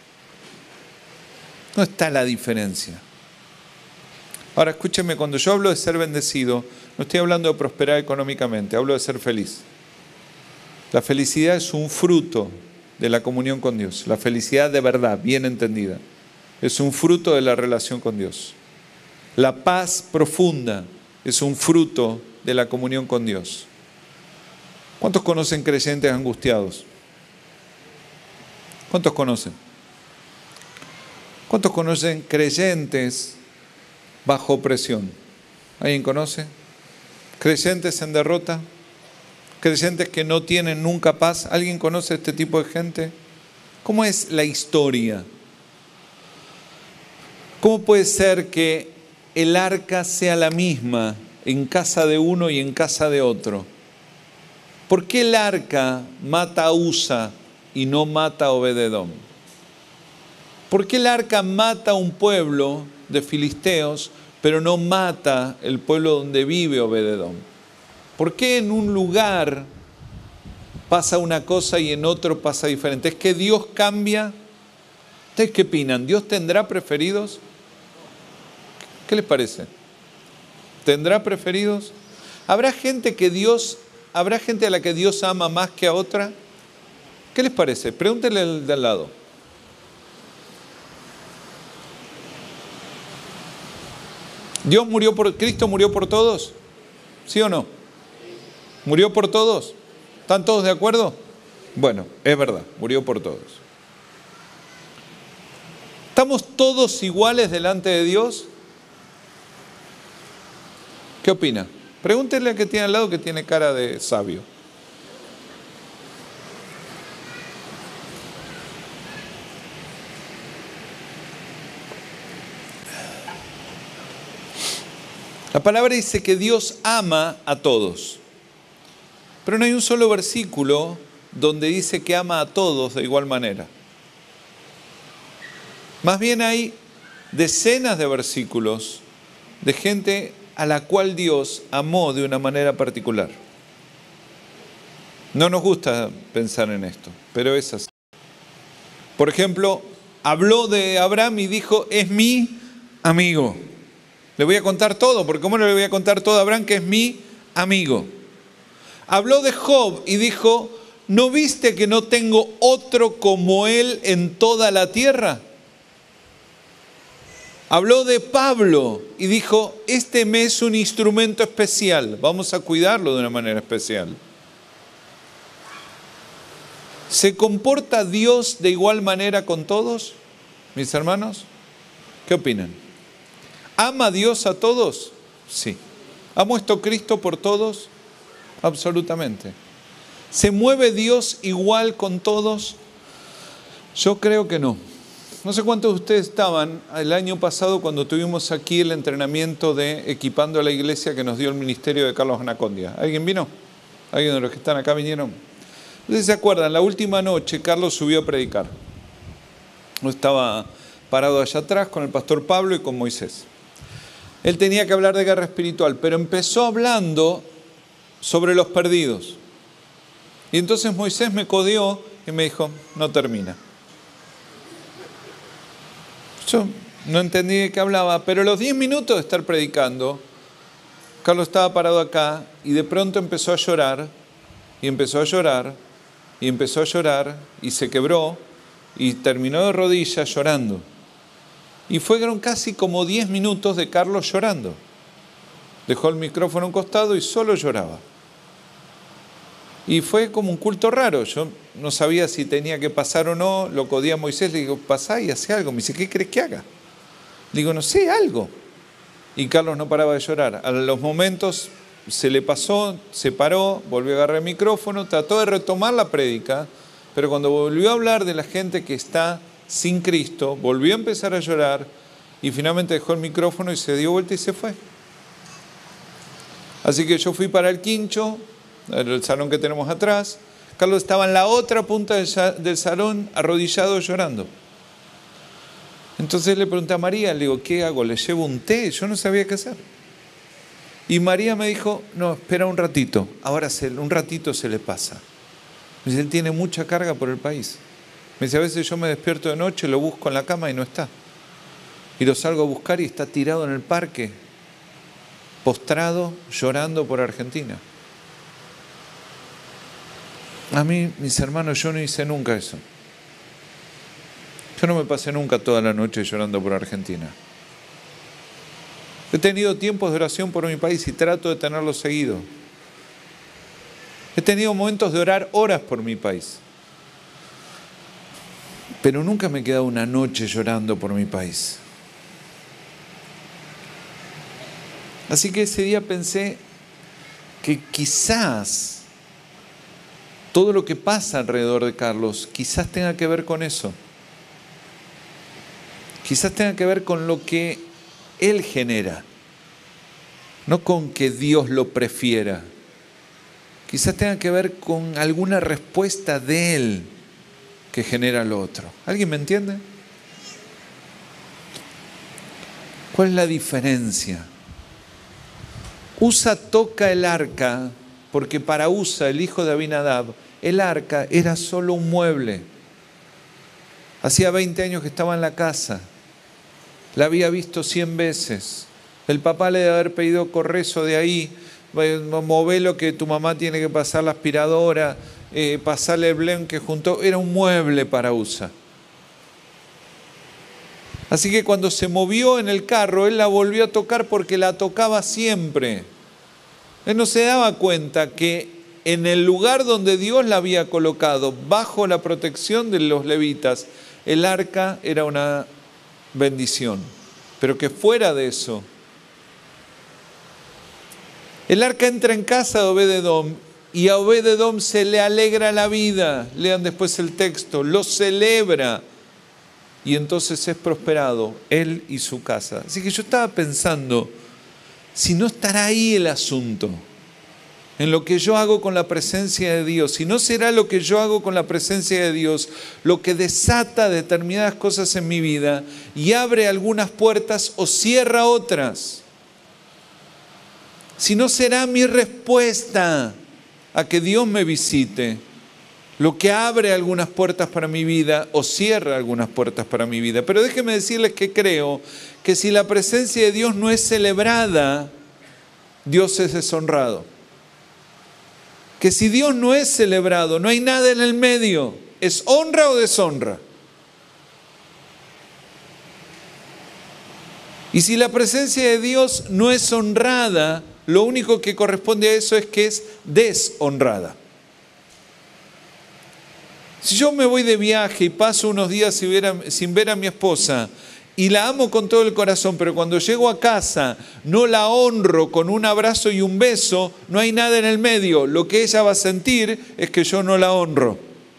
No está la diferencia. Ahora escúcheme, cuando yo hablo de ser bendecido, no estoy hablando de prosperar económicamente, hablo de ser feliz. La felicidad es un fruto de la comunión con Dios. La felicidad de verdad, bien entendida, es un fruto de la relación con Dios. La paz profunda es un fruto de la comunión con Dios. ¿Cuántos conocen creyentes angustiados? ¿Cuántos conocen? ¿Cuántos conocen creyentes bajo opresión? ¿Alguien conoce? ¿Creyentes en derrota? ¿Creyentes que no tienen nunca paz? ¿Alguien conoce este tipo de gente? ¿Cómo es la historia? ¿Cómo puede ser que el arca sea la misma en casa de uno y en casa de otro? ¿Por qué el arca mata a Usa y no mata a Obed Edom? ¿Por qué el arca mata a un pueblo de filisteos, pero no mata el pueblo donde vive Obed Edom? ¿Por qué en un lugar pasa una cosa y en otro pasa diferente? ¿Es que Dios cambia? ¿Ustedes qué opinan? ¿Dios tendrá preferidos? ¿Qué les parece? ¿Tendrá preferidos? ¿Habrá gente que Dios, habrá gente a la que Dios ama más que a otra? ¿Qué les parece? Pregúntenle al de al lado. ¿Dios murió por, Cristo murió por todos? ¿Sí o no? ¿Murió por todos? ¿Están todos de acuerdo? Bueno, es verdad, murió por todos. ¿Estamos todos iguales delante de Dios? ¿Qué opina? Pregúntenle al que tiene al lado, que tiene cara de sabio. La palabra dice que Dios ama a todos. Pero no hay un solo versículo donde dice que ama a todos de igual manera. Más bien hay decenas de versículos de gente a la cual Dios amó de una manera particular. No nos gusta pensar en esto, pero es así. Por ejemplo, habló de Abraham y dijo, es mi amigo. Le voy a contar todo, porque ¿cómo no le voy a contar todo a Abraham que es mi amigo? Habló de Job y dijo, ¿no viste que no tengo otro como él en toda la tierra? Habló de Pablo y dijo, este me es un instrumento especial, vamos a cuidarlo de una manera especial. ¿Se comporta Dios de igual manera con todos, mis hermanos? ¿Qué opinan? ¿Ama Dios a todos? Sí. ¿Ha muerto Cristo por todos? Absolutamente. ¿Se mueve Dios igual con todos? Yo creo que no. No sé cuántos de ustedes estaban el año pasado cuando tuvimos aquí el entrenamiento de Equipando a la Iglesia que nos dio el ministerio de Carlos Anacondia. ¿Alguien vino? ¿Alguien de los que están acá vinieron? ¿Ustedes se acuerdan? La última noche Carlos subió a predicar. Yo estaba parado allá atrás con el pastor Pablo y con Moisés. Él tenía que hablar de guerra espiritual, pero empezó hablando sobre los perdidos. Y entonces Moisés me codeó y me dijo, no termina. Yo no entendí de qué hablaba, pero a los diez minutos de estar predicando, Carlos estaba parado acá y de pronto empezó a llorar, y empezó a llorar, y empezó a llorar, y se quebró, y terminó de rodillas llorando. Y fueron casi como diez minutos de Carlos llorando. Dejó el micrófono a un costado y solo lloraba. Y fue como un culto raro. Yo no sabía si tenía que pasar o no. Lo codí a Moisés, le digo, pasá y hace algo. Me dice, ¿qué crees que haga? Le digo, no sé, algo. Y Carlos no paraba de llorar. A los momentos se le pasó, se paró, volvió a agarrar el micrófono, trató de retomar la prédica, pero cuando volvió a hablar de la gente que está sin Cristo, volvió a empezar a llorar y finalmente dejó el micrófono y se dio vuelta y se fue. Así que yo fui para el quincho, el salón que tenemos atrás. Carlos estaba en la otra punta del salón, arrodillado, llorando. Entonces le pregunté a María, le digo, ¿qué hago? ¿Le llevo un té? Yo no sabía qué hacer. Y María me dijo, no, espera un ratito, ahora se, un ratito se le pasa. Me dice, él tiene mucha carga por el país. Me dice, a veces yo me despierto de noche, lo busco en la cama y no está. Y lo salgo a buscar y está tirado en el parque, postrado, llorando por Argentina. A mí, mis hermanos, yo no hice nunca eso. Yo no me pasé nunca toda la noche llorando por Argentina. He tenido tiempos de oración por mi país y trato de tenerlo seguido. He tenido momentos de orar horas por mi país. Pero nunca me he quedado una noche llorando por mi país. Así que ese día pensé que quizás todo lo que pasa alrededor de Carlos, quizás tenga que ver con eso. Quizás tenga que ver con lo que él genera, no con que Dios lo prefiera. Quizás tenga que ver con alguna respuesta de él que genera lo otro. ¿Alguien me entiende? ¿Cuál es la diferencia? Usa toca el arca porque para Usa, el hijo de Abinadab, el arca era solo un mueble. Hacía veinte años que estaba en la casa. La había visto cien veces. El papá le debe haber pedido correzo de ahí. Mové lo que tu mamá tiene que pasar la aspiradora. Eh, pasarle el blend que juntó. Era un mueble para Usa. Así que cuando se movió en el carro, él la volvió a tocar porque la tocaba siempre. Él no se daba cuenta que en el lugar donde Dios la había colocado, bajo la protección de los levitas, el arca era una bendición. Pero que fuera de eso, el arca entra en casa de Obed-edom y a Obed-edom se le alegra la vida. Lean después el texto, lo celebra. Y entonces es prosperado él y su casa. Así que yo estaba pensando si no estará ahí el asunto, en lo que yo hago con la presencia de Dios, si no será lo que yo hago con la presencia de Dios lo que desata determinadas cosas en mi vida y abre algunas puertas o cierra otras. Si no será mi respuesta a que Dios me visite lo que abre algunas puertas para mi vida o cierra algunas puertas para mi vida. Pero déjenme decirles que creo que si la presencia de Dios no es celebrada, Dios es deshonrado. Que si Dios no es celebrado, no hay nada en el medio, ¿es honra o deshonra? Y si la presencia de Dios no es honrada, lo único que corresponde a eso es que es deshonrada. Si yo me voy de viaje y paso unos días sin ver a, sin ver a mi esposa y la amo con todo el corazón, pero cuando llego a casa no la honro con un abrazo y un beso, no hay nada en el medio. Lo que ella va a sentir es que yo no la honro.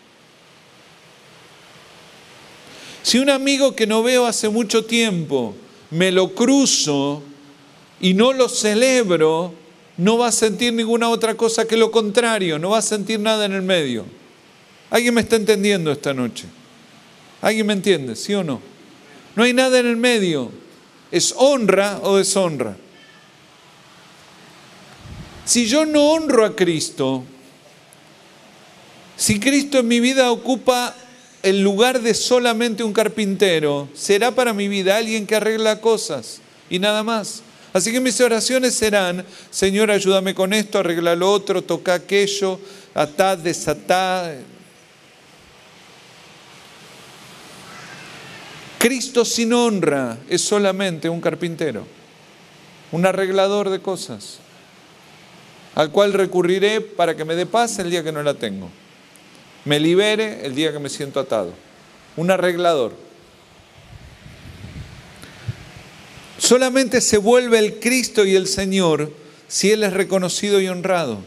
Si un amigo que no veo hace mucho tiempo me lo cruzo y no lo celebro, no va a sentir ninguna otra cosa que lo contrario, no va a sentir nada en el medio. ¿Alguien me está entendiendo esta noche? ¿Alguien me entiende? ¿Sí o no? No hay nada en el medio. ¿Es honra o deshonra? Si yo no honro a Cristo, si Cristo en mi vida ocupa el lugar de solamente un carpintero, será para mi vida alguien que arregla cosas y nada más. Así que mis oraciones serán: Señor, ayúdame con esto, arregla lo otro, toca aquello, atá, desatá. Cristo sin honra es solamente un carpintero, un arreglador de cosas, al cual recurriré para que me dé paz el día que no la tengo, me libere el día que me siento atado. Un arreglador. Solamente se vuelve el Cristo y el Señor si Él es reconocido y honrado.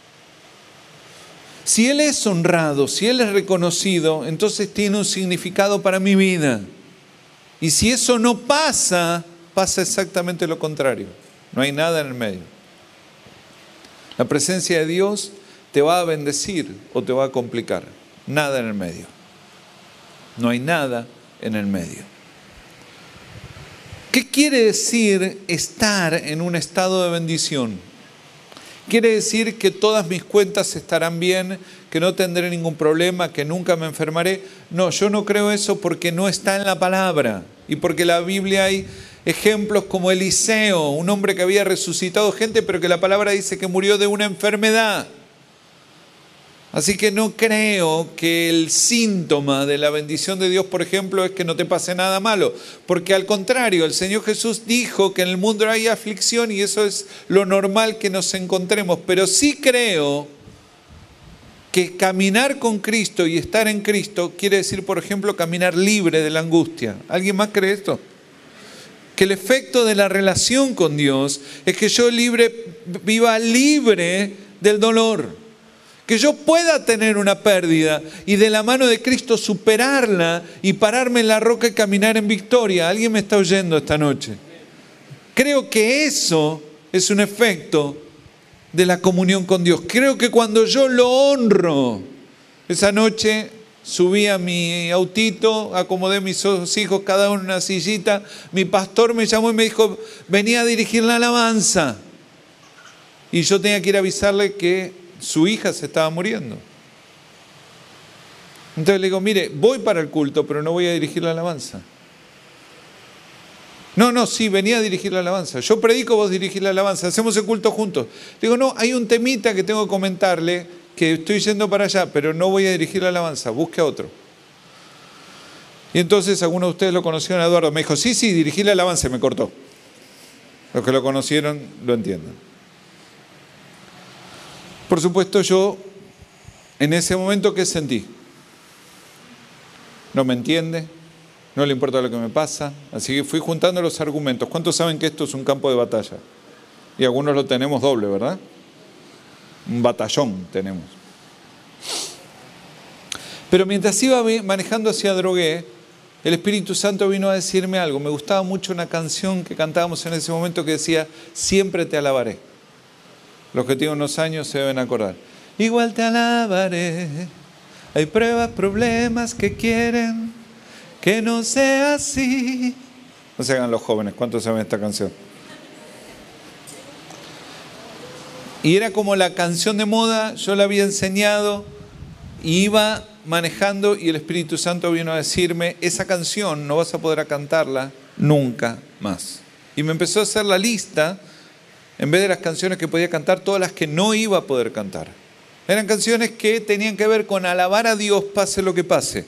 Si Él es honrado, si Él es reconocido, entonces tiene un significado para mi vida. Y si eso no pasa, pasa exactamente lo contrario. No hay nada en el medio. La presencia de Dios te va a bendecir o te va a complicar. Nada en el medio. No hay nada en el medio. ¿Qué quiere decir estar en un estado de bendición? ¿Quiere decir que todas mis cuentas estarán bien, que no tendré ningún problema, que nunca me enfermaré? No, yo no creo eso porque no está en la palabra. Y porque en la Biblia hay ejemplos como Eliseo, un hombre que había resucitado gente, pero que la palabra dice que murió de una enfermedad. Así que no creo que el síntoma de la bendición de Dios, por ejemplo, es que no te pase nada malo. Porque al contrario, el Señor Jesús dijo que en el mundo hay aflicción y eso es lo normal que nos encontremos. Pero sí creo que caminar con Cristo y estar en Cristo quiere decir, por ejemplo, caminar libre de la angustia. ¿Alguien más cree esto? Que el efecto de la relación con Dios es que yo libre, viva libre del dolor. Que yo pueda tener una pérdida y de la mano de Cristo superarla y pararme en la roca y caminar en victoria. ¿Alguien me está oyendo esta noche? Creo que eso es un efecto de la comunión con Dios. Creo que cuando yo lo honro, esa noche subí a mi autito, acomodé a mis dos hijos cada uno en una sillita, mi pastor me llamó y me dijo, venía a dirigir la alabanza. Y yo tenía que ir a avisarle que su hija se estaba muriendo. Entonces le digo, mire, voy para el culto, pero no voy a dirigir la alabanza. No, no, sí, venía a dirigir la alabanza. Yo predico, vos dirigís la alabanza. Hacemos el culto juntos. Le digo, no, hay un temita que tengo que comentarle, que estoy yendo para allá, pero no voy a dirigir la alabanza. Busque a otro. Y entonces algunos de ustedes lo conocieron a Eduardo. Me dijo, sí, sí, dirigí la alabanza y me cortó. Los que lo conocieron lo entienden. Por supuesto, yo en ese momento, ¿qué sentí? No me entiende, no le importa lo que me pasa, así que fui juntando los argumentos. ¿Cuántos saben que esto es un campo de batalla? Y algunos lo tenemos doble, ¿verdad? Un batallón tenemos. Pero mientras iba manejando hacia Drogué, el Espíritu Santo vino a decirme algo. Me gustaba mucho una canción que cantábamos en ese momento que decía, siempre te alabaré. Los que tienen unos años se deben acordar. Igual te alabaré. Hay pruebas, problemas que quieren que no sea así. No se hagan los jóvenes, ¿cuántos saben esta canción? Y era como la canción de moda, yo la había enseñado, y iba manejando y el Espíritu Santo vino a decirme, esa canción no vas a poder cantarla nunca más. Y me empezó a hacer la lista, en vez de las canciones que podía cantar, todas las que no iba a poder cantar. Eran canciones que tenían que ver con alabar a Dios pase lo que pase.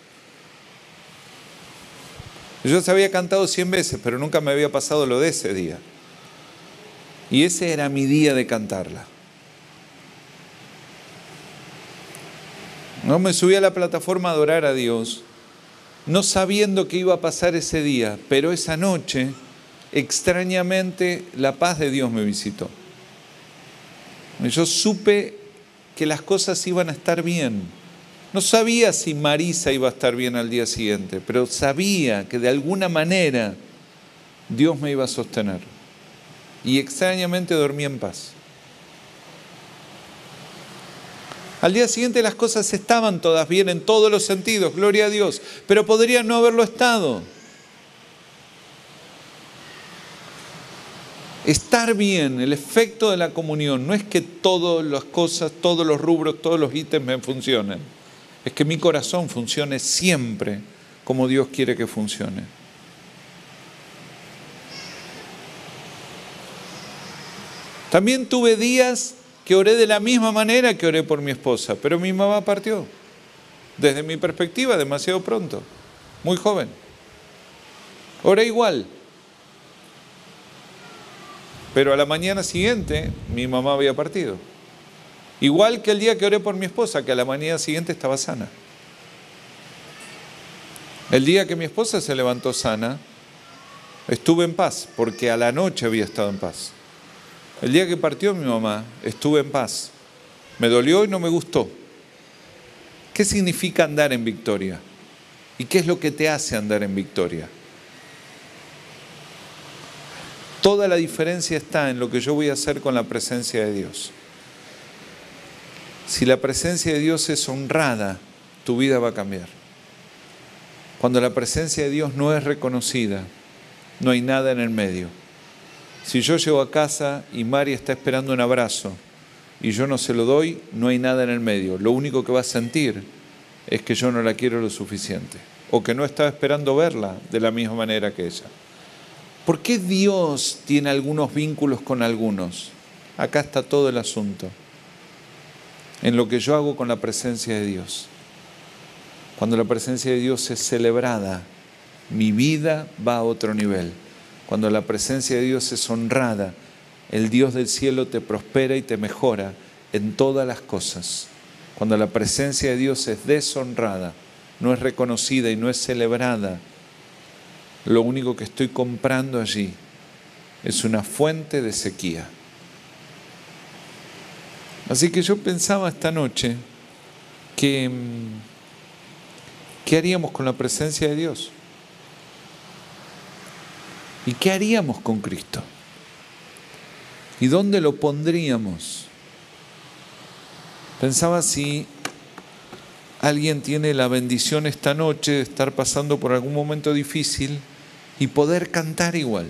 Yo las había cantado cien veces, pero nunca me había pasado lo de ese día. Y ese era mi día de cantarla. No me subí a la plataforma a adorar a Dios, no sabiendo qué iba a pasar ese día, pero esa noche, extrañamente, la paz de Dios me visitó. Yo supe que las cosas iban a estar bien. No sabía si Marisa iba a estar bien al día siguiente, pero sabía que de alguna manera Dios me iba a sostener. Y extrañamente dormí en paz. Al día siguiente las cosas estaban todas bien en todos los sentidos, gloria a Dios, pero podrían no haberlo estado. Estar bien, el efecto de la comunión, no es que todas las cosas, todos los rubros, todos los ítems me funcionen. Es que mi corazón funcione siempre como Dios quiere que funcione. También tuve días que oré de la misma manera que oré por mi esposa, pero mi mamá partió. Desde mi perspectiva, demasiado pronto, muy joven. Oré igual. Pero a la mañana siguiente, mi mamá había partido. Igual que el día que oré por mi esposa, que a la mañana siguiente estaba sana. El día que mi esposa se levantó sana, estuve en paz, porque a la noche había estado en paz. El día que partió mi mamá, estuve en paz. Me dolió y no me gustó. ¿Qué significa andar en victoria? ¿Y qué es lo que te hace andar en victoria? Toda la diferencia está en lo que yo voy a hacer con la presencia de Dios. Si la presencia de Dios es honrada, tu vida va a cambiar. Cuando la presencia de Dios no es reconocida, no hay nada en el medio. Si yo llego a casa y Mari está esperando un abrazo y yo no se lo doy, no hay nada en el medio. Lo único que va a sentir es que yo no la quiero lo suficiente o que no estaba esperando verla de la misma manera que ella. ¿Por qué Dios tiene algunos vínculos con algunos? Acá está todo el asunto. En lo que yo hago con la presencia de Dios. Cuando la presencia de Dios es celebrada, mi vida va a otro nivel. Cuando la presencia de Dios es honrada, el Dios del cielo te prospera y te mejora en todas las cosas. Cuando la presencia de Dios es deshonrada, no es reconocida y no es celebrada, lo único que estoy comprando allí es una fuente de sequía. Así que yo pensaba esta noche que ¿qué haríamos con la presencia de Dios? ¿Y qué haríamos con Cristo? ¿Y dónde lo pondríamos? Pensaba si alguien tiene la bendición esta noche de estar pasando por algún momento difícil y poder cantar igual.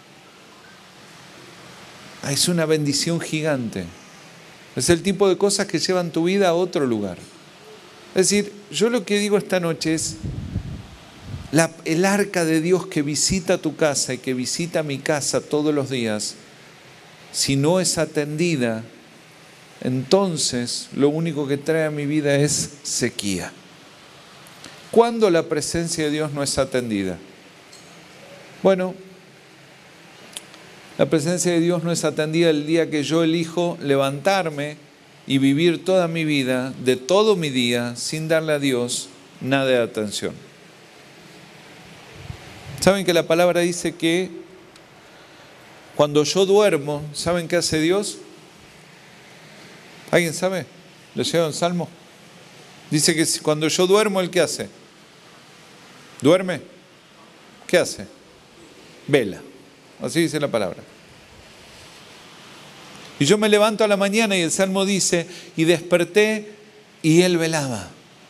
Es una bendición gigante. Es el tipo de cosas que llevan tu vida a otro lugar. Es decir, yo lo que digo esta noche es la, el arca de Dios que visita tu casa y que visita mi casa todos los días, si no es atendida, entonces lo único que trae a mi vida es sequía. ¿Cuándo la presencia de Dios no es atendida? Bueno, la presencia de Dios no es atendida el día que yo elijo levantarme y vivir toda mi vida, de todo mi día, sin darle a Dios nada de atención. ¿Saben que la palabra dice que cuando yo duermo, ¿saben qué hace Dios? ¿Alguien sabe? ¿Le llega un salmo? Dice que cuando yo duermo, ¿Él qué hace? ¿Duerme? ¿Qué hace? Vela. Así dice la palabra. Y yo me levanto a la mañana y el Salmo dice, y desperté y él velaba.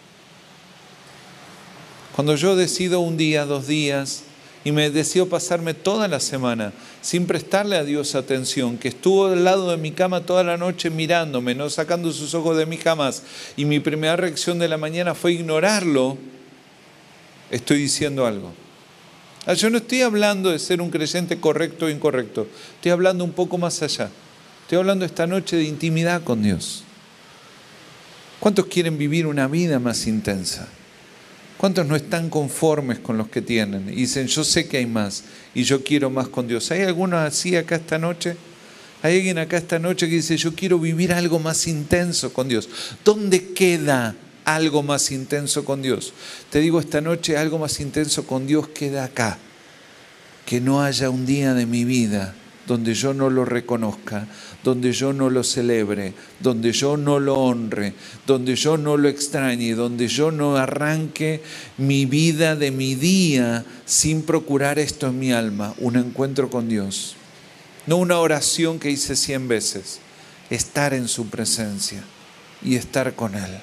Cuando yo decido un día, dos días, y me decido pasarme toda la semana sin prestarle a Dios atención, que estuvo al lado de mi cama toda la noche mirándome, no sacando sus ojos de mí jamás, y mi primera reacción de la mañana fue ignorarlo, estoy diciendo algo. Ah, yo no estoy hablando de ser un creyente correcto o incorrecto, estoy hablando un poco más allá. Estoy hablando esta noche de intimidad con Dios. ¿Cuántos quieren vivir una vida más intensa? ¿Cuántos no están conformes con los que tienen? Y dicen, yo sé que hay más y yo quiero más con Dios. ¿Hay alguno así acá esta noche? ¿Hay alguien acá esta noche que dice, yo quiero vivir algo más intenso con Dios? ¿Dónde queda algo más intenso con Dios? Te digo esta noche, algo más intenso con Dios queda acá. Que no haya un día de mi vida donde yo no lo reconozca, donde yo no lo celebre, donde yo no lo honre, donde yo no lo extrañe, donde yo no arranque mi vida de mi día sin procurar esto en mi alma, un encuentro con Dios. No una oración que hice cien veces, estar en su presencia y estar con Él.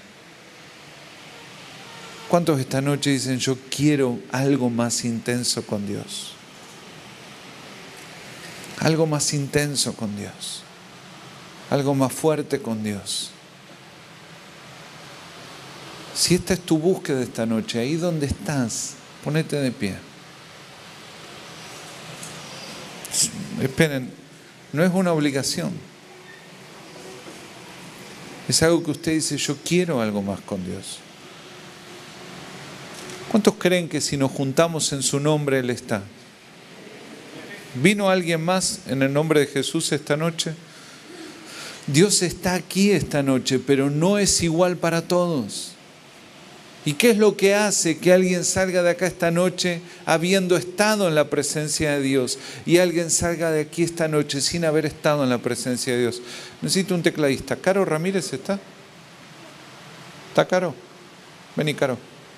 ¿Cuántos esta noche dicen, yo quiero algo más intenso con Dios? Algo más intenso con Dios. Algo más fuerte con Dios. Si esta es tu búsqueda esta noche, ahí donde estás, ponete de pie. Esperen, no es una obligación. Es algo que usted dice, yo quiero algo más con Dios. ¿Cuántos creen que si nos juntamos en su nombre, Él está? ¿Vino alguien más en el nombre de Jesús esta noche? Dios está aquí esta noche, pero no es igual para todos. ¿Y qué es lo que hace que alguien salga de acá esta noche habiendo estado en la presencia de Dios y alguien salga de aquí esta noche sin haber estado en la presencia de Dios? Necesito un tecladista. ¿Caro Ramírez está? ¿Está Caro? Vení, Caro.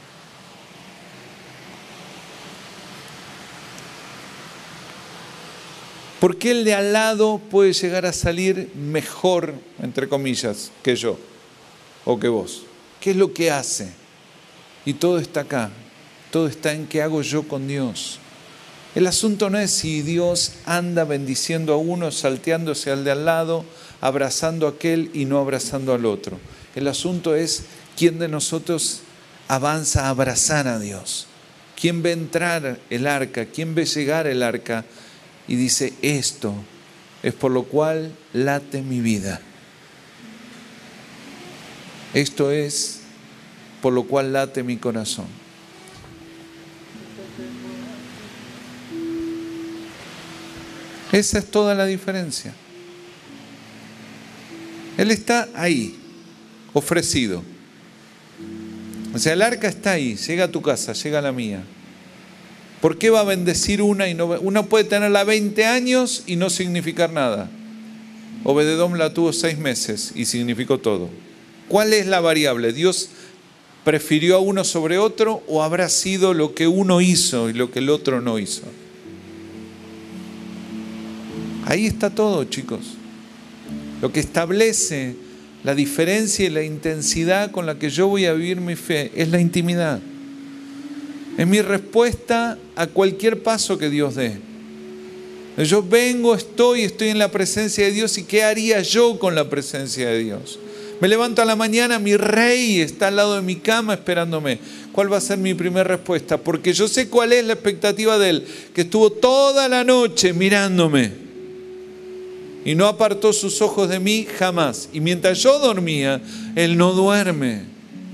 ¿Por qué el de al lado puede llegar a salir mejor, entre comillas, que yo o que vos? ¿Qué es lo que hace? Y todo está acá. Todo está en qué hago yo con Dios. El asunto no es si Dios anda bendiciendo a uno, salteándose al de al lado, abrazando a aquel y no abrazando al otro. El asunto es quién de nosotros avanza a abrazar a Dios. ¿Quién ve entrar el arca? ¿Quién ve llegar el arca? Y dice, esto es por lo cual late mi vida. Esto es por lo cual late mi corazón. Esa es toda la diferencia. Él está ahí, ofrecido. O sea, el arca está ahí, llega a tu casa, llega a la mía. ¿Por qué va a bendecir una y no? Una puede tenerla veinte años y no significar nada. Obededom la tuvo seis meses y significó todo. ¿Cuál es la variable? ¿Dios prefirió a uno sobre otro o habrá sido lo que uno hizo y lo que el otro no hizo? Ahí está todo, chicos. Lo que establece la diferencia y la intensidad con la que yo voy a vivir mi fe es la intimidad. Es mi respuesta a cualquier paso que Dios dé. Yo vengo, estoy, estoy en la presencia de Dios. ¿Y qué haría yo con la presencia de Dios? Me levanto a la mañana, mi rey está al lado de mi cama esperándome. ¿Cuál va a ser mi primera respuesta? Porque yo sé cuál es la expectativa de Él, que estuvo toda la noche mirándome y no apartó sus ojos de mí jamás. Y mientras yo dormía, Él no duerme.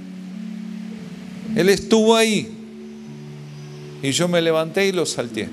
Él estuvo ahí. Y yo me levanté y lo salteé.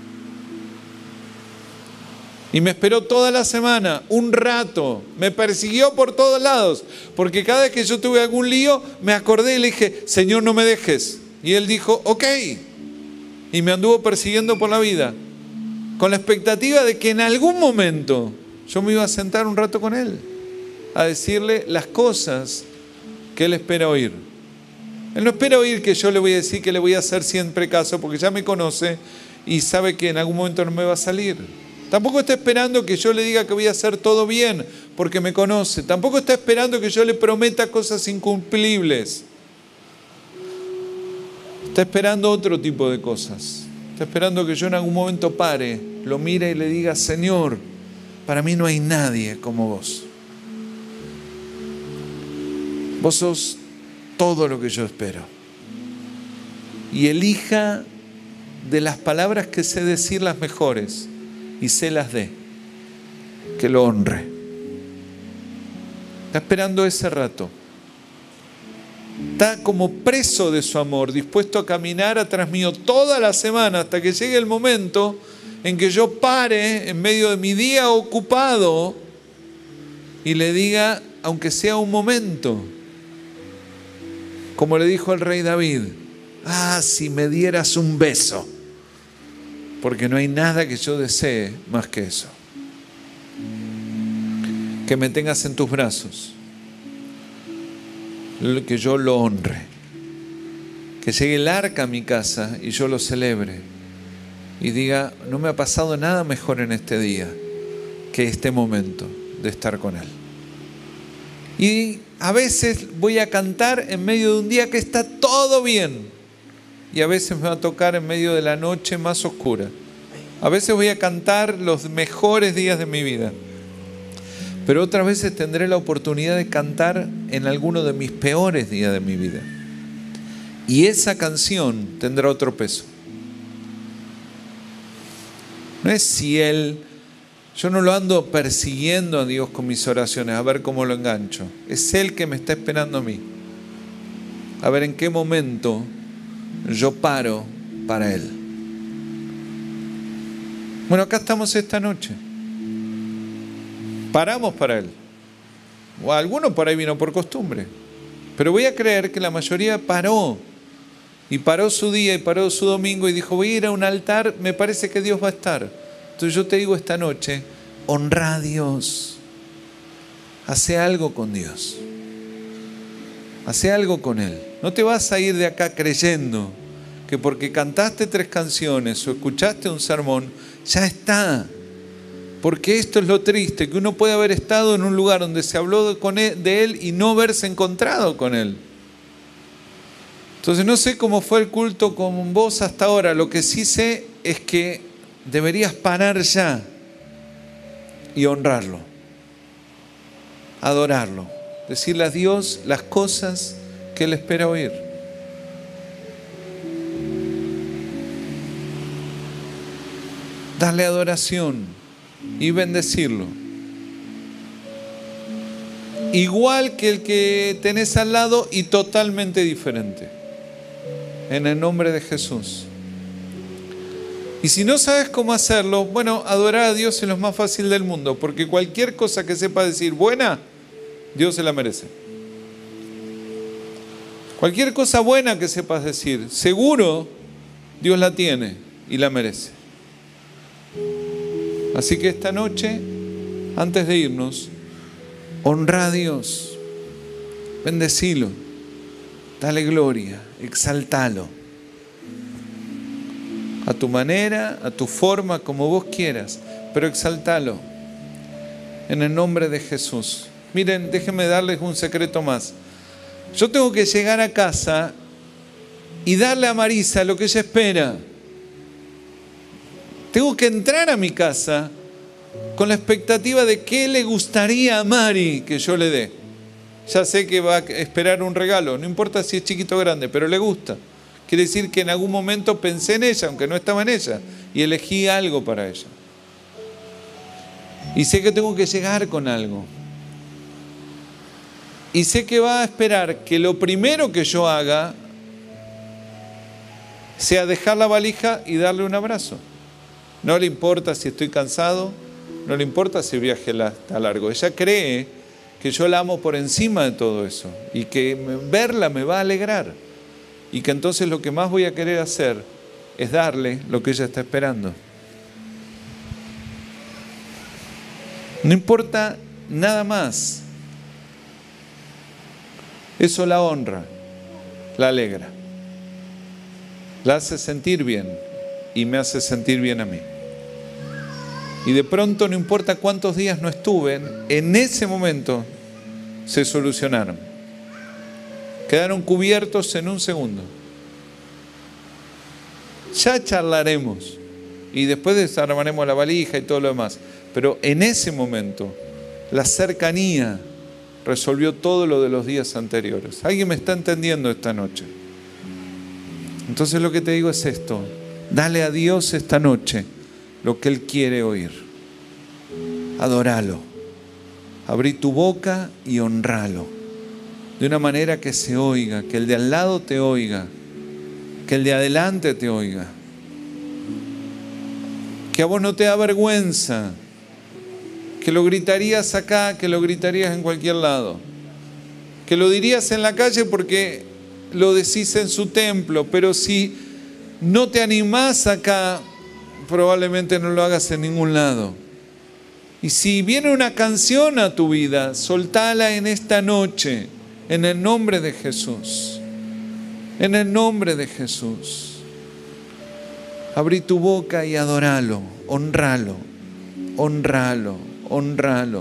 Y me esperó toda la semana, un rato. Me persiguió por todos lados. Porque cada vez que yo tuve algún lío, me acordé y le dije, Señor, no me dejes. Y Él dijo, ok. Y me anduvo persiguiendo por la vida. Con la expectativa de que en algún momento yo me iba a sentar un rato con Él. A decirle las cosas que Él espera oír. Él no espera oír que yo le voy a decir que le voy a hacer siempre caso, porque ya me conoce y sabe que en algún momento no me va a salir. Tampoco está esperando que yo le diga que voy a hacer todo bien, porque me conoce. Tampoco está esperando que yo le prometa cosas incumplibles. Está esperando otro tipo de cosas. Está esperando que yo en algún momento pare, lo mire y le diga: Señor, para mí no hay nadie como vos. Vos sos todo lo que yo espero. Y elija de las palabras que sé decir las mejores y se las dé, que lo honre. Está esperando ese rato. Está como preso de su amor, dispuesto a caminar atrás mío toda la semana hasta que llegue el momento en que yo pare en medio de mi día ocupado y le diga, aunque sea un momento, como le dijo el rey David: ah, si me dieras un beso, porque no hay nada que yo desee más que eso. Que me tengas en tus brazos, que yo lo honre, que llegue el arca a mi casa y yo lo celebre y diga: no me ha pasado nada mejor en este día que este momento de estar con Él. Y a veces voy a cantar en medio de un día que está todo bien, y a veces me va a tocar en medio de la noche más oscura. A veces voy a cantar los mejores días de mi vida, pero otras veces tendré la oportunidad de cantar en alguno de mis peores días de mi vida. Y esa canción tendrá otro peso. No es si Él... Yo no lo ando persiguiendo a Dios con mis oraciones, a ver cómo lo engancho. Es Él que me está esperando a mí. A ver en qué momento yo paro para Él. Bueno, acá estamos esta noche. Paramos para Él. O alguno por ahí vino por costumbre. Pero voy a creer que la mayoría paró. Y paró su día y paró su domingo y dijo: voy a ir a un altar, me parece que Dios va a estar. Entonces yo te digo esta noche: honra a Dios. Hace algo con Dios. Hace algo con Él. No te vas a ir de acá creyendo que porque cantaste tres canciones o escuchaste un sermón, ya está. Porque esto es lo triste, que uno puede haber estado en un lugar donde se habló de Él y no haberse encontrado con Él. Entonces no sé cómo fue el culto con vos hasta ahora. Lo que sí sé es que deberías parar ya y honrarlo, adorarlo, decirle a Dios las cosas que Él espera oír. Darle adoración y bendecirlo. Igual que el que tenés al lado y totalmente diferente. En el nombre de Jesús. Y si no sabes cómo hacerlo, bueno, adorar a Dios es lo más fácil del mundo, porque cualquier cosa que sepa decir buena, Dios se la merece. Cualquier cosa buena que sepas decir, seguro Dios la tiene y la merece. Así que esta noche, antes de irnos, honra a Dios, bendecilo, dale gloria, exaltalo. A tu manera, a tu forma, como vos quieras, pero exaltalo en el nombre de Jesús. Miren, déjenme darles un secreto más. Yo tengo que llegar a casa y darle a Marisa lo que ella espera. Tengo que entrar a mi casa con la expectativa de qué le gustaría a Mari que yo le dé. Ya sé que va a esperar un regalo, no importa si es chiquito o grande, pero le gusta. Quiere decir que en algún momento pensé en ella, aunque no estaba en ella, y elegí algo para ella. Y sé que tengo que llegar con algo. Y sé que va a esperar que lo primero que yo haga sea dejar la valija y darle un abrazo. No le importa si estoy cansado, no le importa si el viaje está largo. Ella cree que yo la amo por encima de todo eso y que verla me va a alegrar. Y que entonces lo que más voy a querer hacer es darle lo que ella está esperando. No importa nada más. Eso la honra. la alegra, la hace sentir bien y me hace sentir bien a mí. Y de pronto, no importa cuántos días no estuve, en ese momento se solucionaron. Quedaron cubiertos en un segundo. Ya charlaremos y después desarmaremos la valija y todo lo demás. Pero en ese momento, la cercanía resolvió todo lo de los días anteriores. ¿Alguien me está entendiendo esta noche? Entonces lo que te digo es esto: dale a Dios esta noche lo que Él quiere oír. Adóralo. Abrí tu boca y honralo. De una manera que se oiga, que el de al lado te oiga, que el de adelante te oiga. Que a vos no te da vergüenza, que lo gritarías acá, que lo gritarías en cualquier lado, que lo dirías en la calle porque lo decís en su templo, pero si no te animás acá, probablemente no lo hagas en ningún lado. Y si viene una canción a tu vida, soltala en esta noche, en el nombre de Jesús. En el nombre de Jesús. Abrí tu boca y adóralo, honralo, honralo, honralo.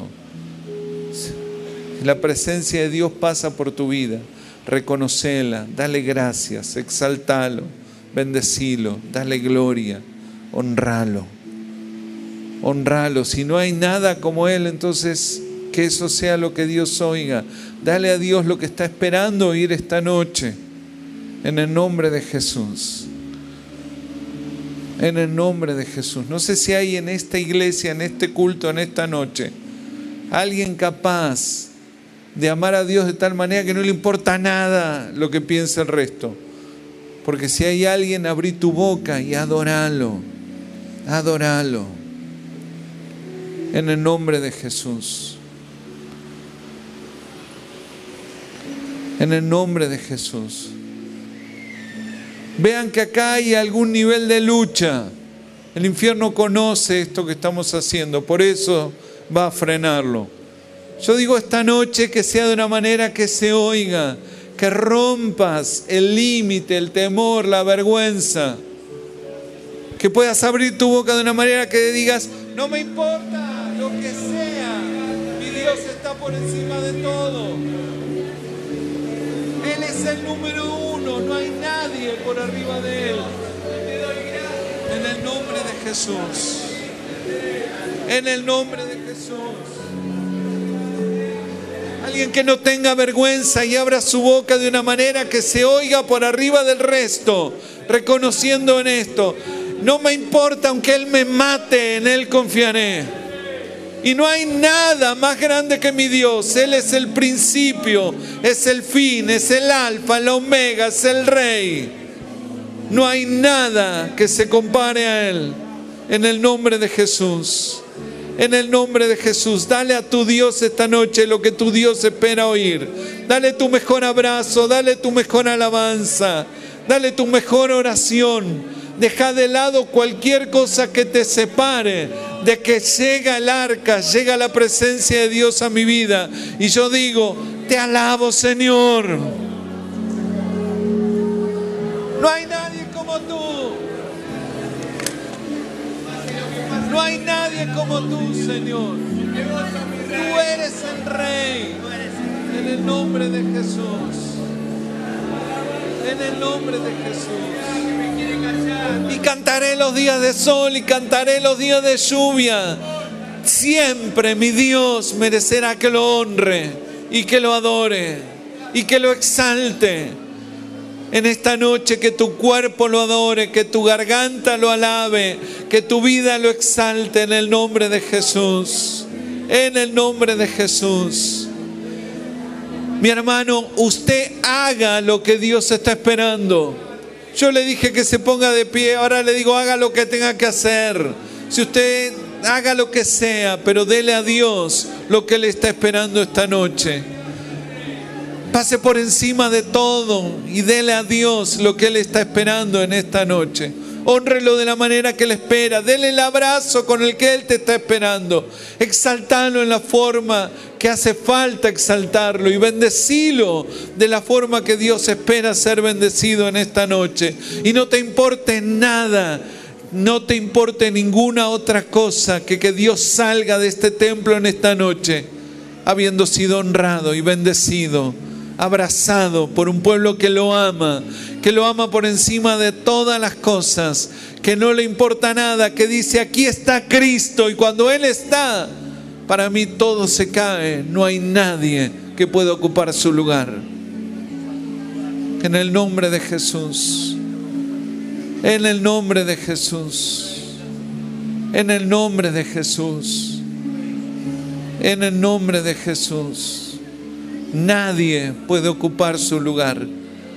La presencia de Dios pasa por tu vida. Reconocela, dale gracias, exaltalo, bendecilo, dale gloria, honralo. Honralo. Si no hay nada como Él, entonces que eso sea lo que Dios oiga. Dale a Dios lo que está esperando oír esta noche. En el nombre de Jesús. En el nombre de Jesús. No sé si hay en esta iglesia, en este culto, en esta noche, alguien capaz de amar a Dios de tal manera que no le importa nada lo que piense el resto. Porque si hay alguien, abrí tu boca y adóralo. Adóralo. En el nombre de Jesús. En el nombre de Jesús. Vean que acá hay algún nivel de lucha. El infierno conoce esto que estamos haciendo, por eso va a frenarlo. Yo digo esta noche que sea de una manera que se oiga, que rompas el límite, el temor, la vergüenza. Que puedas abrir tu boca de una manera que digas: no me importa lo que sea, mi Dios está por encima de todo. Él es el número uno, no hay nadie por arriba de Él. En el nombre de Jesús. En el nombre de Jesús. Alguien que no tenga vergüenza y abra su boca de una manera que se oiga por arriba del resto, reconociendo en esto: no me importa aunque Él me mate, en Él confiaré. Y no hay nada más grande que mi Dios. Él es el principio, es el fin, es el alfa, el omega, es el rey. No hay nada que se compare a Él. En el nombre de Jesús. En el nombre de Jesús. Dale a tu Dios esta noche lo que tu Dios espera oír. Dale tu mejor abrazo, dale tu mejor alabanza, dale tu mejor oración. Deja de lado cualquier cosa que te separe de que llega el arca, llega la presencia de Dios a mi vida. Y yo digo: te alabo, Señor. No hay nadie como tú. No hay nadie como tú, Señor. Tú eres el Rey. En el nombre de Jesús. En el nombre de Jesús. Y cantaré los días de sol y cantaré los días de lluvia. Siempre mi Dios merecerá que lo honre y que lo adore y que lo exalte. En esta noche que tu cuerpo lo adore, que tu garganta lo alabe, que tu vida lo exalte en el nombre de Jesús. En el nombre de Jesús. Mi hermano, usted haga lo que Dios está esperando. Yo le dije que se ponga de pie, ahora le digo: haga lo que tenga que hacer. Si usted haga lo que sea, pero dele a Dios lo que Él está esperando esta noche. Pase por encima de todo y dele a Dios lo que Él está esperando en esta noche. Hónrelo de la manera que Él espera. Dele el abrazo con el que Él te está esperando. Exaltalo en la forma que hace falta exaltarlo. Y bendecilo de la forma que Dios espera ser bendecido en esta noche. Y no te importe nada, no te importe ninguna otra cosa que que Dios salga de este templo en esta noche habiendo sido honrado y bendecido, abrazado por un pueblo que lo ama, que lo ama por encima de todas las cosas, que no le importa nada, que dice: aquí está Cristo, y cuando Él está, para mí todo se cae, no hay nadie que pueda ocupar su lugar. En el nombre de Jesús, en el nombre de Jesús, en el nombre de Jesús, en el nombre de Jesús, nadie puede ocupar su lugar.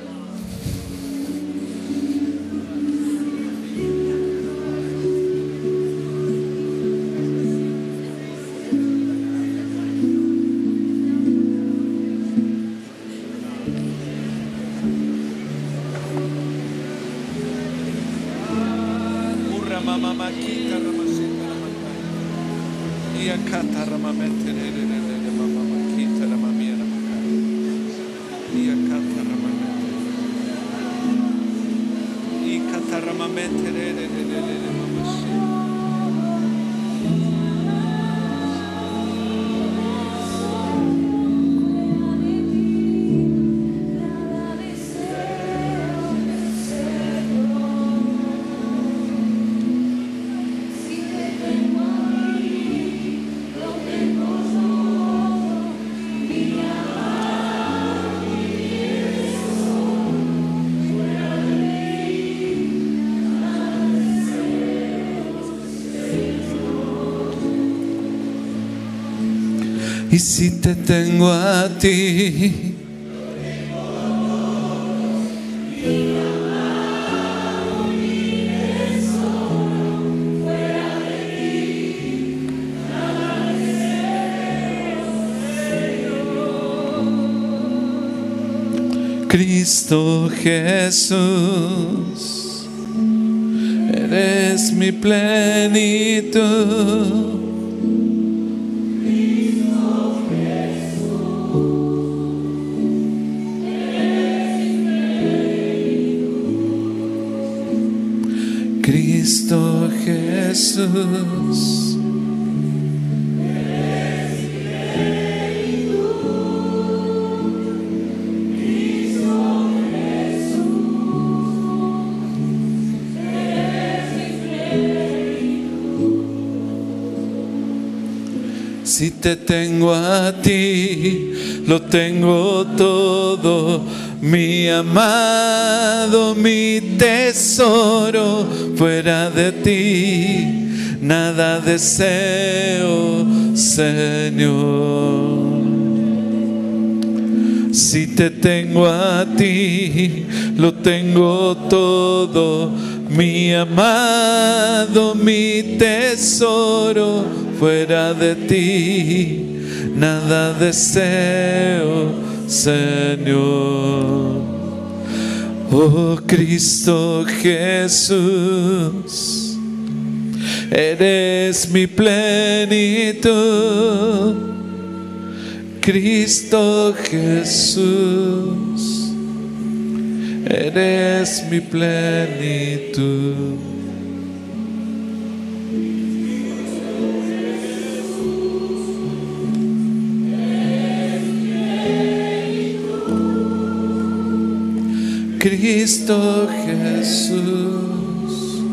Y si te tengo a ti, Cristo Jesús, eres mi plenitud. Cristo Jesús, si te tengo a ti, lo tengo todo, mi amado, mi tesoro. Fuera de ti nada deseo, Señor. Si te tengo a ti, lo tengo todo, mi amado, mi tesoro. Fuera de ti nada deseo, Señor. Oh Cristo Jesús, eres mi plenitud. Cristo Jesús, eres mi plenitud. Cristo Jesús,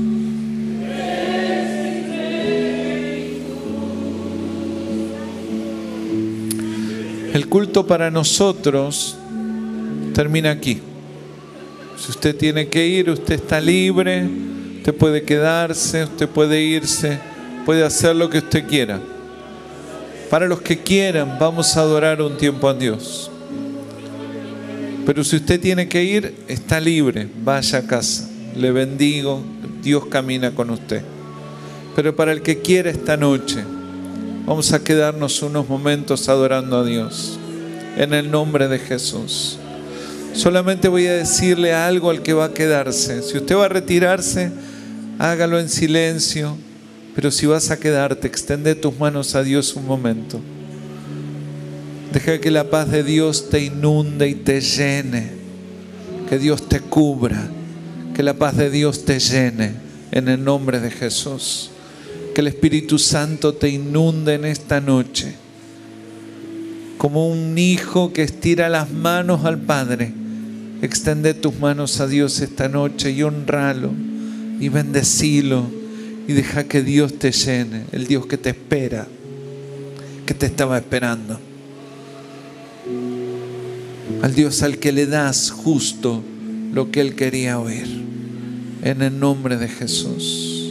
el culto para nosotros termina aquí. Si usted tiene que ir, usted está libre, usted puede quedarse, usted puede irse, puede hacer lo que usted quiera. Para los que quieran, vamos a adorar un tiempo a Dios. Pero si usted tiene que ir, está libre, vaya a casa. Le bendigo, Dios camina con usted. Pero para el que quiera esta noche, vamos a quedarnos unos momentos adorando a Dios. En el nombre de Jesús. Solamente voy a decirle algo al que va a quedarse. Si usted va a retirarse, hágalo en silencio. Pero si vas a quedarte, extende tus manos a Dios un momento. Deja que la paz de Dios te inunde y te llene. Que Dios te cubra. Que la paz de Dios te llene en el nombre de Jesús. Que el Espíritu Santo te inunde en esta noche. Como un hijo que estira las manos al Padre. Extende tus manos a Dios esta noche y honralo y bendecilo y deja que Dios te llene, el Dios que te espera, que te estaba esperando, al Dios al que le das justo lo que Él quería oír, en el nombre de Jesús,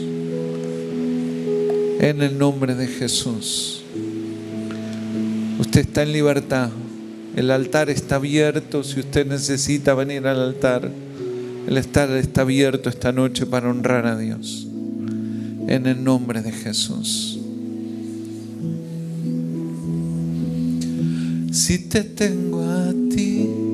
en el nombre de Jesús. Usted está en libertad. El altar está abierto. Si usted necesita venir al altar, el altar está abierto esta noche para honrar a Dios. En el nombre de Jesús. Si te tengo a ti,